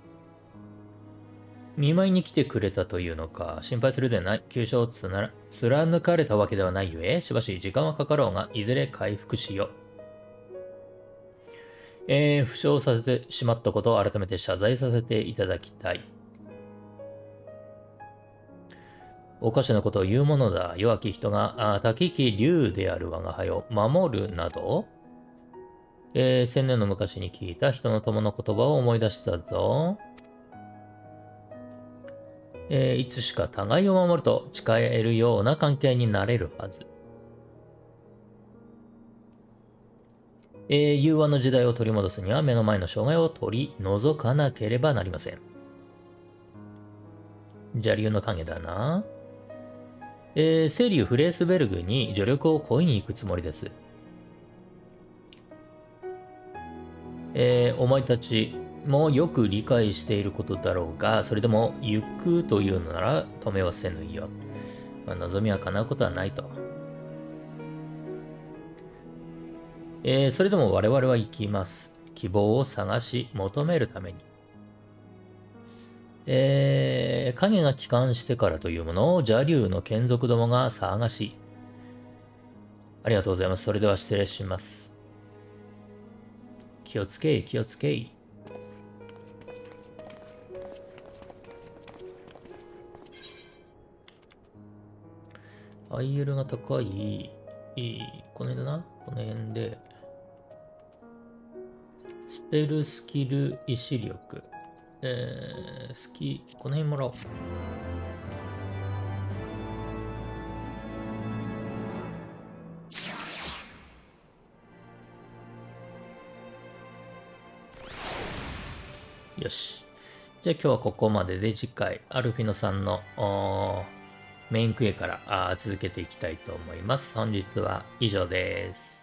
見舞いに来てくれたというのか。心配するでない。急所をつな貫かれたわけではないゆえ、しばし時間はかかろうが、いずれ回復しよう。えー、負傷させてしまったことを改めて謝罪させていただきたい。おかしなことを言うものだ。弱き人が、あ、滝木竜である我が輩を守るなど、えー、千年の昔に聞いた人の友の言葉を思い出したぞ。えー、いつしか互いを守ると誓えるような関係になれるはず。えー、融和の時代を取り戻すには目の前の障害を取り除かなければなりません。邪竜の影だな。えー、セリュ・フレースベルグに助力を恋に行くつもりです。えー、お前たちもよく理解していることだろうが、それでも行くというのなら止めはせぬよ。まあ、望みは叶うことはないと。えー、それでも我々は行きます。希望を探し求めるために。えー、影が帰還してからというものを邪竜の眷属どもが探し。ありがとうございます。それでは失礼します。気をつけ、気をつけ。アイエルが高い。いい。この辺だな。この辺で。スペルスキル意志力。えー、スキ、この辺もらおう。よし。じゃあ今日はここまでで、次回、アルフィノさんのメインクエからあ続けていきたいと思います。本日は以上です。